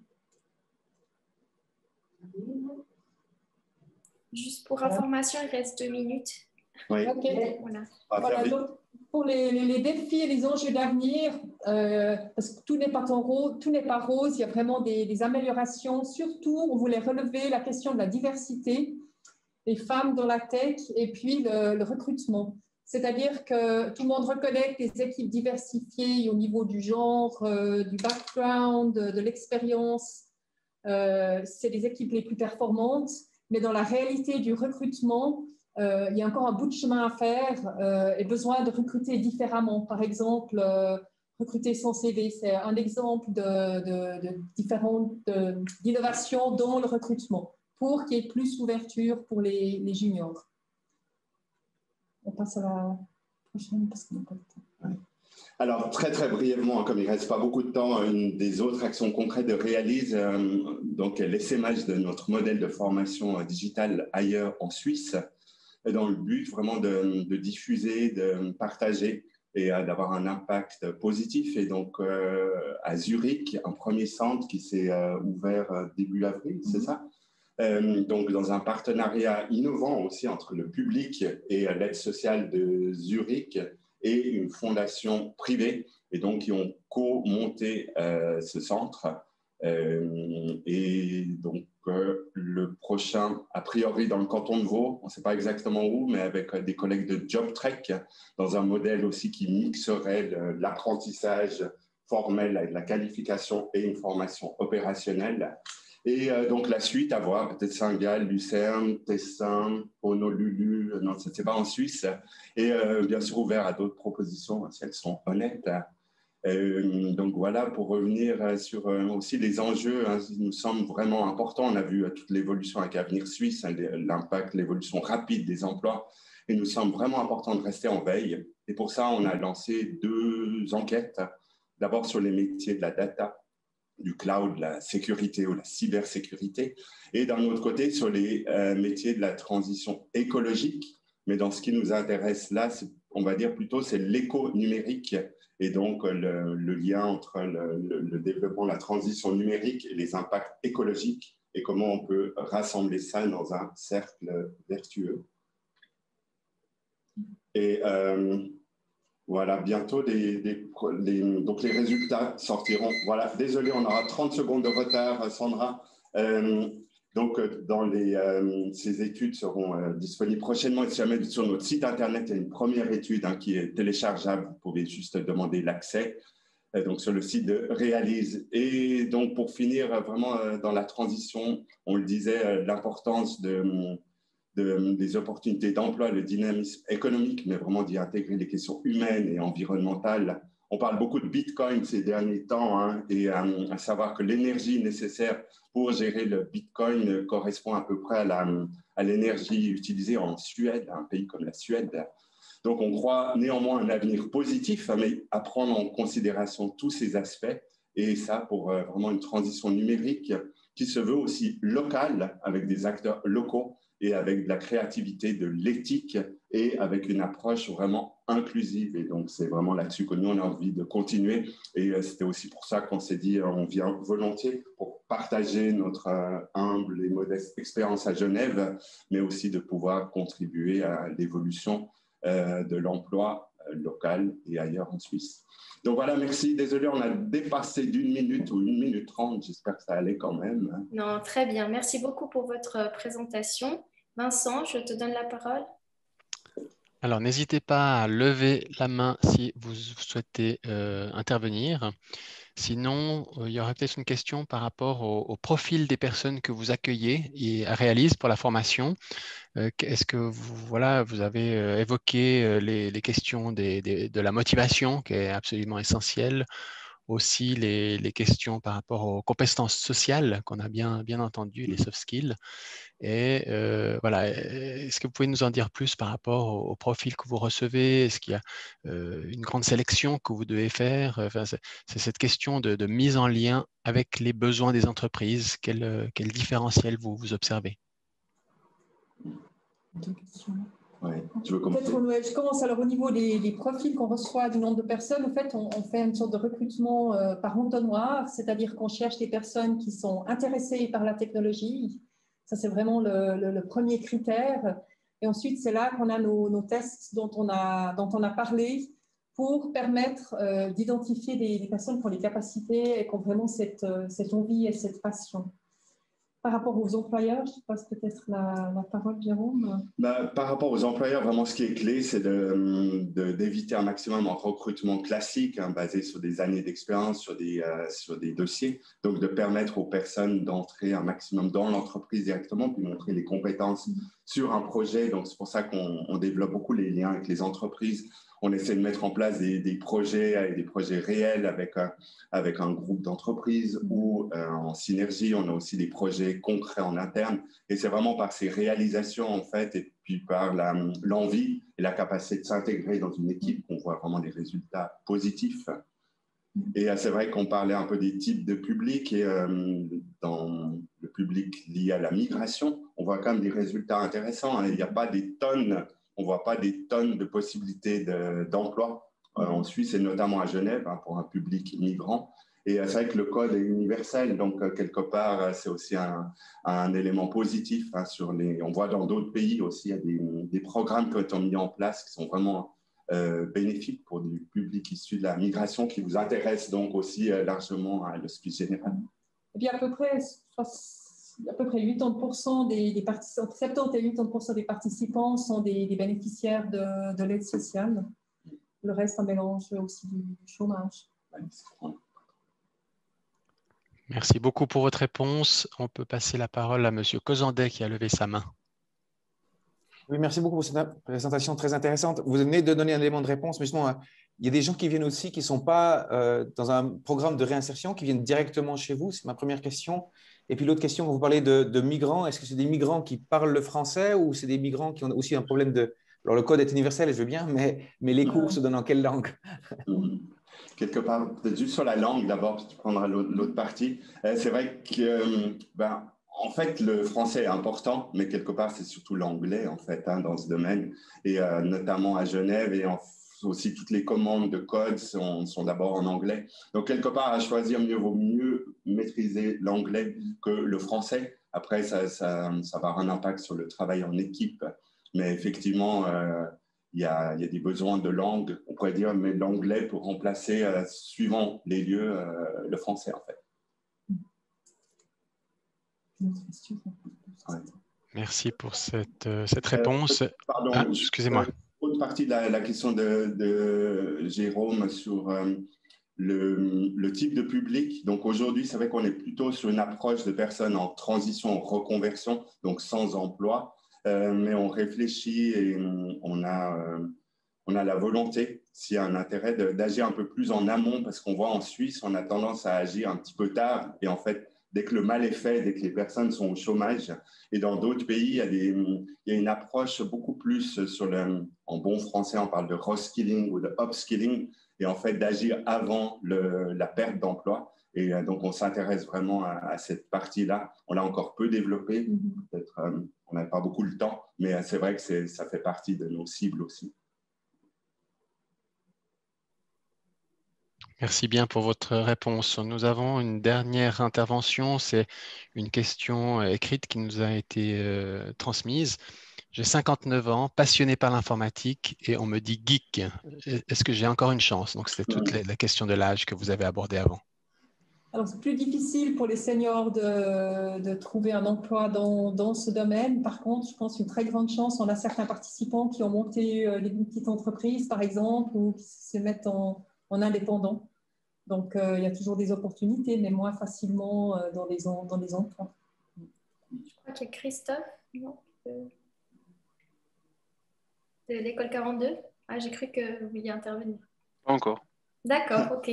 Juste pour information, il reste 2 minutes. Oui. Okay. Voilà. Donc, pour les défis et les enjeux d'avenir, parce que tout n'est pas rose, il y a vraiment des améliorations. Surtout, on voulait relever la question de la diversité, les femmes dans la tech et puis le recrutement. C'est-à-dire que tout le monde reconnaît que les équipes diversifiées au niveau du genre, du background, de l'expérience, c'est les équipes les plus performantes. Mais dans la réalité du recrutement, il y a encore un bout de chemin à faire et besoin de recruter différemment. Par exemple, recruter sans CV, c'est un exemple d'innovation dans le recrutement pour qu'il y ait plus d'ouverture pour les juniors. On passe à la prochaine parce qu'on n'a pas le temps. Ouais. Alors, très brièvement, comme il ne reste pas beaucoup de temps, une des autres actions concrètes de Realise, donc l'essaimage de notre modèle de formation digitale ailleurs en Suisse, dans le but vraiment de diffuser, de partager et d'avoir un impact positif. Et donc, à Zurich, un premier centre qui s'est ouvert début avril, c'est ça? Donc, dans un partenariat innovant aussi entre le public et l'aide sociale de Zurich et une fondation privée, et donc qui ont co-monté ce centre. Et donc, le prochain, a priori dans le canton de Vaud, on ne sait pas exactement où, mais avec des collègues de JobTrek, dans un modèle aussi qui mixerait l'apprentissage formel avec la qualification et une formation opérationnelle. Et donc, la suite à voir, peut-être Saint-Gall, Lucerne, Tessin, Honolulu, non, ce n'est pas en Suisse. Et bien sûr, ouvert à d'autres propositions, si elles sont honnêtes. Donc, voilà, pour revenir sur aussi les enjeux, ils nous semblent vraiment importants. On a vu toute l'évolution avec Avenir Suisse, l'impact, l'évolution rapide des emplois. Et il nous semble vraiment important de rester en veille. Et pour ça, on a lancé 2 enquêtes. D'abord sur les métiers de la data, du cloud, la sécurité ou la cybersécurité, et d'un autre côté sur les métiers de la transition écologique. Mais dans ce qui nous intéresse là, on va dire plutôt c'est l'éco-numérique et donc le lien entre le développement, la transition numérique et les impacts écologiques et comment on peut rassembler ça dans un cercle vertueux. Et voilà, bientôt, donc les résultats sortiront. Voilà, désolé, on aura 30 secondes de retard, Sandra. Donc, ces études seront disponibles prochainement. Et si jamais sur notre site Internet, il y a une première étude qui est téléchargeable. Vous pouvez juste demander l'accès. donc sur le site de Realise. Et donc, pour finir, vraiment dans la transition, on le disait, l'importance des opportunités d'emploi, le dynamisme économique, mais vraiment d'y intégrer les questions humaines et environnementales. On parle beaucoup de Bitcoin ces derniers temps, hein, et à savoir que l'énergie nécessaire pour gérer le Bitcoin correspond à peu près à l'énergie utilisée en Suède, un pays comme la Suède. Donc, on croit néanmoins un avenir positif, mais à prendre en considération tous ces aspects, et ça pour vraiment une transition numérique qui se veut aussi locale, avec des acteurs locaux et avec de la créativité, de l'éthique et avec une approche vraiment inclusive. Et donc, c'est vraiment là-dessus que nous, on a envie de continuer. Et c'était aussi pour ça qu'on s'est dit, on vient volontiers pour partager notre humble et modeste expérience à Genève, mais aussi de pouvoir contribuer à l'évolution de l'emploi local et ailleurs en Suisse. Donc voilà, merci. Désolé, on a dépassé d'1 minute ou 1 minute 30. J'espère que ça allait quand même. Non, très bien. Merci beaucoup pour votre présentation. Vincent, je te donne la parole. Alors, n'hésitez pas à lever la main si vous souhaitez intervenir. Sinon, il y aura peut-être une question par rapport au profil des personnes que vous accueillez et Realise pour la formation. Est-ce que vous avez évoqué les questions de la motivation, qui est absolument essentielle, aussi les questions par rapport aux compétences sociales qu'on a bien entendu, les soft skills. Et voilà, est-ce que vous pouvez nous en dire plus par rapport au profil que vous recevez? Est-ce qu'il y a une grande sélection que vous devez faire? Enfin, c'est cette question de mise en lien avec les besoins des entreprises. Quel différentiel vous observez? Ouais, tu veux commencer? Je commence. Alors, au niveau des profils qu'on reçoit, du nombre de personnes, en fait, on fait une sorte de recrutement par entonnoir, c'est-à-dire qu'on cherche des personnes qui sont intéressées par la technologie. Ça, c'est vraiment le premier critère. Et ensuite, c'est là qu'on a nos tests dont on a parlé pour permettre d'identifier des personnes qui ont les capacités et qui ont vraiment cette envie et cette passion. Par rapport aux employeurs, je passe peut-être la parole, Jérôme. Par rapport aux employeurs, vraiment, ce qui est clé, c'est d'éviter un maximum un recrutement classique, hein, basé sur des années d'expérience, sur des dossiers. Donc, de permettre aux personnes d'entrer un maximum dans l'entreprise directement, puis montrer les compétences sur un projet. Donc, c'est pour ça qu'on développe beaucoup les liens avec les entreprises. On essaie de mettre en place des projets réels avec un groupe d'entreprises ou en synergie. On a aussi des projets concrets en interne. Et c'est vraiment par ces réalisations, en fait, et puis par l'envie et la capacité de s'intégrer dans une équipe qu'on voit vraiment des résultats positifs. Et c'est vrai qu'on parlait un peu des types de publics. Et dans le public lié à la migration, on voit quand même des résultats intéressants. Il n'y a pas des tonnes... On ne voit pas des tonnes de possibilités d'emploi en Suisse et notamment à Genève, hein, pour un public migrant. Et c'est vrai que le code est universel, donc quelque part, c'est aussi un élément positif. Hein, on voit dans d'autres pays aussi, il y a des programmes qui ont été mis en place qui sont vraiment bénéfiques pour du public issu de la migration qui vous intéresse donc aussi largement à l'Hospice général. Et puis à peu près 80% des participants, entre 70 et 80% des participants sont des bénéficiaires de l'aide sociale. Le reste, un mélange aussi du chômage. Merci beaucoup pour votre réponse. On peut passer la parole à M. Cozandet qui a levé sa main. Oui, merci beaucoup pour cette présentation très intéressante. Vous venez de donner un élément de réponse, mais justement, il y a des gens qui viennent aussi qui ne sont pas dans un programme de réinsertion, qui viennent directement chez vous. C'est ma première question. Et puis l'autre question, quand vous parlez de migrants, est-ce que c'est des migrants qui parlent le français ou c'est des migrants qui ont aussi un problème de... Alors le code est universel, je veux bien, mais les cours se donnent en quelle langue? Quelque part, peut-être juste sur la langue d'abord, puis tu prendras l'autre partie. C'est vrai que, en fait, le français est important, mais quelque part, c'est surtout l'anglais, en fait, hein, dans ce domaine. Et notamment à Genève et aussi toutes les commandes de code sont d'abord en anglais. Donc, quelque part, à choisir, vaut mieux maîtriser l'anglais que le français. Après, ça va avoir un impact sur le travail en équipe. Mais effectivement, il y a des besoins de langue, on pourrait dire, mais l'anglais pour remplacer, suivant les lieux, le français, en fait. Ouais. Merci pour cette réponse. Excusez-moi. Autre partie de la question de Jérôme sur le type de public. Donc aujourd'hui, c'est vrai qu'on est plutôt sur une approche de personnes en transition, en reconversion, donc sans emploi, mais on réfléchit et on a la volonté, s'il y a un intérêt, d'agir un peu plus en amont, parce qu'on voit en Suisse, on a tendance à agir un petit peu tard, et en fait, dès que le mal est fait, dès que les personnes sont au chômage, et dans d'autres pays, il y a une approche beaucoup plus sur en bon français, on parle de reskilling ou de upskilling, et en fait d'agir avant la perte d'emploi. Et donc, on s'intéresse vraiment à cette partie-là. On l'a encore peu développée, peut-être on n'a pas beaucoup le temps, mais c'est vrai que ça fait partie de nos cibles aussi. Merci bien pour votre réponse. Nous avons une dernière intervention. C'est une question écrite qui nous a été transmise. J'ai 59 ans, passionné par l'informatique et on me dit geek. Est-ce que j'ai encore une chance? Donc, c'était toute la question de l'âge que vous avez abordée avant. Alors, c'est plus difficile pour les seniors de trouver un emploi dans ce domaine. Par contre, je pense une très grande chance. On a certains participants qui ont monté des petites entreprises, par exemple, ou qui se mettent en indépendant. Donc, il y a toujours des opportunités, mais moins facilement dans les emplois. Je crois qu'il y a Christophe, non, de l'école 42. Ah, j'ai cru que vous vouliez intervenir. Pas encore. D'accord, ok.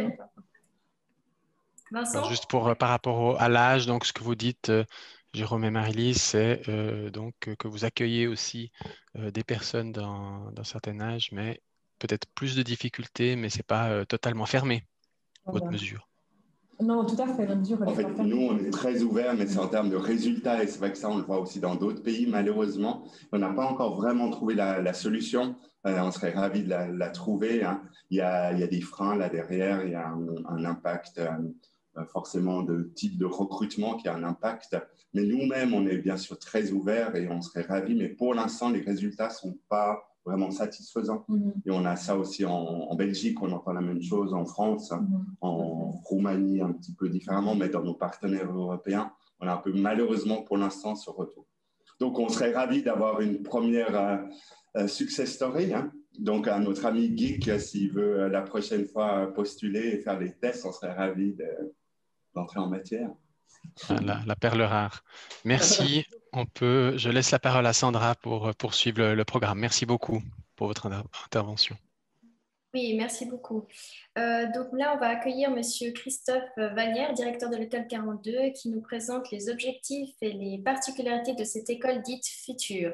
Vincent? Juste par rapport à l'âge, donc ce que vous dites, Jérôme et Marie-Lise, c'est donc que vous accueillez aussi des personnes d'un certain âge, mais peut-être plus de difficultés, mais ce n'est pas totalement fermé, votre mesure. Non, tout à fait, la mesure. En fait, nous, on est très ouverts, mais c'est en termes de résultats, et c'est vrai que ça, on le voit aussi dans d'autres pays, malheureusement. On n'a pas encore vraiment trouvé la solution. On serait ravis de la trouver, hein. Il y a des freins là derrière, il y a un impact forcément de type de recrutement qui a un impact. Mais nous-mêmes, on est bien sûr très ouverts et on serait ravis, mais pour l'instant, les résultats ne sont pas vraiment satisfaisants. Et on a ça aussi en Belgique, on entend la même chose, en France, en Roumanie un petit peu différemment, mais dans nos partenaires européens, on a un peu malheureusement pour l'instant ce retour. Donc on serait ravis d'avoir une première success story, hein. Donc à notre ami Geek, s'il veut la prochaine fois postuler et faire les tests, on serait ravis d'entrer en matière. La perle rare. Merci. Je laisse la parole à Sandra pour poursuivre le programme. Merci beaucoup pour votre intervention. Oui, merci beaucoup. Donc là, on va accueillir Monsieur Christophe Vallière, directeur de l'école 42, qui nous présente les objectifs et les particularités de cette école dite future.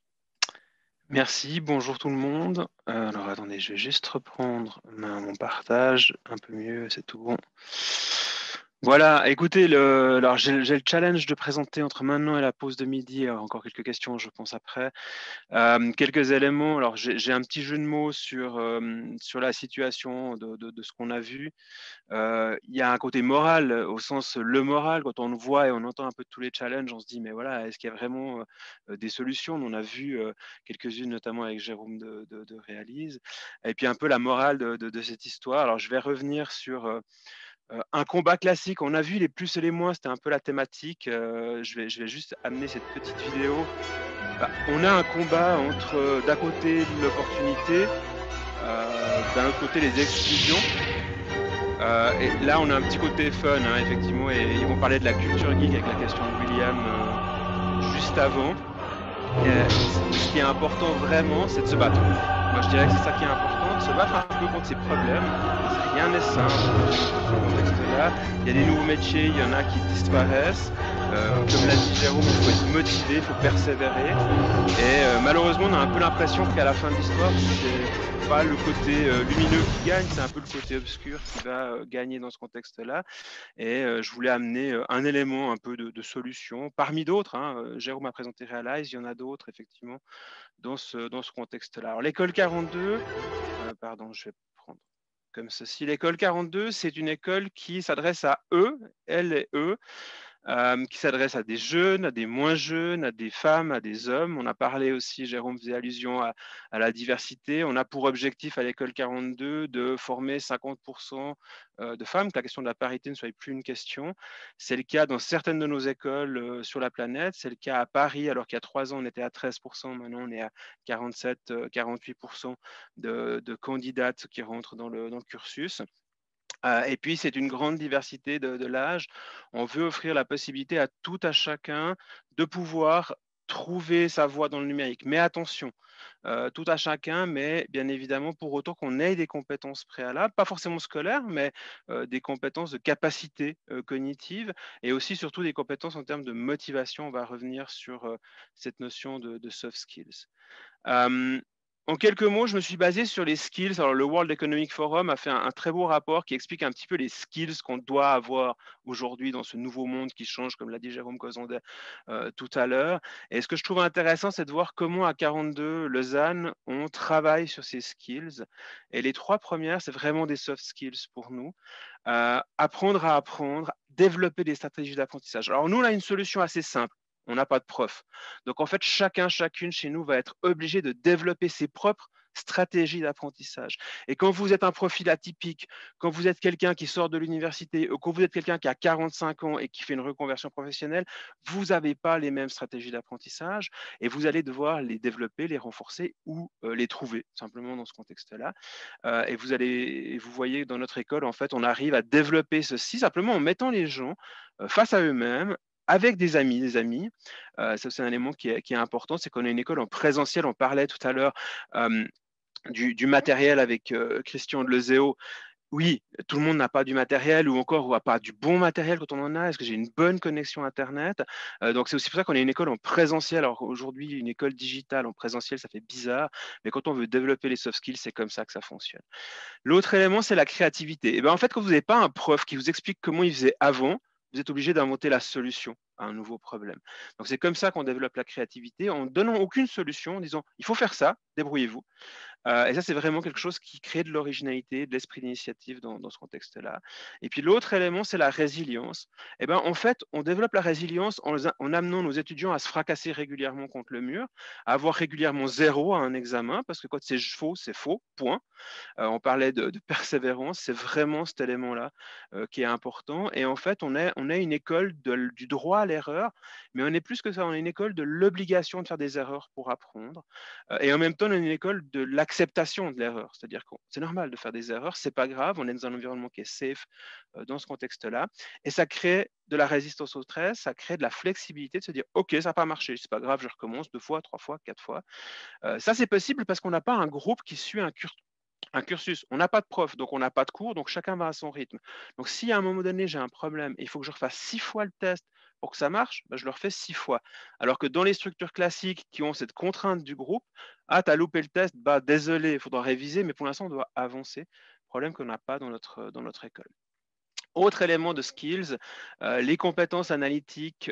Merci, bonjour tout le monde. Alors attendez, je vais juste reprendre mon partage, un peu mieux, c'est tout bon. Voilà, écoutez, alors j'ai le challenge de présenter entre maintenant et la pause de midi, encore quelques questions, je pense après. Quelques éléments, alors j'ai un petit jeu de mots sur la situation de ce qu'on a vu. Il y a un côté moral, au sens le moral, quand on le voit et on entend un peu tous les challenges, on se dit, mais voilà, est-ce qu'il y a vraiment des solutions? On a vu quelques-unes, notamment avec Jérôme de Réalise. Et puis un peu la morale de cette histoire. Alors je vais revenir sur un combat classique. On a vu les plus et les moins, c'était un peu la thématique. Je vais juste amener cette petite vidéo. On a un combat entre d'un côté l'opportunité, d'un autre côté les exclusions. Et là, on a un petit côté fun, hein, effectivement, et ils vont parler de la culture geek avec la question de William juste avant. Et, ce qui est important vraiment, c'est de se battre. Moi, je dirais que c'est ça qui est important, de se battre un peu contre ces problèmes. Rien n'est simple dans ce contexte-là. Il y a des nouveaux métiers, il y en a qui disparaissent. Comme l'a dit Jérôme, il faut être motivé, il faut persévérer. Et malheureusement, on a un peu l'impression qu'à la fin de l'histoire, c'est pas le côté lumineux qui gagne, c'est un peu le côté obscur qui va gagner dans ce contexte-là. Et je voulais amener un élément un peu de solution, parmi d'autres, hein. Jérôme a présenté Realize, il y en a d'autres, effectivement, dans ce contexte-là. Alors, l'école 42, pardon, je vais prendre comme ceci. L'école 42, c'est une école qui s'adresse à eux, elles et eux, qui s'adresse à des jeunes, à des moins jeunes, à des femmes, à des hommes. On a parlé aussi, Jérôme faisait allusion à la diversité. On a pour objectif à l'école 42 de former 50% de femmes, que la question de la parité ne soit plus une question. C'est le cas dans certaines de nos écoles sur la planète. C'est le cas à Paris, alors qu'il y a 3 ans, on était à 13%. Maintenant, on est à 47-48% de candidates qui rentrent dans le cursus. Et puis, c'est une grande diversité de l'âge. On veut offrir la possibilité à tout à chacun de pouvoir trouver sa voie dans le numérique. Mais attention, tout à chacun, mais bien évidemment pour autant qu'on ait des compétences préalables, pas forcément scolaires, mais des compétences de capacité cognitive et aussi surtout des compétences en termes de motivation. On va revenir sur cette notion de soft skills. En quelques mots, je me suis basé sur les skills. Alors, le World Economic Forum a fait un très beau rapport qui explique un petit peu les skills qu'on doit avoir aujourd'hui dans ce nouveau monde qui change, comme l'a dit Jérôme Cozondet tout à l'heure. Et ce que je trouve intéressant, c'est de voir comment à 42 Lausanne, on travaille sur ces skills. Et les 3 premières, c'est vraiment des soft skills pour nous. Apprendre à apprendre, développer des stratégies d'apprentissage. Alors, nous, on a une solution assez simple. On n'a pas de prof. Donc, en fait, chacune chez nous va être obligé de développer ses propres stratégies d'apprentissage. Et quand vous êtes un profil atypique, quand vous êtes quelqu'un qui sort de l'université, ou quand vous êtes quelqu'un qui a 45 ans et qui fait une reconversion professionnelle, vous n'avez pas les mêmes stratégies d'apprentissage et vous allez devoir les développer, les renforcer ou les trouver, simplement dans ce contexte-là. Et vous voyez dans notre école, en fait, on arrive à développer ceci simplement en mettant les gens face à eux-mêmes, avec des amis. Ça, c'est un élément qui est important, c'est qu'on a une école en présentiel. On parlait tout à l'heure du matériel avec Christian de Lezéo. Oui, tout le monde n'a pas du matériel ou encore n'a pas du bon matériel quand on en a. Est-ce que j'ai une bonne connexion Internet? Donc, c'est aussi pour ça qu'on a une école en présentiel. Alors, aujourd'hui, une école digitale en présentiel, ça fait bizarre. Mais quand on veut développer les soft skills, c'est comme ça que ça fonctionne. L'autre élément, c'est la créativité. Et bien, en fait, quand vous n'avez pas un prof qui vous explique comment il faisait avant, vous êtes obligé d'inventer la solution à un nouveau problème. Donc, c'est comme ça qu'on développe la créativité, en ne donnant aucune solution, en disant « il faut faire ça, débrouillez-vous ». Et ça, c'est vraiment quelque chose qui crée de l'originalité, de l'esprit d'initiative dans ce contexte-là. Et puis, l'autre élément, c'est la résilience. Et ben, en fait, on développe la résilience en amenant nos étudiants à se fracasser régulièrement contre le mur, à avoir régulièrement 0 à un examen, parce que quand c'est faux, point. On parlait de persévérance, c'est vraiment cet élément-là qui est important. Et en fait, on est une école du droit à l'erreur, mais on est plus que ça, on est une école de l'obligation de faire des erreurs pour apprendre. Et en même temps, on est une école de l'acceptation de l'erreur, c'est-à-dire que c'est normal de faire des erreurs, c'est pas grave, on est dans un environnement qui est safe dans ce contexte-là. Et ça crée de la résistance au stress, ça crée de la flexibilité de se dire, OK, ça n'a pas marché, c'est pas grave, je recommence 2 fois, 3 fois, 4 fois. Ça, c'est possible parce qu'on n'a pas un groupe qui suit un cursus. On n'a pas de prof, donc on n'a pas de cours, donc chacun va à son rythme. Donc si à un moment donné, j'ai un problème et il faut que je refasse 6 fois le test pour que ça marche, ben, je le refais 6 fois. Alors que dans les structures classiques qui ont cette contrainte du groupe, ah, tu as loupé le test, bah, désolé, il faudra réviser, mais pour l'instant, on doit avancer. Problème qu'on n'a pas dans notre école. Autre élément de skills, les compétences analytiques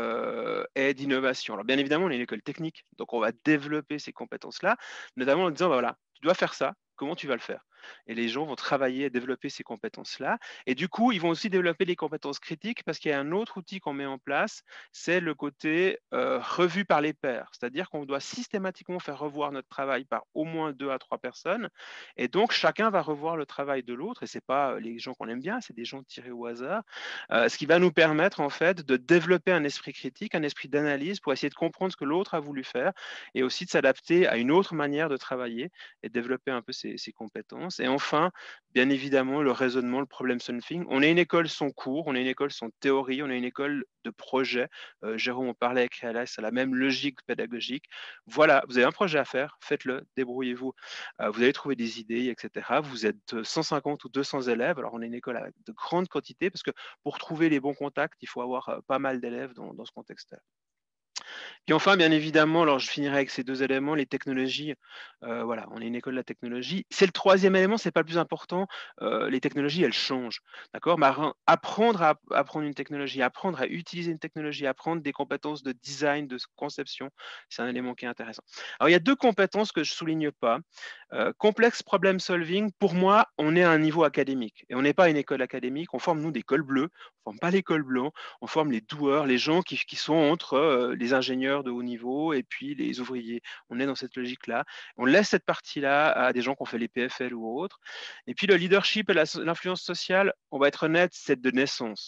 et d'innovation. Alors bien évidemment, on est une école technique, donc on va développer ces compétences-là, notamment en disant, bah, voilà, tu dois faire ça, comment tu vas le faire? Et les gens vont travailler à développer ces compétences-là. Et du coup, ils vont aussi développer les compétences critiques parce qu'il y a un autre outil qu'on met en place, c'est le côté revu par les pairs. C'est-à-dire qu'on doit systématiquement faire revoir notre travail par au moins 2 à 3 personnes. Et donc, chacun va revoir le travail de l'autre. Et ce n'est pas les gens qu'on aime bien, c'est des gens tirés au hasard. Ce qui va nous permettre, en fait, de développer un esprit critique, un esprit d'analyse pour essayer de comprendre ce que l'autre a voulu faire et aussi de s'adapter à une autre manière de travailler et de développer un peu ces compétences. Et enfin, bien évidemment, le raisonnement, le problem solving. On est une école sans cours, on est une école sans théorie, on est une école de projet. Jérôme, on parlait avec Réalas, c'est la même logique pédagogique. Voilà, vous avez un projet à faire, faites-le, débrouillez-vous. Vous allez trouver des idées, etc. Vous êtes 150 ou 200 élèves. Alors, on est une école avec de grandes quantités parce que pour trouver les bons contacts, il faut avoir pas mal d'élèves dans ce contexte-là. Puis enfin, bien évidemment, alors je finirai avec ces 2 éléments, les technologies. Voilà, on est une école de la technologie. C'est le 3e élément, c'est pas le plus important. Les technologies, elles changent, d'accord? Apprendre à apprendre une technologie, apprendre à utiliser une technologie, apprendre des compétences de design, de conception, c'est un élément qui est intéressant. Alors, il y a 2 compétences que je souligne pas. Complex problem solving, pour moi, on est à un niveau académique et on n'est pas une école académique. On forme, nous, des cols bleus. On forme pas les cols blancs. On forme les doueurs, les gens qui sont entre les ingénieurs de haut niveau et puis les ouvriers. On est dans cette logique-là. On laisse cette partie-là à des gens qui ont fait les PFL ou autres. Et puis le leadership et l'influence sociale, on va être honnête, c'est de naissance.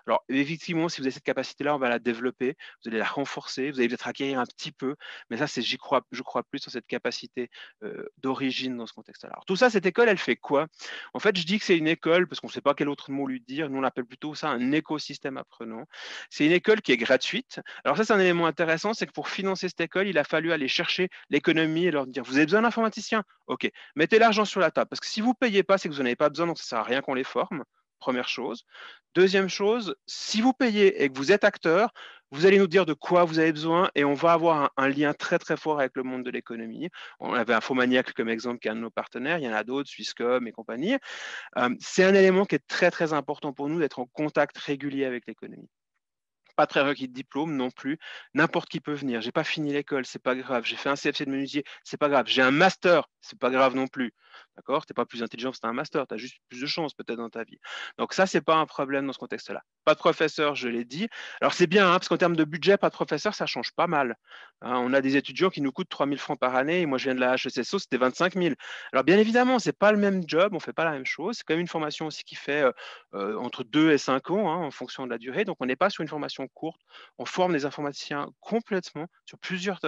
Alors, effectivement, si vous avez cette capacité-là, on va la développer, vous allez la renforcer, vous allez peut-être acquérir un petit peu, mais ça, je crois plus sur cette capacité d'origine dans ce contexte-là. Alors, tout ça, cette école, elle fait quoi? En fait, je dis que c'est une école, parce qu'on ne sait pas quel autre mot lui dire, nous, on appelle plutôt ça un écosystème apprenant. C'est une école qui est gratuite. Alors ça, c'est un élément intéressant, c'est que pour financer cette école, il a fallu aller chercher l'économie et leur dire, vous avez besoin d'informaticiens? OK, mettez l'argent sur la table, parce que si vous ne payez pas, c'est que vous n'en avez pas besoin, donc ça ne sert à rien qu'on les forme. Première chose. Deuxième chose, si vous payez et que vous êtes acteur, vous allez nous dire de quoi vous avez besoin et on va avoir un lien très très fort avec le monde de l'économie. On avait Infomaniac comme exemple qui est un de nos partenaires, il y en a d'autres, Swisscom et compagnie. C'est un élément qui est très très important pour nous d'être en contact régulier avec l'économie. Pas de prérequis de diplôme non plus. N'importe qui peut venir. J'ai pas fini l'école, c'est pas grave. J'ai fait un CFC de menuisier, c'est pas grave. J'ai un master, c'est pas grave non plus. D'accord? T'es pas plus intelligent si tu as un master, tu as juste plus de chance peut-être dans ta vie. Donc ça, c'est pas un problème dans ce contexte-là. Pas de professeur, je l'ai dit. Alors c'est bien, hein, parce qu'en termes de budget, pas de professeur, ça change pas mal. Hein, on a des étudiants qui nous coûtent 3 000 francs par année. Et moi, je viens de la HECSO, c'était 25 000. Alors bien évidemment, c'est pas le même job, on fait pas la même chose. C'est quand même une formation aussi qui fait entre 2 et 5 ans, hein, en fonction de la durée. Donc on n'est pas sur une formation courte. On forme des informaticiens complètement sur plusieurs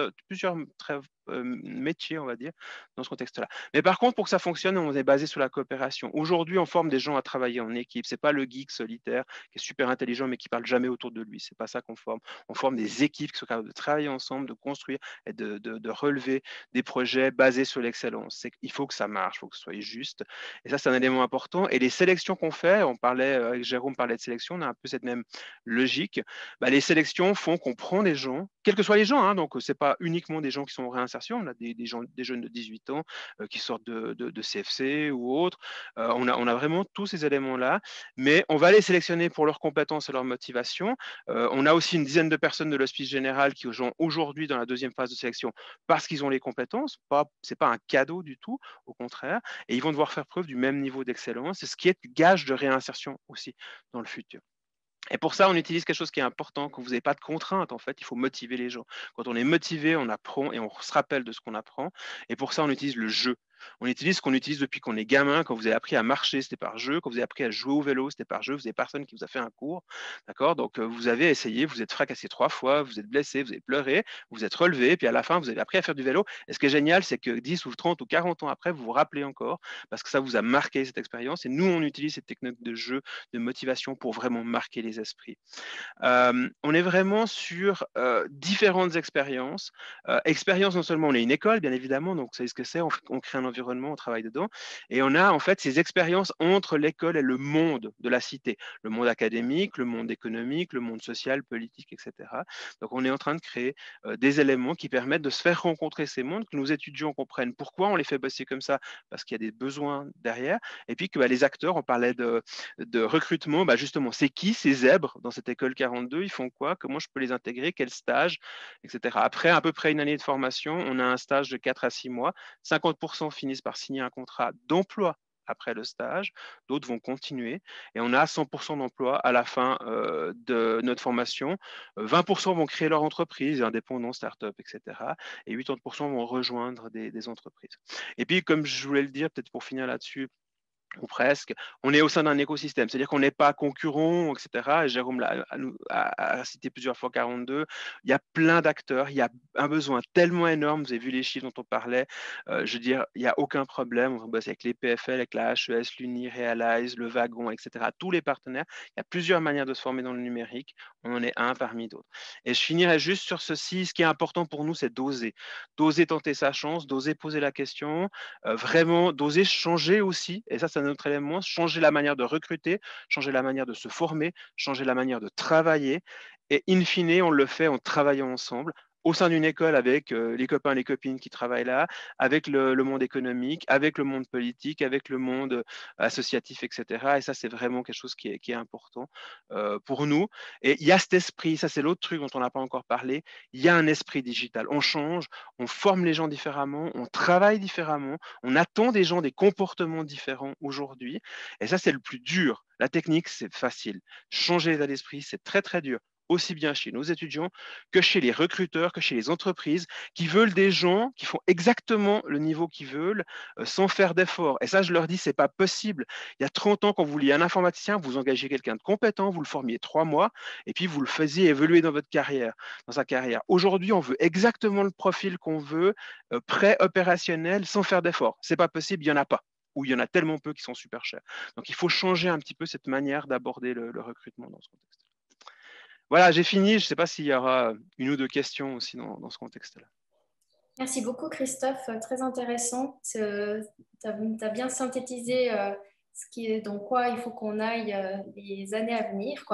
métiers, on va dire, dans ce contexte-là. Mais par contre, pour que ça fonctionne, on est basé sur la coopération. Aujourd'hui, on forme des gens à travailler en équipe. C'est pas le geek solitaire qui est super intelligent mais qui parle jamais autour de lui. C'est pas ça qu'on forme. On forme des équipes qui sont capables de travailler ensemble, de construire et de relever des projets basés sur l'excellence. Il faut que ça marche, il faut que ce soit juste. Et ça, c'est un élément important. Et les sélections qu'on fait, on parlait, avec Jérôme parlait de sélection, on a un peu cette même logique. Bah, les sélections font qu'on prend des gens, quels que soient les gens, hein, donc ce n'est pas uniquement des gens qui sont en réinsertion, on a des jeunes de 18 ans qui sortent de CFC ou autres, on a vraiment tous ces éléments-là, mais on va les sélectionner pour leurs compétences et leur motivation. On a aussi une dizaine de personnes de l'Hospice Général qui sont aujourd'hui dans la deuxième phase de sélection parce qu'ils ont les compétences, ce n'est pas un cadeau du tout, au contraire, et ils vont devoir faire preuve du même niveau d'excellence, c'est ce qui est gage de réinsertion aussi dans le futur. Et pour ça, on utilise quelque chose qui est important, quand vous n'avez pas de contraintes, en fait, il faut motiver les gens. Quand on est motivé, on apprend et on se rappelle de ce qu'on apprend. Et pour ça, on utilise le jeu. On utilise ce qu'on utilise depuis qu'on est gamin. Quand vous avez appris à marcher, c'était par jeu. Quand vous avez appris à jouer au vélo, c'était par jeu. Vous n'avez personne qui vous a fait un cours. D'accord? Donc, vous avez essayé, vous êtes fracassé 3 fois, vous êtes blessé, vous avez pleuré, vous êtes relevé, puis à la fin, vous avez appris à faire du vélo. Et ce qui est génial, c'est que 10 ou 30 ou 40 ans après, vous vous rappelez encore parce que ça vous a marqué cette expérience. Et nous, on utilise cette technique de jeu, de motivation pour vraiment marquer les esprits. On est vraiment sur différentes expériences. Expérience, non seulement on est une école, bien évidemment, donc vous savez ce que c'est, on crée un environnement, on travaille dedans, et on a en fait ces expériences entre l'école et le monde de la cité, le monde académique, le monde économique, le monde social, politique, etc. Donc on est en train de créer des éléments qui permettent de se faire rencontrer ces mondes, que nos étudiants comprennent pourquoi on les fait bosser comme ça, parce qu'il y a des besoins derrière, et puis que les acteurs, on parlait de recrutement, justement, c'est qui ces zèbres dans cette école 42, ils font quoi, comment je peux les intégrer, quel stage, etc. Après à peu près une année de formation, on a un stage de 4 à 6 mois, 50% finissent par signer un contrat d'emploi après le stage, d'autres vont continuer, et on a 100% d'emploi à la fin de notre formation. 20% vont créer leur entreprise, indépendants, start-up, etc. Et 80% vont rejoindre des entreprises. Et puis, comme je voulais le dire, peut-être pour finir là-dessus, ou presque, on est au sein d'un écosystème, c'est-à-dire qu'on n'est pas concurrent, etc. Et Jérôme a cité plusieurs fois 42. Il y a plein d'acteurs, il y a un besoin tellement énorme, vous avez vu les chiffres dont on parlait, je veux dire, il n'y a aucun problème, on bosse avec les PFL, avec la HES, l'Uni, Realize, le Wagon, etc. Tous les partenaires, il y a plusieurs manières de se former dans le numérique, on en est un parmi d'autres. Et je finirai juste sur ceci, ce qui est important pour nous, c'est d'oser tenter sa chance, d'oser poser la question, vraiment d'oser changer aussi, et ça c'est un autre élément, changer la manière de recruter, changer la manière de se former, changer la manière de travailler, et in fine, on le fait en travaillant ensemble, au sein d'une école avec les copains, les copines qui travaillent là, avec le monde économique, avec le monde politique, avec le monde associatif, etc. Et ça, c'est vraiment quelque chose qui est important pour nous. Et il y a cet esprit, ça c'est l'autre truc dont on n'a pas encore parlé, il y a un esprit digital. On change, on forme les gens différemment, on travaille différemment, on attend des gens des comportements différents aujourd'hui. Et ça, c'est le plus dur. La technique, c'est facile. Changer l'état d'esprit, c'est très, très dur. aussi bien chez nos étudiants que chez les recruteurs, que chez les entreprises qui veulent des gens qui font exactement le niveau qu'ils veulent sans faire d'efforts. Et ça, je leur dis, c'est pas possible. Il y a 30 ans, quand vous vouliez un informaticien, vous engagez quelqu'un de compétent, vous le formiez 3 mois et puis vous le faisiez évoluer dans votre carrière, dans sa carrière. Aujourd'hui, on veut exactement le profil qu'on veut, prêt, opérationnel, sans faire d'efforts. C'est pas possible, il y en a pas. Ou il y en a tellement peu qui sont super chers. Donc, il faut changer un petit peu cette manière d'aborder le recrutement dans ce contexte. Voilà, j'ai fini. Je ne sais pas s'il y aura une ou deux questions aussi dans ce contexte-là. Merci beaucoup, Christophe. Très intéressant. Tu as bien synthétisé dans quoi il faut qu'on aille les années à venir,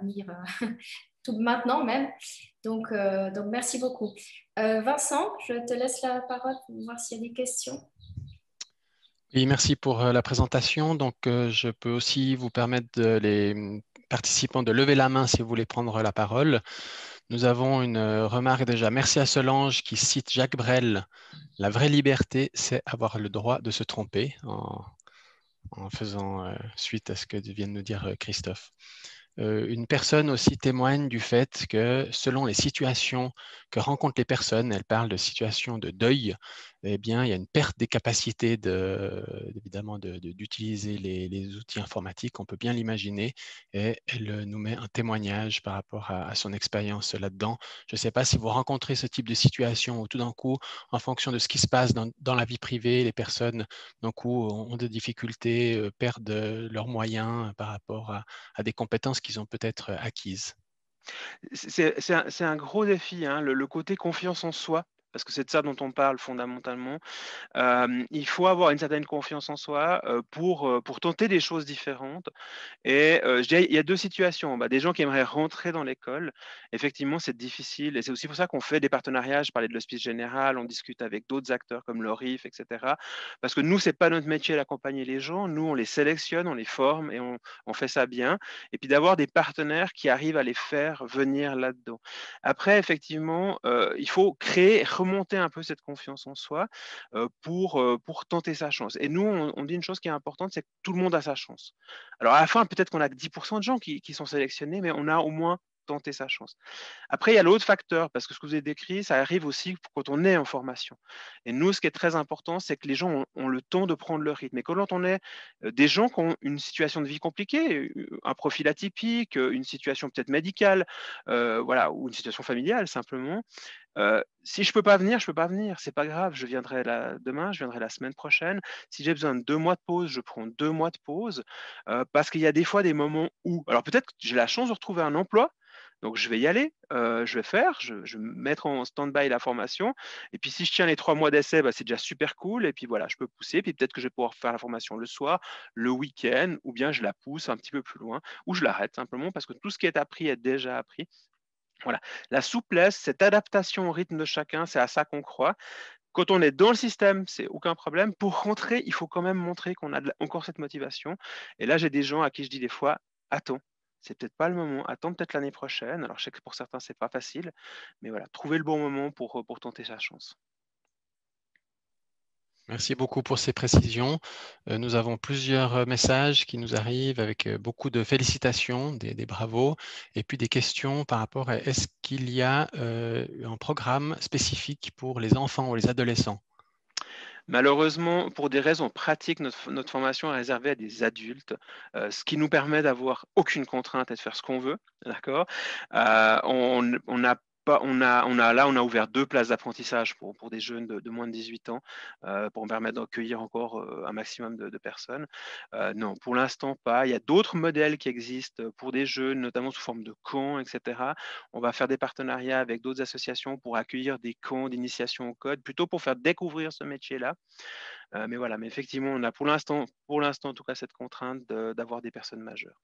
tout maintenant même. Donc, merci beaucoup. Vincent, je te laisse la parole pour voir s'il y a des questions. Oui, merci pour la présentation. Donc, je peux aussi vous permettre les participants de lever la main si vous voulez prendre la parole. Nous avons une remarque déjà. Merci à Solange qui cite Jacques Brel. La vraie liberté, c'est avoir le droit de se tromper, en faisant suite à ce que vient de nous dire Christophe. Une personne aussi témoigne du fait que selon les situations que rencontrent les personnes, elle parle de situations de deuil, eh bien, il y a une perte des capacités évidemment d'utiliser les outils informatiques, on peut bien l'imaginer, et elle nous met un témoignage par rapport à son expérience là-dedans. Je ne sais pas si vous rencontrez ce type de situation où tout d'un coup, en fonction de ce qui se passe dans la vie privée, les personnes d'un coup ont des difficultés, perdent leurs moyens par rapport à des compétences qu'ils ont peut-être acquises. C'est un gros défi, hein, le côté confiance en soi, parce que c'est de ça dont on parle fondamentalement. Il faut avoir une certaine confiance en soi pour tenter des choses différentes. Et je dirais, il y a deux situations. Des gens qui aimeraient rentrer dans l'école, effectivement, c'est difficile. Et c'est aussi pour ça qu'on fait des partenariats. Je parlais de l'Hospice Général, on discute avec d'autres acteurs comme l'ORIF, etc. Parce que nous, ce n'est pas notre métier d'accompagner les gens. Nous, on les sélectionne, on les forme et on fait ça bien. Et puis d'avoir des partenaires qui arrivent à les faire venir là-dedans. Après, effectivement, il faut créer, remonter un peu cette confiance en soi pour tenter sa chance. Et nous, on dit une chose qui est importante, c'est que tout le monde a sa chance. Alors à la fin, peut-être qu'on a que 10% de gens qui sont sélectionnés, mais on a au moins tenté sa chance. Après, il y a l'autre facteur, parce que ce que vous avez décrit, ça arrive aussi quand on est en formation. Et nous, ce qui est très important, c'est que les gens ont le temps de prendre leur rythme. Et quand on est des gens qui ont une situation de vie compliquée, un profil atypique, une situation peut-être médicale, voilà, ou une situation familiale simplement, si je peux pas venir, je peux pas venir. C'est pas grave. Je viendrai demain, je viendrai la semaine prochaine. Si j'ai besoin de 2 mois de pause, je prends 2 mois de pause parce qu'il y a des fois des moments où, alors peut-être que j'ai la chance de retrouver un emploi. Donc, je vais y aller, je vais faire, je vais mettre en stand-by la formation. Et puis, si je tiens les 3 mois d'essai, c'est déjà super cool. Et puis, voilà, je peux pousser. Puis, peut-être que je vais pouvoir faire la formation le soir, le week-end, ou bien je la pousse un petit peu plus loin, ou je l'arrête simplement parce que tout ce qui est appris est déjà appris. Voilà. La souplesse, cette adaptation au rythme de chacun, c'est à ça qu'on croit. Quand on est dans le système, c'est aucun problème. Pour rentrer, il faut quand même montrer qu'on a encore cette motivation. Et là, j'ai des gens à qui je dis des fois, attends, c'est peut-être pas le moment, attends peut-être l'année prochaine. Alors, je sais que pour certains, c'est pas facile, mais voilà, trouver le bon moment pour tenter sa chance. Merci beaucoup pour ces précisions. Nous avons plusieurs messages qui nous arrivent avec beaucoup de félicitations, des bravos, et puis des questions par rapport à est-ce qu'il y a un programme spécifique pour les enfants ou les adolescents? Malheureusement, pour des raisons pratiques, notre formation est réservée à des adultes, ce qui nous permet d'avoir aucune contrainte et de faire ce qu'on veut, d'accord? On a ouvert 2 places d'apprentissage pour des jeunes de moins de 18 ans, pour permettre d'accueillir encore un maximum de personnes. Non, pour l'instant pas. Il y a d'autres modèles qui existent pour des jeunes, notamment sous forme de camps, etc. On va faire des partenariats avec d'autres associations pour accueillir des camps d'initiation au code, plutôt pour faire découvrir ce métier-là. Mais voilà, mais effectivement, on a pour l'instant en tout cas cette contrainte d'avoir des personnes majeures.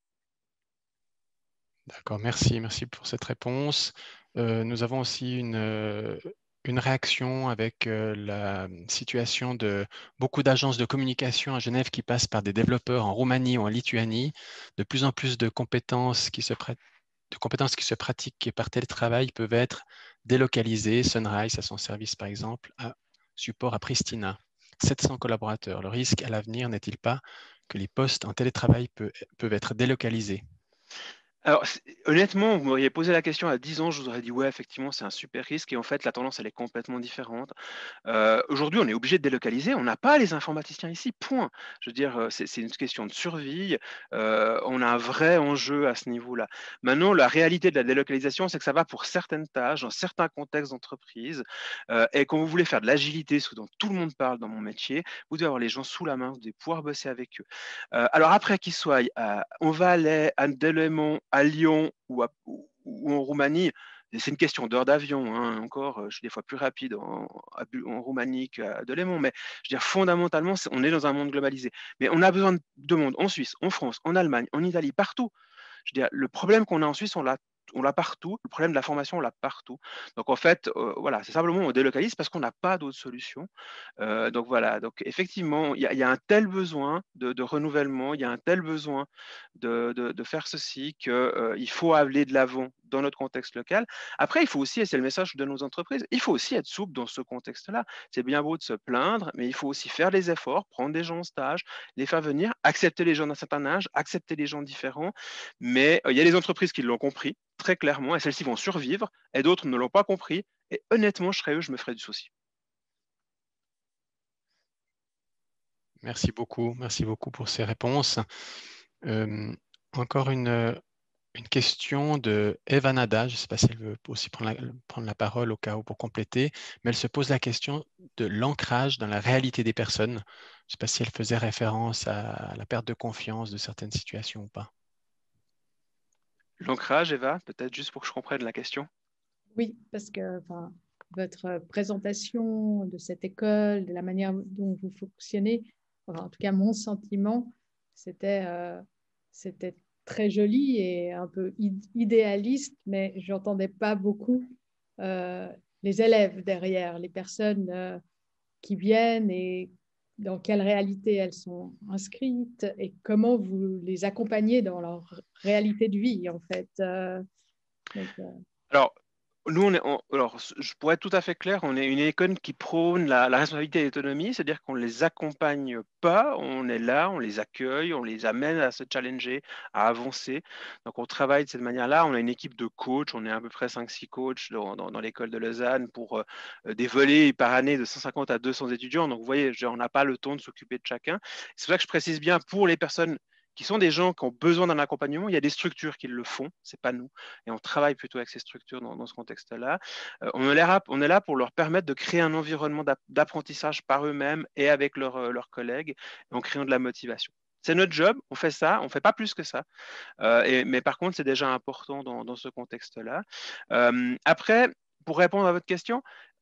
D'accord, merci pour cette réponse. Nous avons aussi une réaction avec la situation de beaucoup d'agences de communication à Genève qui passent par des développeurs en Roumanie ou en Lituanie. De plus en plus de compétences qui se pratiquent par télétravail peuvent être délocalisées. Sunrise a son service, par exemple, à support à Pristina. 700 collaborateurs. Le risque à l'avenir n'est-il pas que les postes en télétravail peuvent être délocalisés? Alors, honnêtement, vous m'auriez posé la question à 10 ans, je vous aurais dit ouais, effectivement, c'est un super risque. Et en fait, la tendance, elle est complètement différente. Aujourd'hui, on est obligé de délocaliser. On n'a pas les informaticiens ici, point. Je veux dire, c'est une question de survie. On a un vrai enjeu à ce niveau-là. Maintenant, la réalité de la délocalisation, c'est que ça va pour certaines tâches, dans certains contextes d'entreprise. Et quand vous voulez faire de l'agilité, ce dont tout le monde parle dans mon métier, vous devez avoir les gens sous la main, vous devez pouvoir bosser avec eux. Alors après qu'ils soient en Valais, à Delémont, à Lyon ou en Roumanie, c'est une question d'heure d'avion. Hein. Encore, je suis des fois plus rapide en Roumanie qu'à Delémont, mais je veux dire, fondamentalement, on est dans un monde globalisé. Mais on a besoin de monde en Suisse, en France, en Allemagne, en Italie, partout. Je veux dire, le problème qu'on a en Suisse, on l'a partout. Le problème de la formation, on l'a partout. Donc, en fait, voilà, c'est simplement on délocalise parce qu'on n'a pas d'autre solution. Donc, voilà. Donc, effectivement, il y a un tel besoin de renouvellement, il y a un tel besoin de faire ceci qu'il faut aller de l'avant dans notre contexte local. Après, il faut aussi, et c'est le message de nos entreprises, il faut aussi être souple dans ce contexte-là. C'est bien beau de se plaindre, mais il faut aussi faire les efforts, prendre des gens en stage, les faire venir, accepter les gens d'un certain âge, accepter les gens différents. Mais il y a des entreprises qui l'ont compris très clairement et celles-ci vont survivre et d'autres ne l'ont pas compris. Et honnêtement, je serais eux, je me ferais du souci. Merci beaucoup pour ces réponses. Encore une question de Eva Nada. Je ne sais pas si elle veut aussi prendre la parole au cas où pour compléter, mais elle se pose la question de l'ancrage dans la réalité des personnes. Je ne sais pas si elle faisait référence à la perte de confiance de certaines situations ou pas. L'ancrage, Eva, peut-être juste pour que je comprenne la question. Oui, parce que votre présentation de cette école, de la manière dont vous fonctionnez, en tout cas mon sentiment, c'était très joli et un peu idéaliste, mais je n'entendais pas beaucoup les élèves derrière, les personnes qui viennent et dans quelle réalité elles sont inscrites et comment vous les accompagnez dans leur réalité de vie, en fait. Alors, nous, alors, je pourrais être tout à fait clair, on est une école qui prône la responsabilité et l'autonomie, c'est-à-dire qu'on ne les accompagne pas, on est là, on les accueille, on les amène à se challenger, à avancer. Donc, on travaille de cette manière-là. On a une équipe de coachs, on est à peu près 5-6 coachs dans l'école de Lausanne pour des volets par année de 150 à 200 étudiants. Donc, vous voyez, on n'a pas le temps de s'occuper de chacun. C'est pour ça que je précise bien pour les personnes qui sont des gens qui ont besoin d'un accompagnement, il y a des structures qui le font, c'est pas nous. Et on travaille plutôt avec ces structures dans ce contexte-là. On est là pour leur permettre de créer un environnement d'apprentissage par eux-mêmes et avec leurs collègues, en créant de la motivation. C'est notre job, on fait ça, on ne fait pas plus que ça. Mais par contre, c'est déjà important dans ce contexte-là. Après, pour répondre à votre question,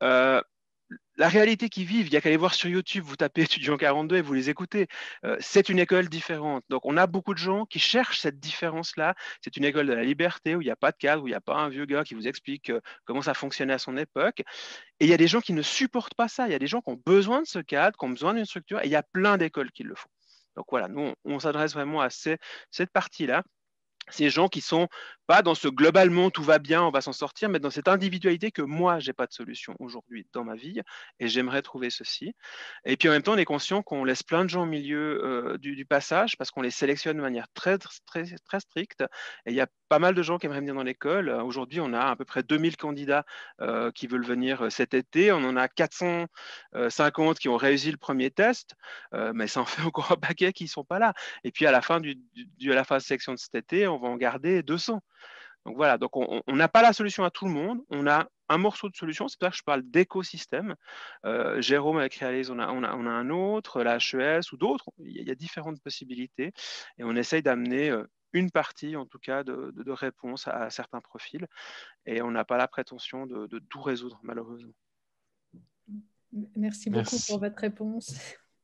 la réalité qu'ils vivent, il n'y a qu'à aller voir sur YouTube, vous tapez étudiant 42 et vous les écoutez. C'est une école différente. Donc, on a beaucoup de gens qui cherchent cette différence-là. C'est une école de la liberté où il n'y a pas de cadre, où il n'y a pas un vieux gars qui vous explique comment ça fonctionnait à son époque. Et il y a des gens qui ne supportent pas ça. Il y a des gens qui ont besoin de ce cadre, qui ont besoin d'une structure, et il y a plein d'écoles qui le font. Donc voilà, nous, on s'adresse vraiment à cette partie-là. Ces gens qui sont pas dans ce globalement tout va bien, on va s'en sortir, mais dans cette individualité que moi, j'ai pas de solution aujourd'hui dans ma vie et j'aimerais trouver ceci. Et puis en même temps, on est conscient qu'on laisse plein de gens au milieu du passage parce qu'on les sélectionne de manière très, très, très stricte. Et il y a pas mal de gens qui aimeraient venir dans l'école. Aujourd'hui, on a à peu près 2000 candidats qui veulent venir cet été. On en a 450 qui ont réussi le premier test, mais ça en fait encore un paquet qui ne sont pas là. Et puis à la fin de la phase sélection de cet été, on va en garder 200. Donc voilà, donc on n'a pas la solution à tout le monde, on a un morceau de solution, c'est pour ça que je parle d'écosystème. Jérôme avec Realise, on a un autre, la HES ou d'autres, il y a différentes possibilités et on essaye d'amener une partie en tout cas de réponse à certains profils et on n'a pas la prétention de tout résoudre malheureusement. Merci beaucoup pour votre réponse.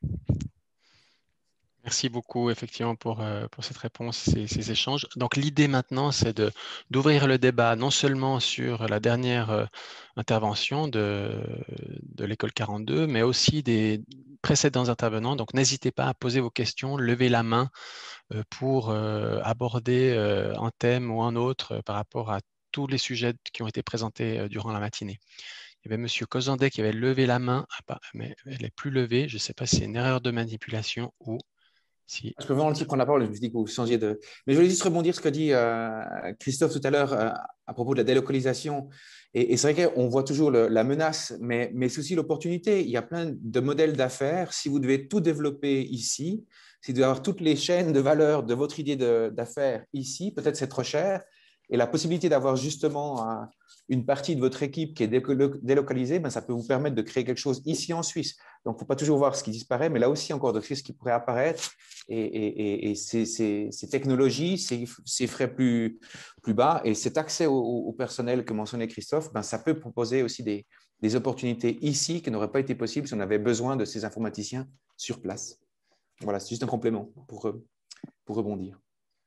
Merci beaucoup, effectivement, pour cette réponse, ces échanges. Donc, l'idée maintenant, c'est d'ouvrir le débat non seulement sur la dernière intervention de l'école 42, mais aussi des précédents intervenants. Donc, n'hésitez pas à poser vos questions, lever la main pour aborder un thème ou un autre par rapport à tous les sujets qui ont été présentés durant la matinée. Il y avait M. Cozandet qui avait levé la main, mais elle n'est plus levée. Je ne sais pas si c'est une erreur de manipulation ou Si. Je peux volontiers prendre la parole, je me dis que vous changiez de… Mais je voulais juste rebondir sur ce que dit Christophe tout à l'heure à propos de la délocalisation. Et c'est vrai qu'on voit toujours la menace, mais c'est aussi l'opportunité. Il y a plein de modèles d'affaires. Si vous devez tout développer ici, si vous devez avoir toutes les chaînes de valeur de votre idée d'affaires ici, peut-être c'est trop cher. Et la possibilité d'avoir justement une partie de votre équipe qui est délocalisée, ben, ça peut vous permettre de créer quelque chose ici en Suisse. Donc, il ne faut pas toujours voir ce qui disparaît, mais là aussi encore de ce qui pourrait apparaître. Et ces technologies, ces frais plus bas et cet accès au personnel que mentionnait Christophe, ben, ça peut proposer aussi des opportunités ici qui n'auraient pas été possibles si on avait besoin de ces informaticiens sur place. Voilà, c'est juste un complément pour rebondir.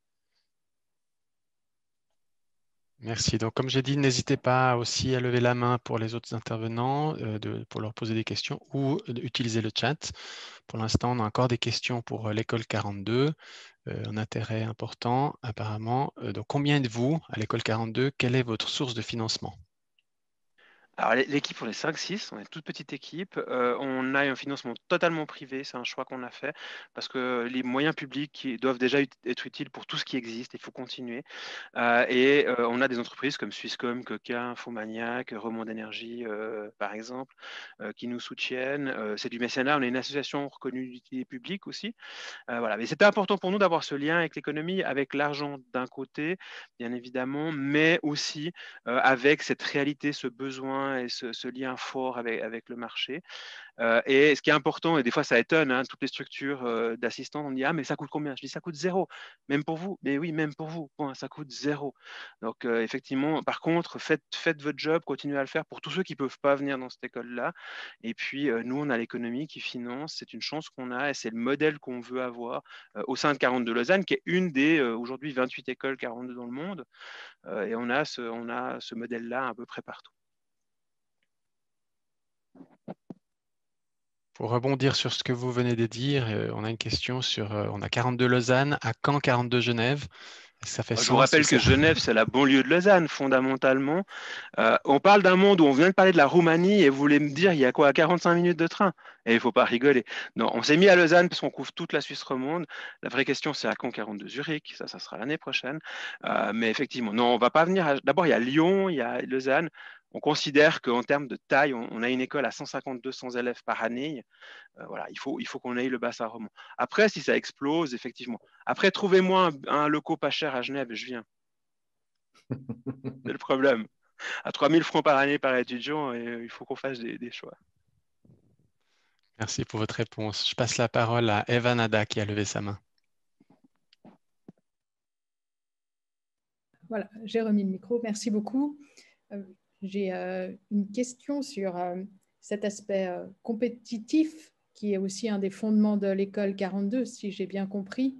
Merci. Donc, comme j'ai dit, n'hésitez pas aussi à lever la main pour les autres intervenants, pour leur poser des questions ou utiliser le chat. Pour l'instant, on a encore des questions pour l'école 42, un intérêt important apparemment. Donc, combien êtes-vous à l'école 42? Quelle est votre source de financement? Alors, l'équipe, on est 5-6, on est une toute petite équipe. On a un financement totalement privé, c'est un choix qu'on a fait parce que les moyens publics qui doivent déjà être utiles pour tout ce qui existe, il faut continuer. On a des entreprises comme Swisscom, Coca, Infomaniac, Remond d'énergie, par exemple, qui nous soutiennent. C'est du mécénat, on est une association reconnue d'utilité publique aussi. Voilà. Mais c'était important pour nous d'avoir ce lien avec l'économie, avec l'argent d'un côté, bien évidemment, mais aussi avec cette réalité, ce besoin et ce lien fort avec le marché. Et ce qui est important, et des fois ça étonne, hein, toutes les structures d'assistants, on dit « Ah, mais ça coûte combien ?» Je dis « Ça coûte 0. » Même pour vous? Mais oui, même pour vous. Point, ça coûte 0. Donc effectivement, par contre, faites votre job, continuez à le faire pour tous ceux qui ne peuvent pas venir dans cette école-là. Et puis, nous, on a l'économie qui finance. C'est une chance qu'on a et c'est le modèle qu'on veut avoir au sein de 42 Lausanne, qui est une des aujourd'hui 28 écoles 42 dans le monde. Et on a ce modèle-là à peu près partout. Pour rebondir sur ce que vous venez de dire, on a une question sur, on a 42 Lausanne, à quand 42 Genève? Ça fait Je sens, vous rappelle que Genève, c'est la banlieue de Lausanne, fondamentalement. On parle d'un monde où on vient de parler de la Roumanie et vous voulez me dire, il y a quoi, 45 minutes de train? Et il ne faut pas rigoler. Non, on s'est mis à Lausanne parce qu'on couvre toute la Suisse romande. La vraie question, c'est à quand 42 Zurich? Ça sera l'année prochaine. Mais effectivement, non, on ne va pas venir. D'abord, il y a Lyon, il y a Lausanne. On considère qu'en termes de taille, on a une école à 150-200 élèves par année. Voilà, il faut qu'on aille le bassin roman. Après, si ça explose, effectivement. Après, trouvez-moi un loco pas cher à Genève et je viens. C'est le problème. À 3 000 francs par année par étudiant, et il faut qu'on fasse des choix. Merci pour votre réponse. Je passe la parole à Eva Nada qui a levé sa main. Voilà, j'ai remis le micro. Merci beaucoup. J'ai une question sur cet aspect compétitif qui est aussi un des fondements de l'école 42, si j'ai bien compris.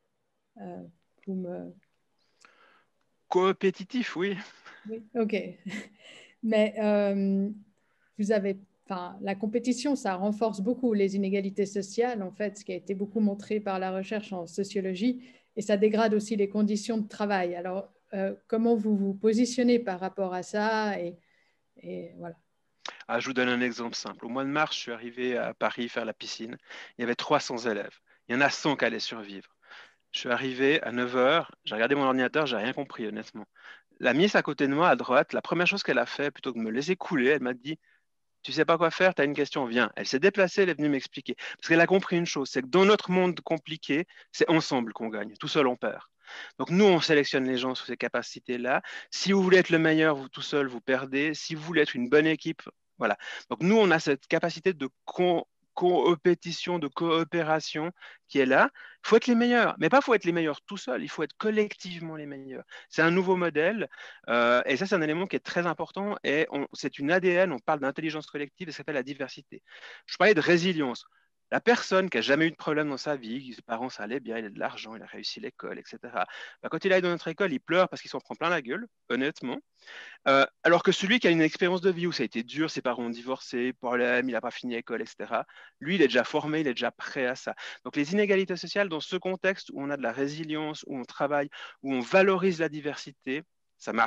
Compétitif, oui. Oui, ok. Mais vous avez, la compétition, ça renforce beaucoup les inégalités sociales, en fait, ce qui a été beaucoup montré par la recherche en sociologie, et ça dégrade aussi les conditions de travail. Alors, comment vous vous positionnez par rapport à ça et voilà. Je vous donne un exemple simple. Au mois de mars, je suis arrivé à Paris faire la piscine. Il y avait 300 élèves. Il y en a 100 qui allaient survivre. Je suis arrivé à 9 h, j'ai regardé mon ordinateur, j'ai rien compris, honnêtement. La miss à côté de moi, à droite, la première chose qu'elle a fait, plutôt que de me laisser couler, elle m'a dit « Tu sais pas quoi faire, tu as une question, viens ». Elle s'est déplacée, elle est venue m'expliquer. Parce qu'elle a compris une chose, c'est que dans notre monde compliqué, c'est ensemble qu'on gagne. Tout seul, on perd. Donc nous, on sélectionne les gens sous ces capacités-là. Si vous voulez être le meilleur, vous tout seul, vous perdez. Si vous voulez être une bonne équipe, voilà. Donc nous, on a cette capacité de compétition, de coopération qui est là. Il faut être les meilleurs, mais pas il faut être les meilleurs tout seul, il faut être collectivement les meilleurs. C'est un nouveau modèle et ça, c'est un élément qui est très important et c'est une ADN, on parle d'intelligence collective et ça s'appelle la diversité. Je parlais de résilience. La personne qui n'a jamais eu de problème dans sa vie, ses parents, ça allait bien, il a de l'argent, il a réussi l'école, etc. Quand il arrive dans notre école, il pleure parce qu'il s'en prend plein la gueule, honnêtement. Alors que celui qui a une expérience de vie où ça a été dur, ses parents ont divorcé, problème, il n'a pas fini l'école, etc., lui, il est déjà formé, il est déjà prêt à ça. Donc les inégalités sociales, dans ce contexte où on a de la résilience, où on travaille, où on valorise la diversité, ça marche.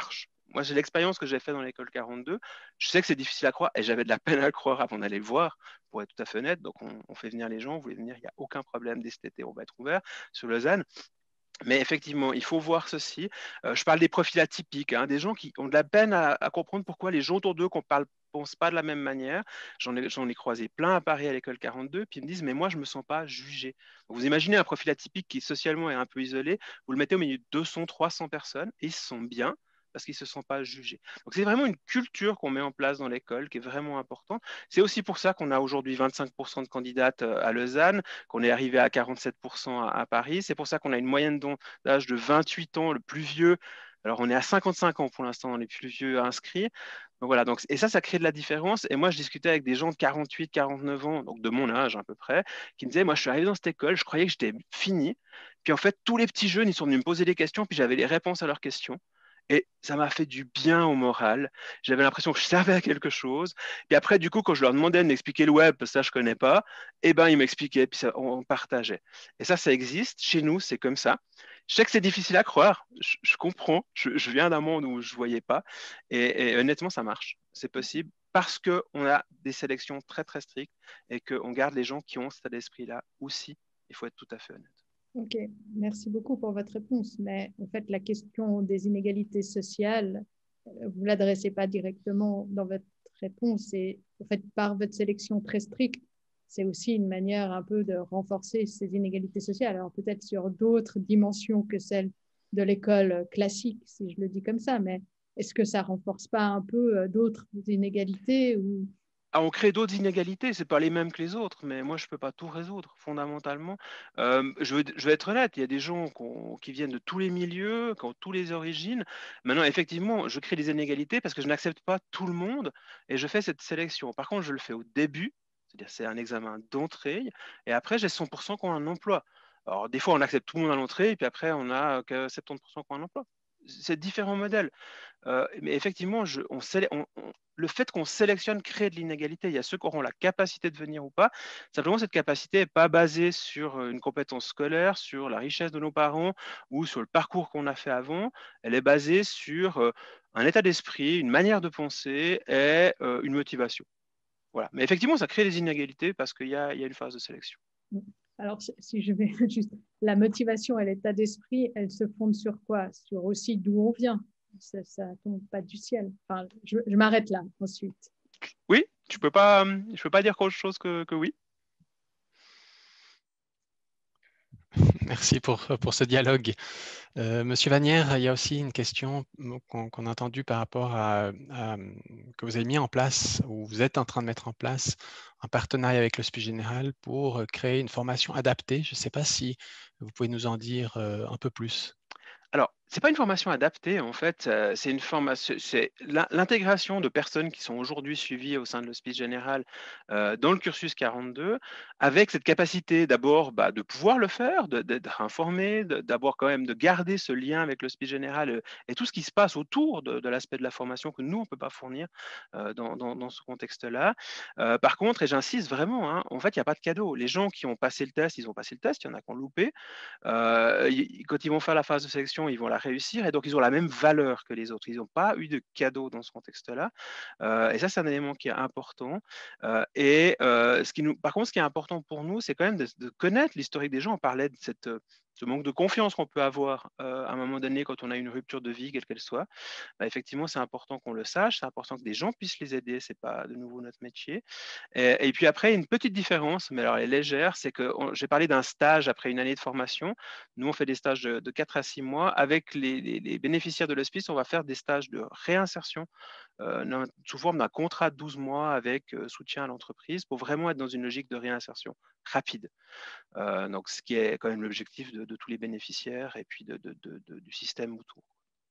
moi, j'ai l'expérience que j'ai faite dans l'école 42. Je sais que c'est difficile à croire et j'avais de la peine à le croire avant d'aller le voir, pour être tout à fait honnête. Donc, on fait venir les gens, vous voulez venir, il n'y a aucun problème. Dès cet été, on va être ouvert sur Lausanne. Mais effectivement, il faut voir ceci. Je parle des profils atypiques, hein, des gens qui ont de la peine à comprendre pourquoi les gens autour d'eux qu'on parle pensent pas de la même manière. J'en ai croisé plein à Paris à l'école 42, puis ils me disent, mais moi, je me sens pas jugé. Donc, vous imaginez un profil atypique qui socialement est un peu isolé, vous le mettez au milieu de 200, 300 personnes, et ils se sentent bien parce qu'ils ne se sentent pas jugés. Donc, c'est vraiment une culture qu'on met en place dans l'école qui est vraiment importante. C'est aussi pour ça qu'on a aujourd'hui 25% de candidates à Lausanne, qu'on est arrivé à 47% à Paris. C'est pour ça qu'on a une moyenne d'âge de 28 ans, le plus vieux. Alors, on est à 55 ans pour l'instant dans les plus vieux inscrits. Donc voilà, et ça crée de la différence. Et moi, je discutais avec des gens de 48, 49 ans, donc de mon âge à peu près, qui me disaient, moi, je suis arrivé dans cette école, je croyais que j'étais fini. Puis en fait, tous les petits jeunes, ils sont venus me poser des questions, puis j'avais les réponses à leurs questions. Et ça m'a fait du bien au moral. J'avais l'impression que je servais à quelque chose. Puis après, du coup, quand je leur demandais de m'expliquer le web, ça, je ne connais pas, eh ben, ils m'expliquaient, puis on partageait. Et ça existe. Chez nous, c'est comme ça. Je sais que c'est difficile à croire. Je comprends. Je viens d'un monde où je ne voyais pas. Et honnêtement, ça marche. C'est possible parce qu'on a des sélections très, très strictes et qu'on garde les gens qui ont cet esprit-là aussi. Il faut être tout à fait honnête. Ok, merci beaucoup pour votre réponse. Mais en fait, la question des inégalités sociales, vous ne l'adressez pas directement dans votre réponse. Et en fait, par votre sélection très stricte, c'est aussi une manière un peu de renforcer ces inégalités sociales. Alors peut-être sur d'autres dimensions que celles de l'école classique, si je le dis comme ça. Mais est-ce que ça ne renforce pas un peu d'autres inégalités ou... On crée d'autres inégalités, ce n'est pas les mêmes que les autres, mais moi, je ne peux pas tout résoudre, fondamentalement. Je vais être honnête, il y a des gens qui viennent de tous les milieux, qui ont toutes les origines. Maintenant, effectivement, je crée des inégalités parce que je n'accepte pas tout le monde et je fais cette sélection. Par contre, je le fais au début, c'est-à-dire c'est un examen d'entrée, et après, j'ai 100% qui ont un emploi. Alors, des fois, on accepte tout le monde à l'entrée, et puis après, on a que 70% qui ont un emploi. C'est différents modèles. Mais effectivement, le fait qu'on sélectionne crée de l'inégalité. Il y a ceux qui auront la capacité de venir ou pas. Simplement, cette capacité n'est pas basée sur une compétence scolaire, sur la richesse de nos parents ou sur le parcours qu'on a fait avant. Elle est basée sur un état d'esprit, une manière de penser et une motivation. Voilà. Mais effectivement, ça crée des inégalités parce qu'il y a une phase de sélection. Alors, si je vais juste... La motivation et l'état d'esprit, elles se fondent sur quoi? Sur aussi d'où on vient. Ça ne tombe pas du ciel. Enfin, je m'arrête là ensuite. Oui, je peux pas dire autre chose que oui. Merci pour ce dialogue. Monsieur Vanière, il y a aussi une question qu'on a entendue par rapport à que vous avez mis en place, ou vous êtes en train de mettre en place un partenariat avec l'Hospice Général pour créer une formation adaptée. Je ne sais pas si vous pouvez nous en dire un peu plus. Alors, ce n'est pas une formation adaptée, en fait, c'est une formation, c'est l'intégration de personnes qui sont aujourd'hui suivies au sein de l'Hospice Général dans le cursus 42, avec cette capacité d'abord de pouvoir le faire, d'être informé, d'abord quand même de garder ce lien avec l'Hospice Général et tout ce qui se passe autour de l'aspect de la formation que nous, on ne peut pas fournir dans ce contexte-là. Par contre, et j'insiste vraiment, hein, en fait, il n'y a pas de cadeau. Les gens qui ont passé le test, ils ont passé le test, il y en a qui ont loupé. Quand ils vont faire la phase de sélection, ils vont la réussir et donc ils ont la même valeur que les autres. Ils n'ont pas eu de cadeau dans ce contexte-là. Et ça, c'est un élément qui est important. Par contre, ce qui est important pour nous, c'est quand même de connaître l'historique des gens. On parlait de ce manque de confiance qu'on peut avoir à un moment donné quand on a une rupture de vie, quelle qu'elle soit. Effectivement, c'est important qu'on le sache, c'est important que des gens puissent les aider, ce n'est pas de nouveau notre métier. Et puis après, une petite différence, mais alors elle est légère, c'est que j'ai parlé d'un stage après une année de formation. Nous, on fait des stages de 4 à 6 mois. Avec les bénéficiaires de l'hospice, on va faire des stages de réinsertion sous forme d'un contrat de 12 mois avec soutien à l'entreprise pour vraiment être dans une logique de réinsertion rapide. Donc, ce qui est quand même l'objectif de tous les bénéficiaires et puis du système autour.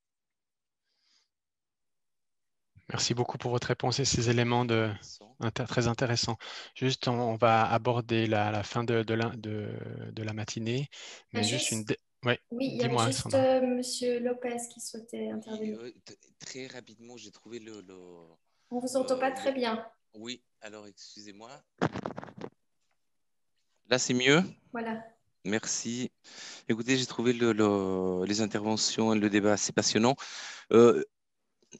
Merci beaucoup pour votre réponse et ces éléments très intéressants. Juste, on va aborder la fin de la matinée. Mais Oui, il y avait juste Monsieur Lopez qui souhaitait intervenir. Très rapidement, j'ai trouvé On ne vous entend pas très bien. Oui, alors excusez-moi. Là, c'est mieux? Voilà. Merci. Écoutez, j'ai trouvé les interventions et le débat assez passionnant.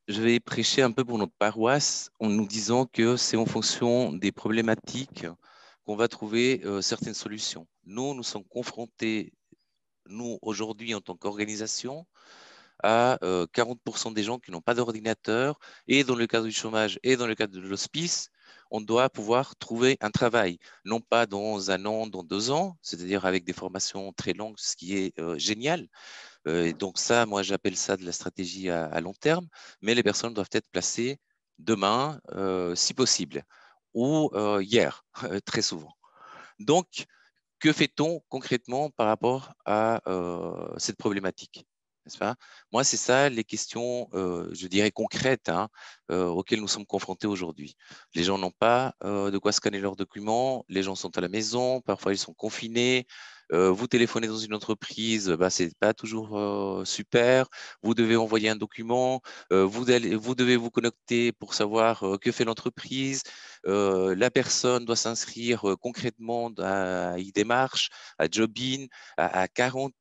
je vais prêcher un peu pour notre paroisse en nous disant que c'est en fonction des problématiques qu'on va trouver certaines solutions. Nous sommes confrontés, nous, aujourd'hui, en tant qu'organisation, à 40% des gens qui n'ont pas d'ordinateur, et dans le cadre du chômage et dans le cadre de l'hospice, on doit pouvoir trouver un travail, non pas dans 1 an, dans 2 ans, c'est-à-dire avec des formations très longues, ce qui est génial. Et donc ça, moi, j'appelle ça de la stratégie à long terme, mais les personnes doivent être placées demain, si possible, ou hier, très souvent. Donc, que fait-on concrètement par rapport à cette problématique, n'est-ce pas? Moi, c'est ça les questions, je dirais, concrètes auxquelles nous sommes confrontés aujourd'hui. Les gens n'ont pas de quoi scanner leurs documents, les gens sont à la maison, parfois ils sont confinés. Vous téléphonez dans une entreprise, ce n'est pas toujours super. Vous devez envoyer un document, vous devez vous connecter pour savoir que fait l'entreprise. La personne doit s'inscrire concrètement à e-démarche, à Jobin, à 40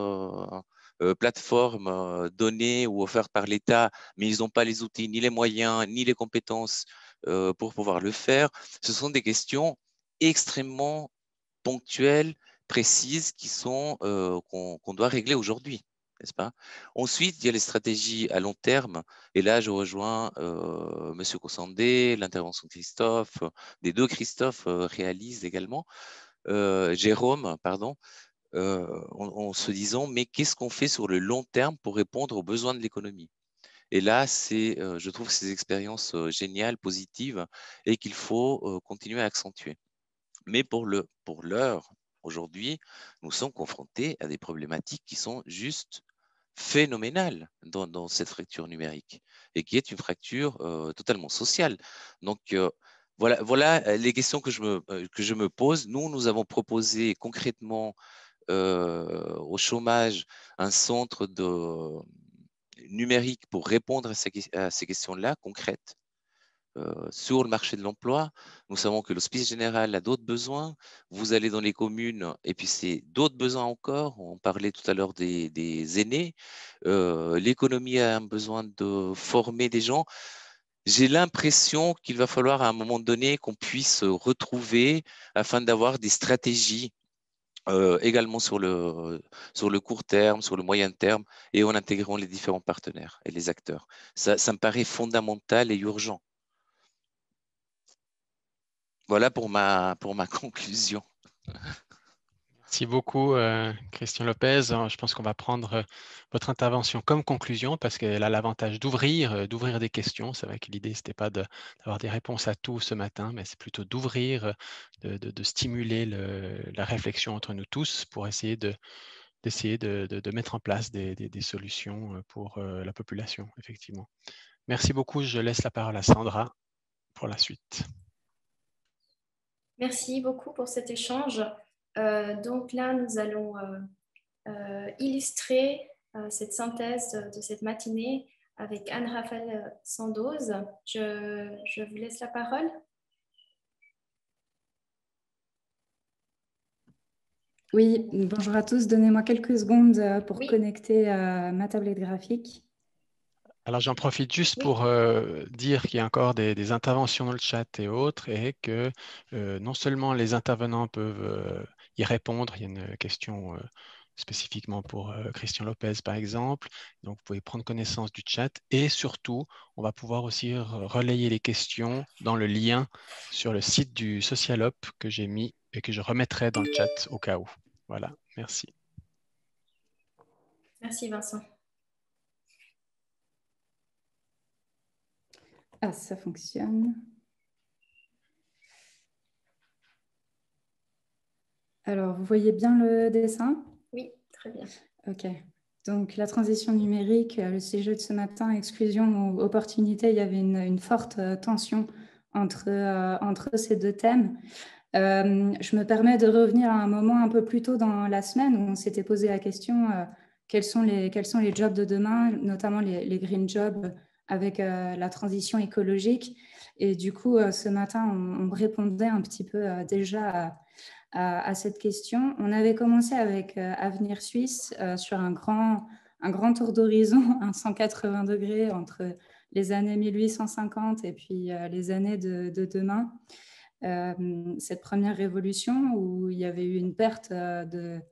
plateformes données ou offertes par l'État, mais ils n'ont pas les outils, ni les moyens, ni les compétences pour pouvoir le faire. Ce sont des questions extrêmement ponctuelles, précises, qu'on doit régler aujourd'hui, n'est-ce pas? Ensuite, il y a les stratégies à long terme, et là, je rejoins M. Cossandé, l'intervention de Christophe, des 2 Christophe réalisent également, Jérôme, pardon, en se disant, mais qu'est-ce qu'on fait sur le long terme pour répondre aux besoins de l'économie? Et là, je trouve ces expériences géniales, positives, et qu'il faut continuer à accentuer. Mais pour l'heure, aujourd'hui, nous sommes confrontés à des problématiques qui sont juste phénoménale dans cette fracture numérique, et qui est une fracture totalement sociale. Donc, voilà les questions que je me pose. Nous avons proposé concrètement au chômage un centre numérique pour répondre à ces questions-là concrètes. Sur le marché de l'emploi, nous savons que l'Hospice Général a d'autres besoins. Vous allez dans les communes et puis c'est d'autres besoins encore. On parlait tout à l'heure des aînés. L'économie a un besoin de former des gens. J'ai l'impression qu'il va falloir à un moment donné qu'on puisse retrouver afin d'avoir des stratégies également sur le court terme, sur le moyen terme, et en intégrant les différents partenaires et les acteurs. Ça me paraît fondamental et urgent. Voilà pour ma conclusion. Merci beaucoup, Christian Lopez. Je pense qu'on va prendre votre intervention comme conclusion parce qu'elle a l'avantage d'ouvrir des questions. C'est vrai que l'idée, ce n'était pas d'avoir des réponses à tout ce matin, mais c'est plutôt d'ouvrir, de stimuler la réflexion entre nous tous pour essayer d'essayer de mettre en place des solutions pour la population, effectivement. Merci beaucoup. Je laisse la parole à Sandra pour la suite. Merci beaucoup pour cet échange. Donc là, nous allons illustrer cette synthèse de cette matinée avec Anne-Raphaël Sandoz. Je vous laisse la parole. Oui, bonjour à tous. Donnez-moi quelques secondes pour connecter ma tablette graphique. Alors, j'en profite juste pour dire qu'il y a encore des interventions dans le chat et autres, et que non seulement les intervenants peuvent y répondre, il y a une question spécifiquement pour Christian Lopez, par exemple. Donc, vous pouvez prendre connaissance du chat, et surtout, on va pouvoir aussi relayer les questions dans le lien sur le site du Socialop que j'ai mis et que je remettrai dans le chat au cas où. Voilà, merci. Merci, Vincent. Ah, ça fonctionne. Alors, vous voyez bien le dessin? Oui, très bien. OK. Donc, la transition numérique, le sujet de ce matin, exclusion ou opportunité, il y avait une forte tension entre ces 2 thèmes. Je me permets de revenir à un moment un peu plus tôt dans la semaine où on s'était posé la question quels sont les jobs de demain, notamment les green jobs avec la transition écologique. Et du coup, ce matin, on répondait un petit peu déjà à cette question. On avait commencé avec Avenir Suisse sur un grand tour d'horizon, un 180 degrés entre les années 1850 et puis les années de demain. Cette première révolution où il y avait eu une perte de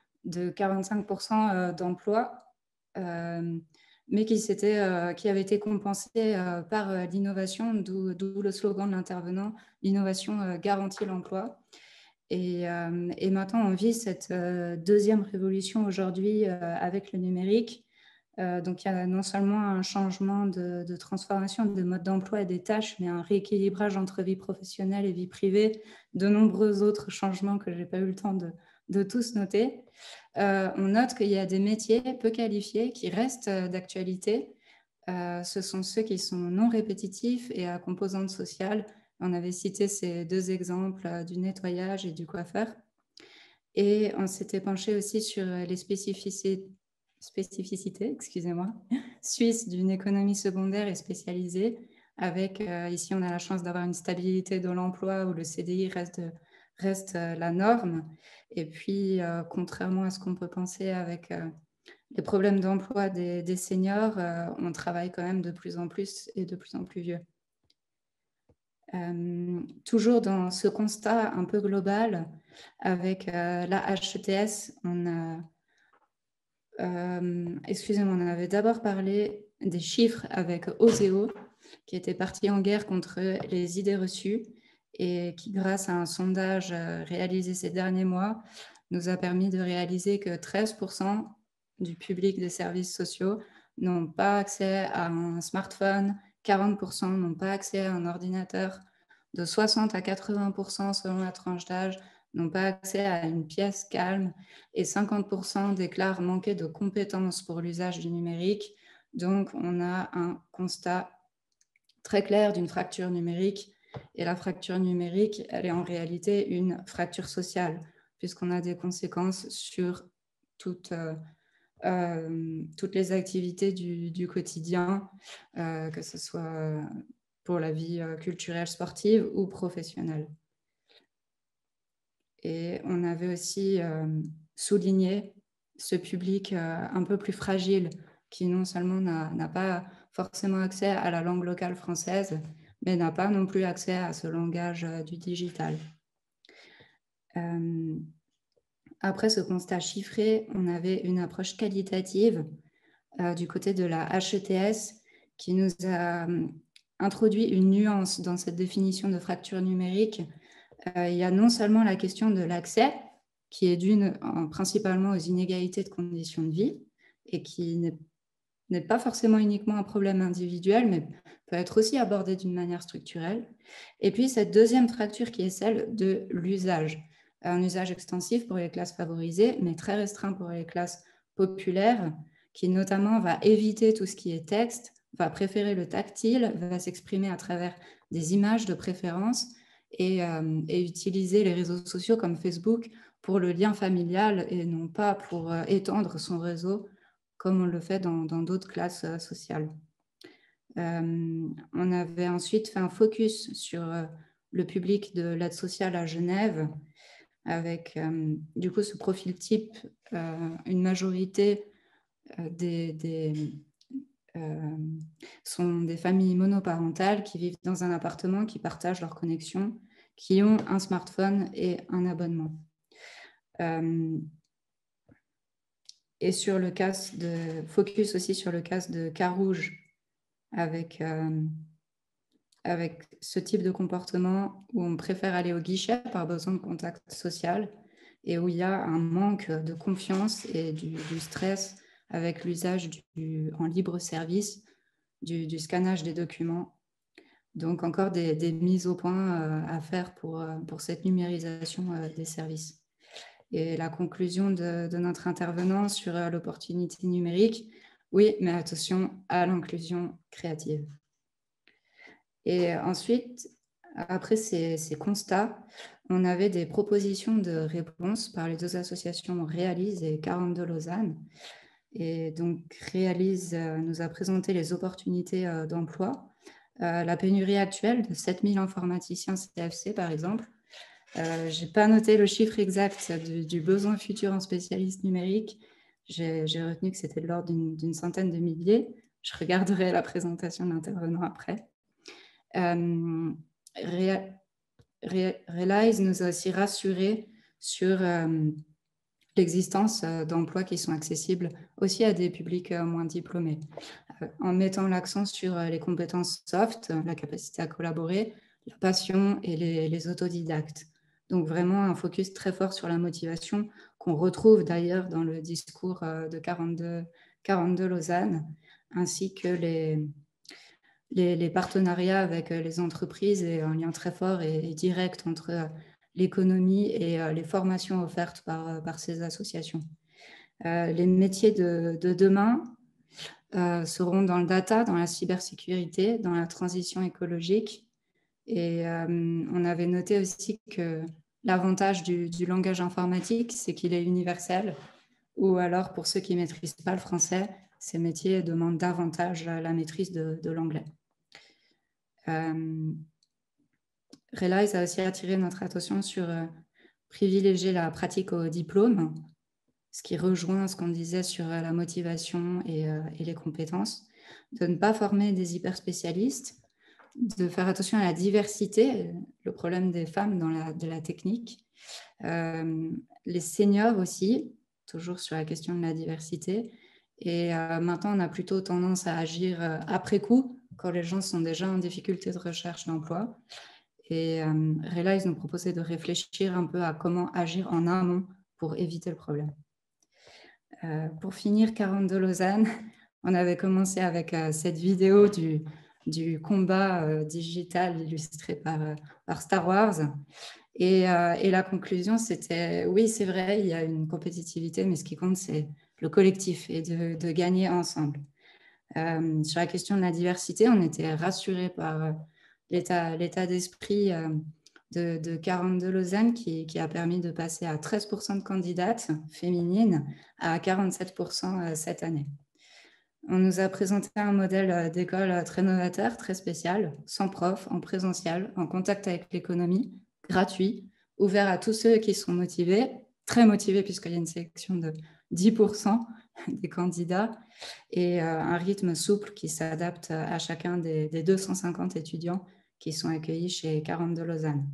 45% d'emplois, mais qui avait été compensée par l'innovation, d'où le slogan de l'intervenant, l'innovation garantit l'emploi. Et maintenant, on vit cette deuxième révolution aujourd'hui avec le numérique. Donc, il y a non seulement un changement de transformation des modes d'emploi et des tâches, mais un rééquilibrage entre vie professionnelle et vie privée, de nombreux autres changements que je n'ai pas eu le temps de tous noter. On note qu'il y a des métiers peu qualifiés qui restent d'actualité. Ce sont ceux qui sont non répétitifs et à composante sociale. On avait cité ces deux exemples du nettoyage et du coiffeur. Et on s'était penché aussi sur les spécificités suisses d'une économie secondaire et spécialisée. Avec, ici, on a la chance d'avoir une stabilité de l'emploi où le CDI reste la norme. Et puis, contrairement à ce qu'on peut penser avec les problèmes d'emploi des seniors, on travaille quand même de plus en plus et de plus en plus vieux. Toujours dans ce constat un peu global, avec la HETS, excusez-moi, on avait d'abord parlé des chiffres avec Oseo, qui était parti en guerre contre les idées reçues et qui, grâce à un sondage réalisé ces derniers mois, nous a permis de réaliser que 13% du public des services sociaux n'ont pas accès à un smartphone, 40% n'ont pas accès à un ordinateur, de 60 à 80% selon la tranche d'âge n'ont pas accès à une pièce calme et 50% déclarent manquer de compétences pour l'usage du numérique. Donc, on a un constat très clair d'une fracture numérique. Et la fracture numérique, elle est en réalité une fracture sociale, puisqu'on a des conséquences sur toutes les activités du quotidien, que ce soit pour la vie culturelle, sportive ou professionnelle. Et on avait aussi souligné ce public un peu plus fragile, qui non seulement n'a pas forcément accès à la langue locale française, mais n'a pas non plus accès à ce langage du digital. Après ce constat chiffré, on avait une approche qualitative du côté de la HETS qui nous a introduit une nuance dans cette définition de fracture numérique. Il y a non seulement la question de l'accès, qui est due principalement aux inégalités de conditions de vie et qui n'est pas forcément uniquement un problème individuel, mais peut être aussi abordé d'une manière structurelle. Et puis cette deuxième fracture qui est celle de l'usage. Un usage extensif pour les classes favorisées, mais très restreint pour les classes populaires, qui notamment va éviter tout ce qui est texte, va préférer le tactile, va s'exprimer à travers des images de préférence et utiliser les réseaux sociaux comme Facebook pour le lien familial et non pas pour étendre son réseau comme on le fait dans d'autres classes sociales. On avait ensuite fait un focus sur le public de l'aide sociale à Genève avec du coup ce profil type, une majorité sont des familles monoparentales qui vivent dans un appartement, qui partagent leur connexion, qui ont un smartphone et un abonnement. Et sur le cas de focus aussi sur le cas de Carouge, avec ce type de comportement où on préfère aller au guichet par besoin de contact social et où il y a un manque de confiance et du stress avec l'usage en libre service du scannage des documents. Donc encore des mises au point à faire pour cette numérisation des services. Et la conclusion de notre intervenant sur l'opportunité numérique, oui, mais attention à l'inclusion créative. Et ensuite, après ces constats, on avait des propositions de réponse par les deux associations Réalise et 42 Lausanne. Et donc, Réalise nous a présenté les opportunités d'emploi, la pénurie actuelle de 7000 informaticiens CFC, par exemple. Je n'ai pas noté le chiffre exact du besoin futur en spécialistes numériques. J'ai retenu que c'était de l'ordre d'une centaine de milliers, Je regarderai la présentation de l'intervenant après. Realize nous a aussi rassurés sur l'existence d'emplois qui sont accessibles aussi à des publics moins diplômés, en mettant l'accent sur les compétences soft, la capacité à collaborer, la passion et les autodidactes. Donc vraiment un focus très fort sur la motivation qu'on retrouve d'ailleurs dans le discours de 42 Lausanne, ainsi que les partenariats avec les entreprises et un lien très fort et direct entre l'économie et les formations offertes par ces associations. Les métiers de demain seront dans le data, dans la cybersécurité, dans la transition écologique. Et on avait noté aussi que l'avantage du langage informatique, c'est qu'il est universel, ou alors pour ceux qui ne maîtrisent pas le français, ces métiers demandent davantage la maîtrise de l'anglais. Realize a aussi attiré notre attention sur privilégier la pratique au diplôme, ce qui rejoint ce qu'on disait sur la motivation et les compétences, de ne pas former des hyper-spécialistes, de faire attention à la diversité, le problème des femmes de la technique, les seniors aussi, toujours sur la question de la diversité. Et maintenant, on a plutôt tendance à agir après coup, quand les gens sont déjà en difficulté de recherche d'emploi. Et Realize nous proposait de réfléchir un peu à comment agir en amont pour éviter le problème. Pour finir, 42 Lausanne, on avait commencé avec cette vidéo du combat digital illustré par Star Wars. Et la conclusion, c'était, oui, c'est vrai, il y a une compétitivité, mais ce qui compte, c'est le collectif et de gagner ensemble. Sur la question de la diversité, on était rassurés par l'état d'esprit de 42 Lausanne qui a permis de passer à 13% de candidates féminines à 47% cette année. On nous a présenté un modèle d'école très novateur, très spécial, sans prof, en présentiel, en contact avec l'économie, gratuit, ouvert à tous ceux qui sont motivés, très motivés puisqu'il y a une sélection de 10% des candidats et un rythme souple qui s'adapte à chacun des 250 étudiants qui sont accueillis chez 42 Lausanne.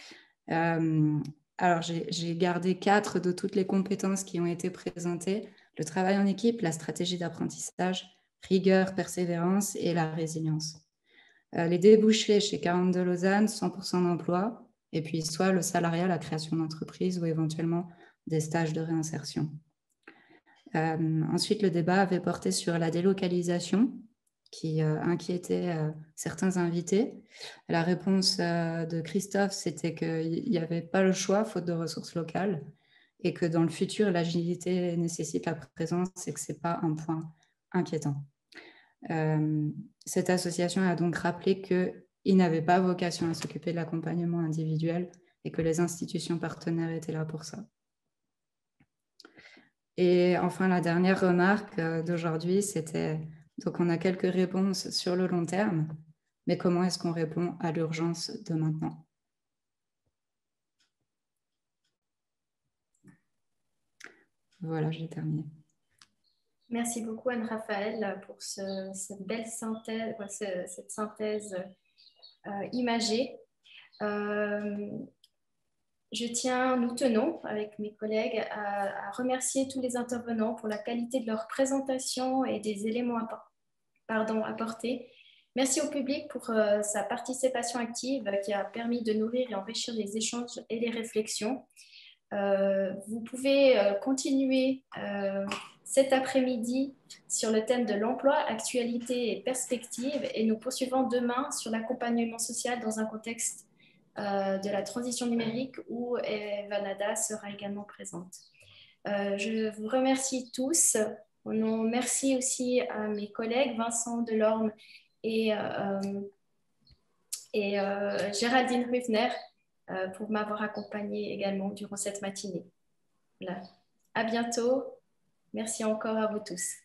Alors, j'ai gardé 4 de toutes les compétences qui ont été présentées: le travail en équipe, la stratégie d'apprentissage, rigueur, persévérance et la résilience. Les débouchés chez 42 Lausanne, 100% d'emploi, et puis soit le salariat, la création d'entreprise ou éventuellement des stages de réinsertion. Ensuite, le débat avait porté sur la délocalisation qui inquiétait certains invités. La réponse de Christophe, c'était qu'il n'y avait pas le choix, faute de ressources locales, et que dans le futur, l'agilité nécessite la présence et que ce n'est pas un point inquiétant. Cette association a donc rappelé qu'il n'avait pas vocation à s'occuper de l'accompagnement individuel et que les institutions partenaires étaient là pour ça. Et enfin, la dernière remarque d'aujourd'hui, c'était, donc on a quelques réponses sur le long terme, mais comment est-ce qu'on répond à l'urgence de maintenant? Voilà, j'ai terminé. Merci beaucoup Anne-Raphaël pour cette belle synthèse, cette synthèse imagée. Nous tenons avec mes collègues à remercier tous les intervenants pour la qualité de leur présentation et des éléments apportés. Merci au public pour sa participation active qui a permis de nourrir et enrichir les échanges et les réflexions. Vous pouvez continuer cet après-midi sur le thème de l'emploi, actualité et perspective, et nous poursuivons demain sur l'accompagnement social dans un contexte de la transition numérique où Vanada sera également présente. Je vous remercie tous. Merci aussi à mes collègues Vincent Delorme et Géraldine Rufner pour m'avoir accompagnée également durant cette matinée. Voilà. À bientôt. Merci encore à vous tous.